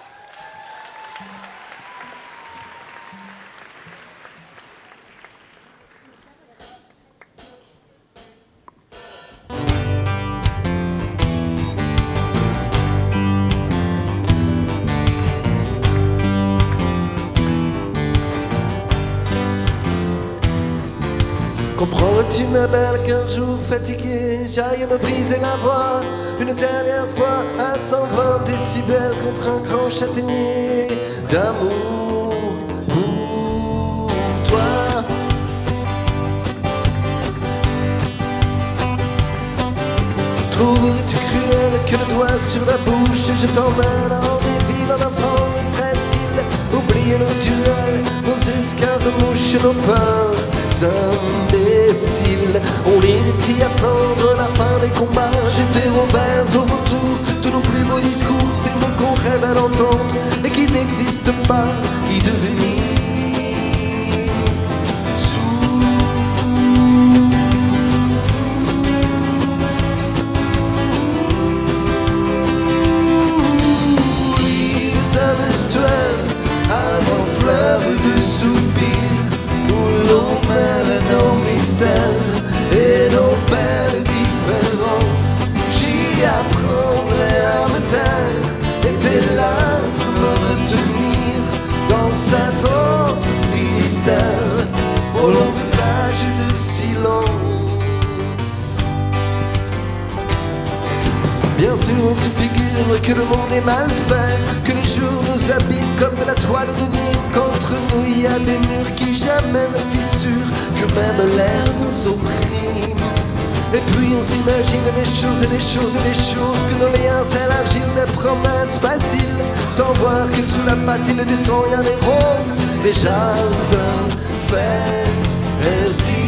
Comprends-tu ma belle qu'un jour fatigué j'aille me briser la voix une dernière fois à 120 décibels contre un grand châtaignier d'amour pour toi. Trouverais-tu cruel que le doigt sur la bouche je t'emmène en des villes en enfant et presqu'île. Oubliez nos duels, nos escarmouches, nos peurs imbéciles. On l'est y attendre la fin des combats. J'étais au vers au retour, tous nos plus beaux discours, ces mots qu'on rêve à l'entendre et qui n'existent pas, qui devenir un fleuve de soupirs où l'on mêle nos mystères et nos belles différences. J'y apprendrai à me taire et tes larmes me retenir dans cette autre Finistère aux longues plages de silence. Bien sûr on se figure que le monde est mal fait, que les jours nous abîment comme de la toile de Nîmes, qu'entre nous il y a des murs qui jamais ne fissurent, que même l'air nous opprime. Et puis on s'imagine des choses et des choses et des choses, que nos liens s'élargissent, des promesses faciles, sans voir que sous la patine du temps il y a des roses, des jardins fertiles.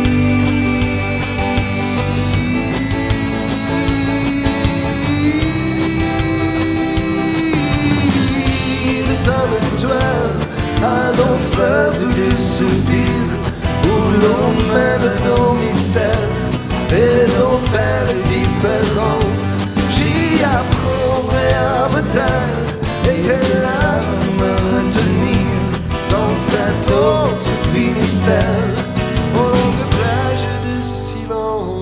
Une histoire à nos fleuves de soupirs où l'on mêle nos mystères et nos belles différences. J'y apprendrai à me taire et tes larmes me retenir dans cette autre Finistère aux longues plages de silence.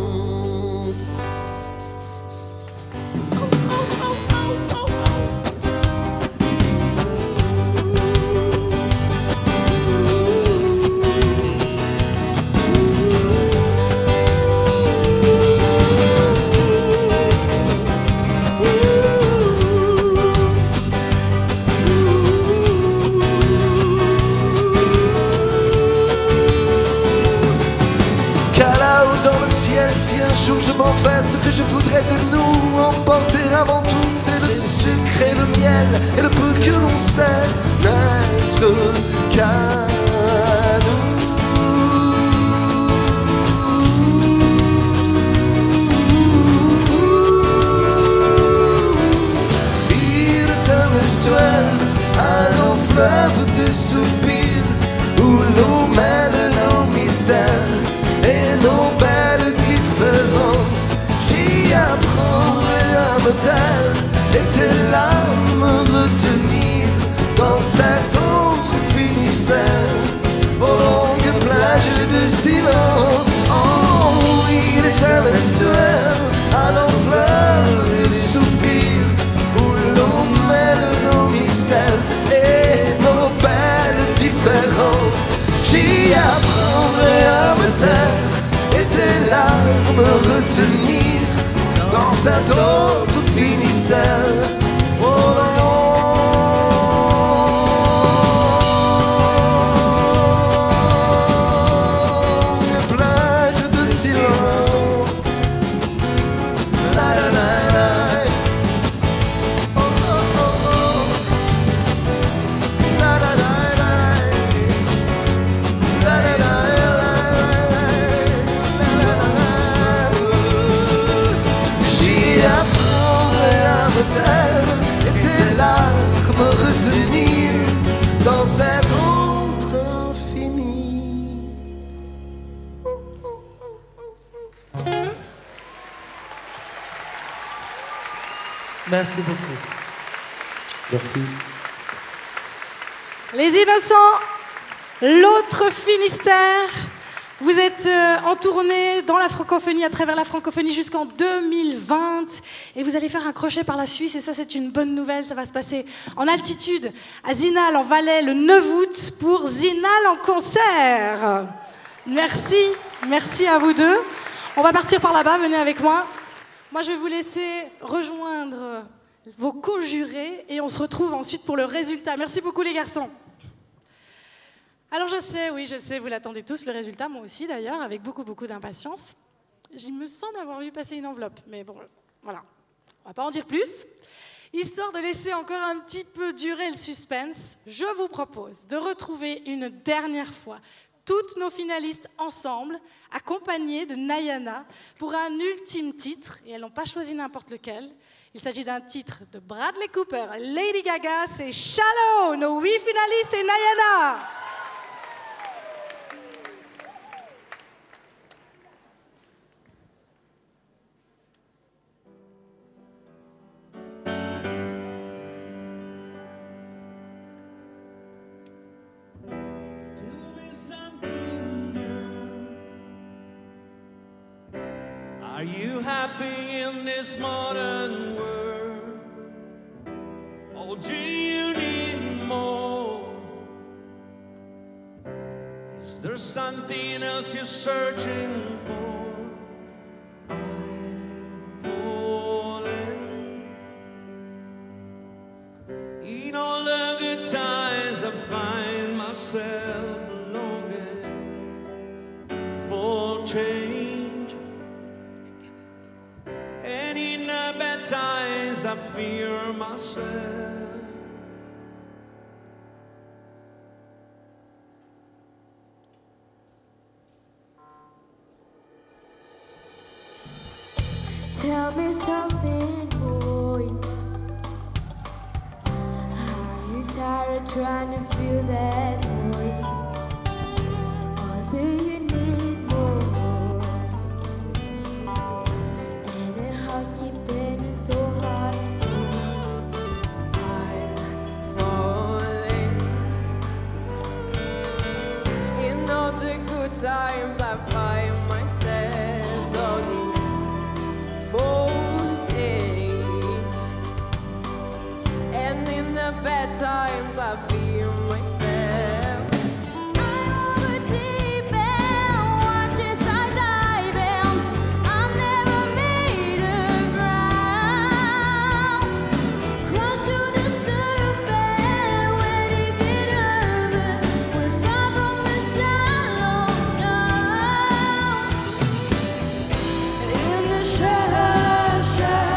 nous emporter avant tout, c'est le sucre et le miel et le peu que l'on sait n'être qu'à nous. Il est un estuaire à nos fleuves de soupirs où l'on mêle nos mystères et nos belles différences. J'y apprendrai à me taire et tes larmes retenir dans cet autre Finistère, aux longues plages de silence. Oh, il est un estuaire à nos fleurs et soupirs où l'on mêle nos mystères et nos belles différences. J'y apprendrai à me taire et tes larmes retenir dans cet autre Finistère. Oh, les plages de silence. La la la la. Oh oh oh oh. La la la la. La la la la. J'y apprendrai à me taire et tes larmes retenir dans cet autre infini. Merci beaucoup. Merci. Les Innocents, l'autre Finistère. Vous êtes en tournée dans la francophonie, à travers la francophonie jusqu'en 2020. Et vous allez faire un crochet par la Suisse. Et ça, c'est une bonne nouvelle. Ça va se passer en altitude à Zinal, en Valais, le 9 août, pour Zinal en concert. Merci. Merci à vous deux. On va partir par là-bas. Venez avec moi. Moi, je vais vous laisser rejoindre vos co-jurés. Et on se retrouve ensuite pour le résultat. Merci beaucoup, les garçons. Alors je sais, oui, je sais, vous l'attendez tous, le résultat, moi aussi d'ailleurs, avec beaucoup d'impatience. Il me semble avoir vu passer une enveloppe, mais bon, voilà, on va pas en dire plus. Histoire de laisser encore un petit peu durer le suspense, je vous propose de retrouver une dernière fois toutes nos finalistes ensemble, accompagnées de Nayana, pour un ultime titre, et elles n'ont pas choisi n'importe lequel. Il s'agit d'un titre de Bradley Cooper, Lady Gaga, c'est Shallow, nos 8 finalistes et Nayana. Are you happy in this modern world? Or do you need more? Is there something else you're searching for? I'm falling. In all the good times I find myself longing for change. And in the bad times I fear myself. Tell me something, boy. Are you tired of trying to feel that void? Or do you need more? And it hard keeping it so hard. I'm falling. In all the good times I find myself longing for change, and in the bad times I feel myself. I'm over deep and watch as I dive in. I never made a ground. Crash to the surface when you get nervous. We're far from the shallow now. In the shallow.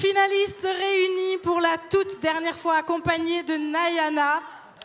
finalistes réunis pour la toute dernière fois, accompagnés de Nayana.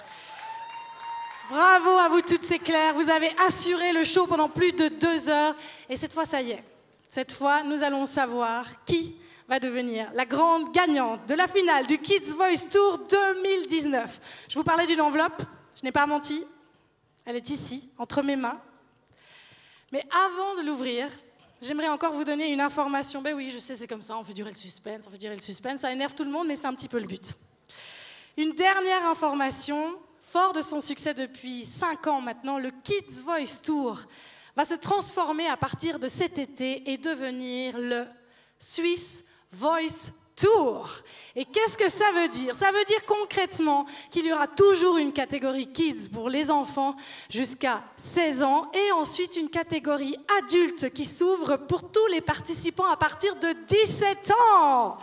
Bravo à vous toutes, c'est clair. Vous avez assuré le show pendant plus de 2 heures. Et cette fois, ça y est. Cette fois, nous allons savoir qui va devenir la grande gagnante de la finale du Kids Voice Tour 2019. Je vous parlais d'une enveloppe. Je n'ai pas menti. Elle est ici, entre mes mains. Mais avant de l'ouvrir, j'aimerais encore vous donner une information. Ben oui, je sais, c'est comme ça, on fait durer le suspense, ça énerve tout le monde, mais c'est un petit peu le but. Une dernière information, fort de son succès depuis 5 ans maintenant, le Kids Voice Tour va se transformer à partir de cet été et devenir le Swiss Voice Tour. Et qu'est-ce que ça veut dire? Ça veut dire concrètement qu'il y aura toujours une catégorie Kids pour les enfants jusqu'à 16 ans et ensuite une catégorie adulte qui s'ouvre pour tous les participants à partir de 17 ans.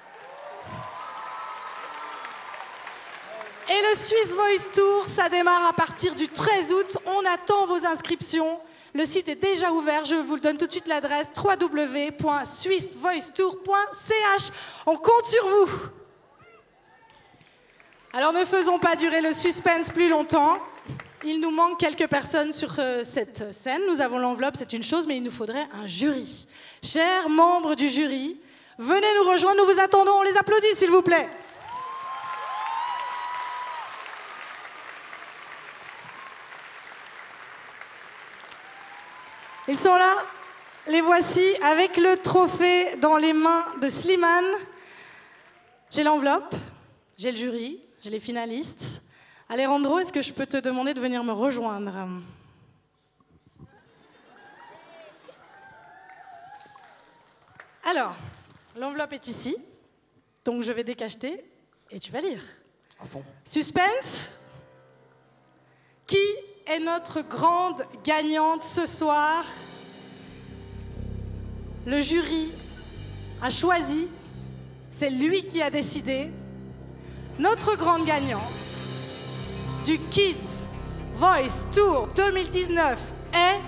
Et le Swiss Voice Tour, ça démarre à partir du 13 août. On attend vos inscriptions. Le site est déjà ouvert, je vous le donne tout de suite l'adresse www.swissvoicetour.ch. On compte sur vous. Alors ne faisons pas durer le suspense plus longtemps. Il nous manque quelques personnes sur cette scène. Nous avons l'enveloppe, c'est une chose, mais il nous faudrait un jury. Chers membres du jury, venez nous rejoindre, nous vous attendons, on les applaudit s'il vous plaît. Ils sont là, les voici avec le trophée dans les mains de Slimane. J'ai l'enveloppe, j'ai le jury, j'ai les finalistes. Alejandro, est-ce que je peux te demander de venir me rejoindre? Alors, l'enveloppe est ici, donc je vais décacheter et tu vas lire. À fond. Suspense. Qui est notre grande gagnante ce soir? Le jury a choisi, c'est lui qui a décidé. Notre grande gagnante du Kids Voice Tour 2019 est...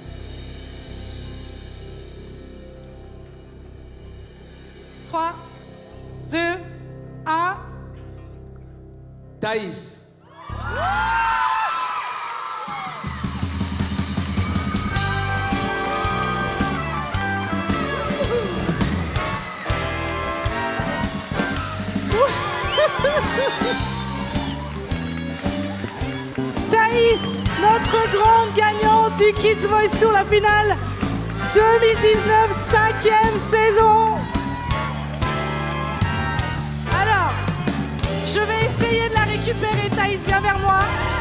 « 3, 2, 1... Thaïs. Thaïs, notre grande gagnante du Kids Voice Tour, la finale 2019, 5e saison. Alors, je vais essayer de la récupérer. Thaïs, viens vers moi.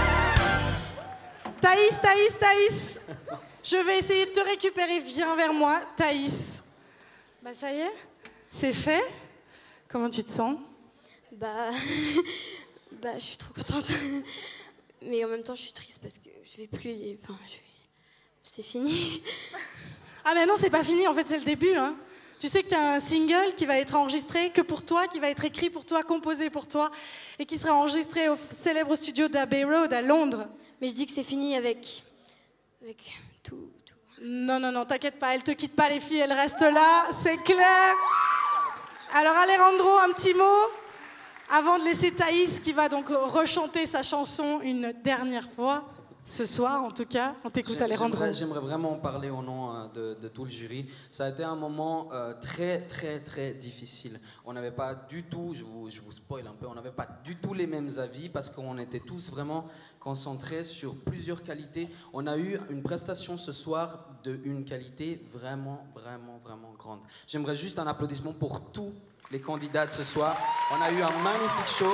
Thaïs, Thaïs, Thaïs. Je vais essayer de te récupérer. Viens vers moi, Thaïs. Bah ça y est, c'est fait. Comment tu te sens? Bah, je suis trop contente. Mais en même temps, je suis triste parce que je vais plus les... Enfin, c'est fini. Ah mais non, c'est pas fini, en fait, c'est le début. Hein. Tu sais que tu as un single qui va être enregistré que pour toi, qui va être écrit pour toi, composé pour toi, et qui sera enregistré au célèbre studio d'Abbey Road à Londres. Mais je dis que c'est fini avec tout. Non, non, non, t'inquiète pas, elle te quitte pas les filles, elle reste là, c'est clair. Alors Alejandro, un petit mot avant de laisser Thaïs qui va donc rechanter sa chanson une dernière fois, ce soir en tout cas. On t'écoute Alejandro. J'aimerais vraiment parler au nom de tout le jury. Ça a été un moment très très très difficile. On n'avait pas du tout, je vous spoil un peu, on n'avait pas du tout les mêmes avis parce qu'on était tous vraiment concentrés sur plusieurs qualités. On a eu une prestation ce soir d'une qualité vraiment vraiment vraiment grande. J'aimerais juste un applaudissement pour tous les candidats de ce soir. On a eu un magnifique show.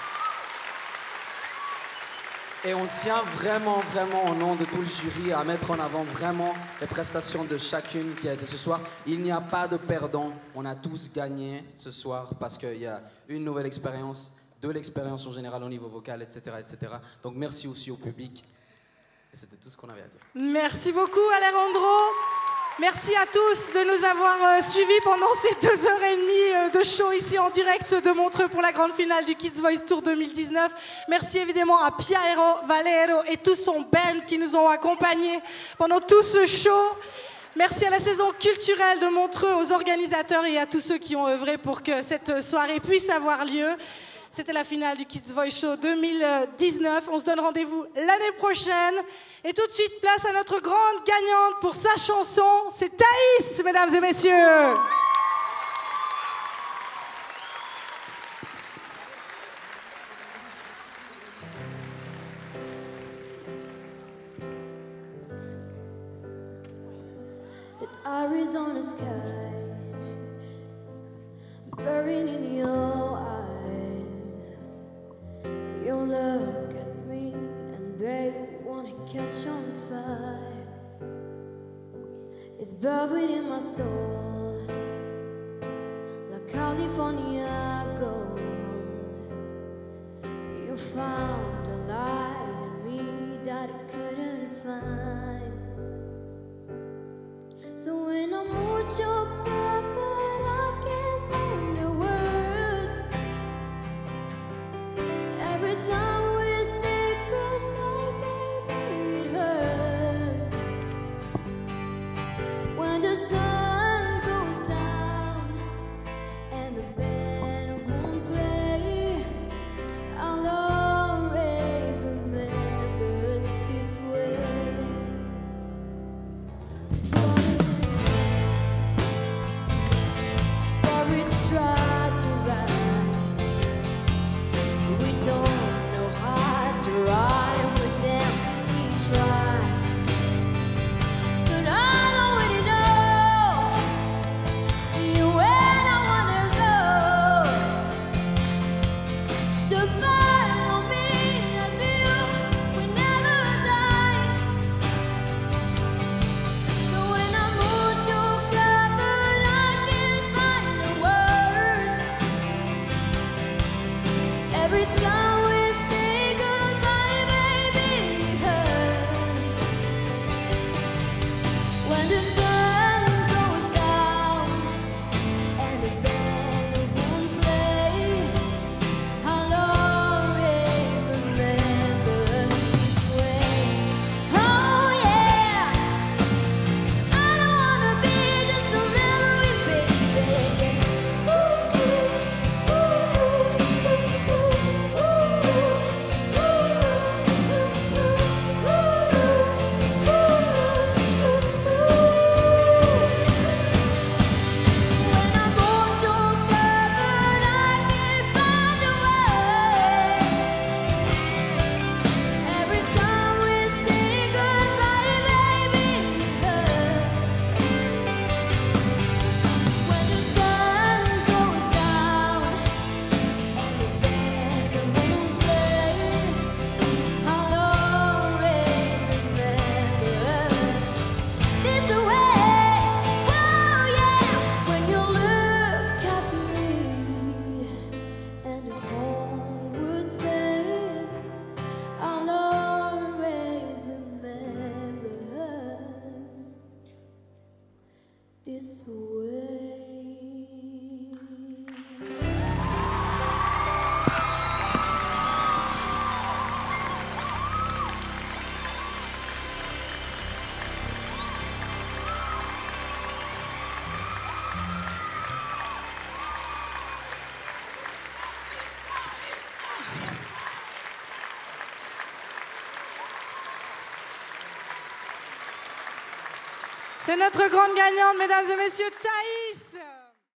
Et on tient vraiment, vraiment au nom de tout le jury à mettre en avant vraiment les prestations de chacune qui a été ce soir. Il n'y a pas de perdant. On a tous gagné ce soir parce qu'il y a une nouvelle expérience, de l'expérience en général au niveau vocal, etc., etc. Donc merci aussi au public. Et c'était tout ce qu'on avait à dire. Merci beaucoup Alejandro. Merci à tous de nous avoir suivis pendant ces 2h30 de show ici en direct de Montreux pour la grande finale du Kids Voice Tour 2019. Merci évidemment à Piero Valero et tout son band qui nous ont accompagnés pendant tout ce show. Merci à la saison culturelle de Montreux, aux organisateurs et à tous ceux qui ont œuvré pour que cette soirée puisse avoir lieu. C'était la finale du Kids Voice Show 2019. On se donne rendez-vous l'année prochaine. Et tout de suite, place à notre grande gagnante pour sa chanson. C'est Thaïs, mesdames et messieurs. Arizona sky buried in your eyes. You look at me and baby wanna catch on fire. It's buried in my soul like California gold. You found a light in me that I couldn't find. So when I'm all choked up and I can't find the words, every time we say goodnight, baby, it hurts. When the sun goes down and the band won't play, I'll always remember us this way. Try to rise. We don't know how to ride, but damn, we try. But I already know you where I wanna go. The final mean as you, we never die. So when I'm all choked up and I can't find the words, every time we say goodbye, baby, it hurts. When the sun goes down and the band won't play, I'll always remember us this way. Oh yeah, I don't wanna be just a memory, baby. This way. C'est notre grande gagnante, mesdames et messieurs, Thaïs.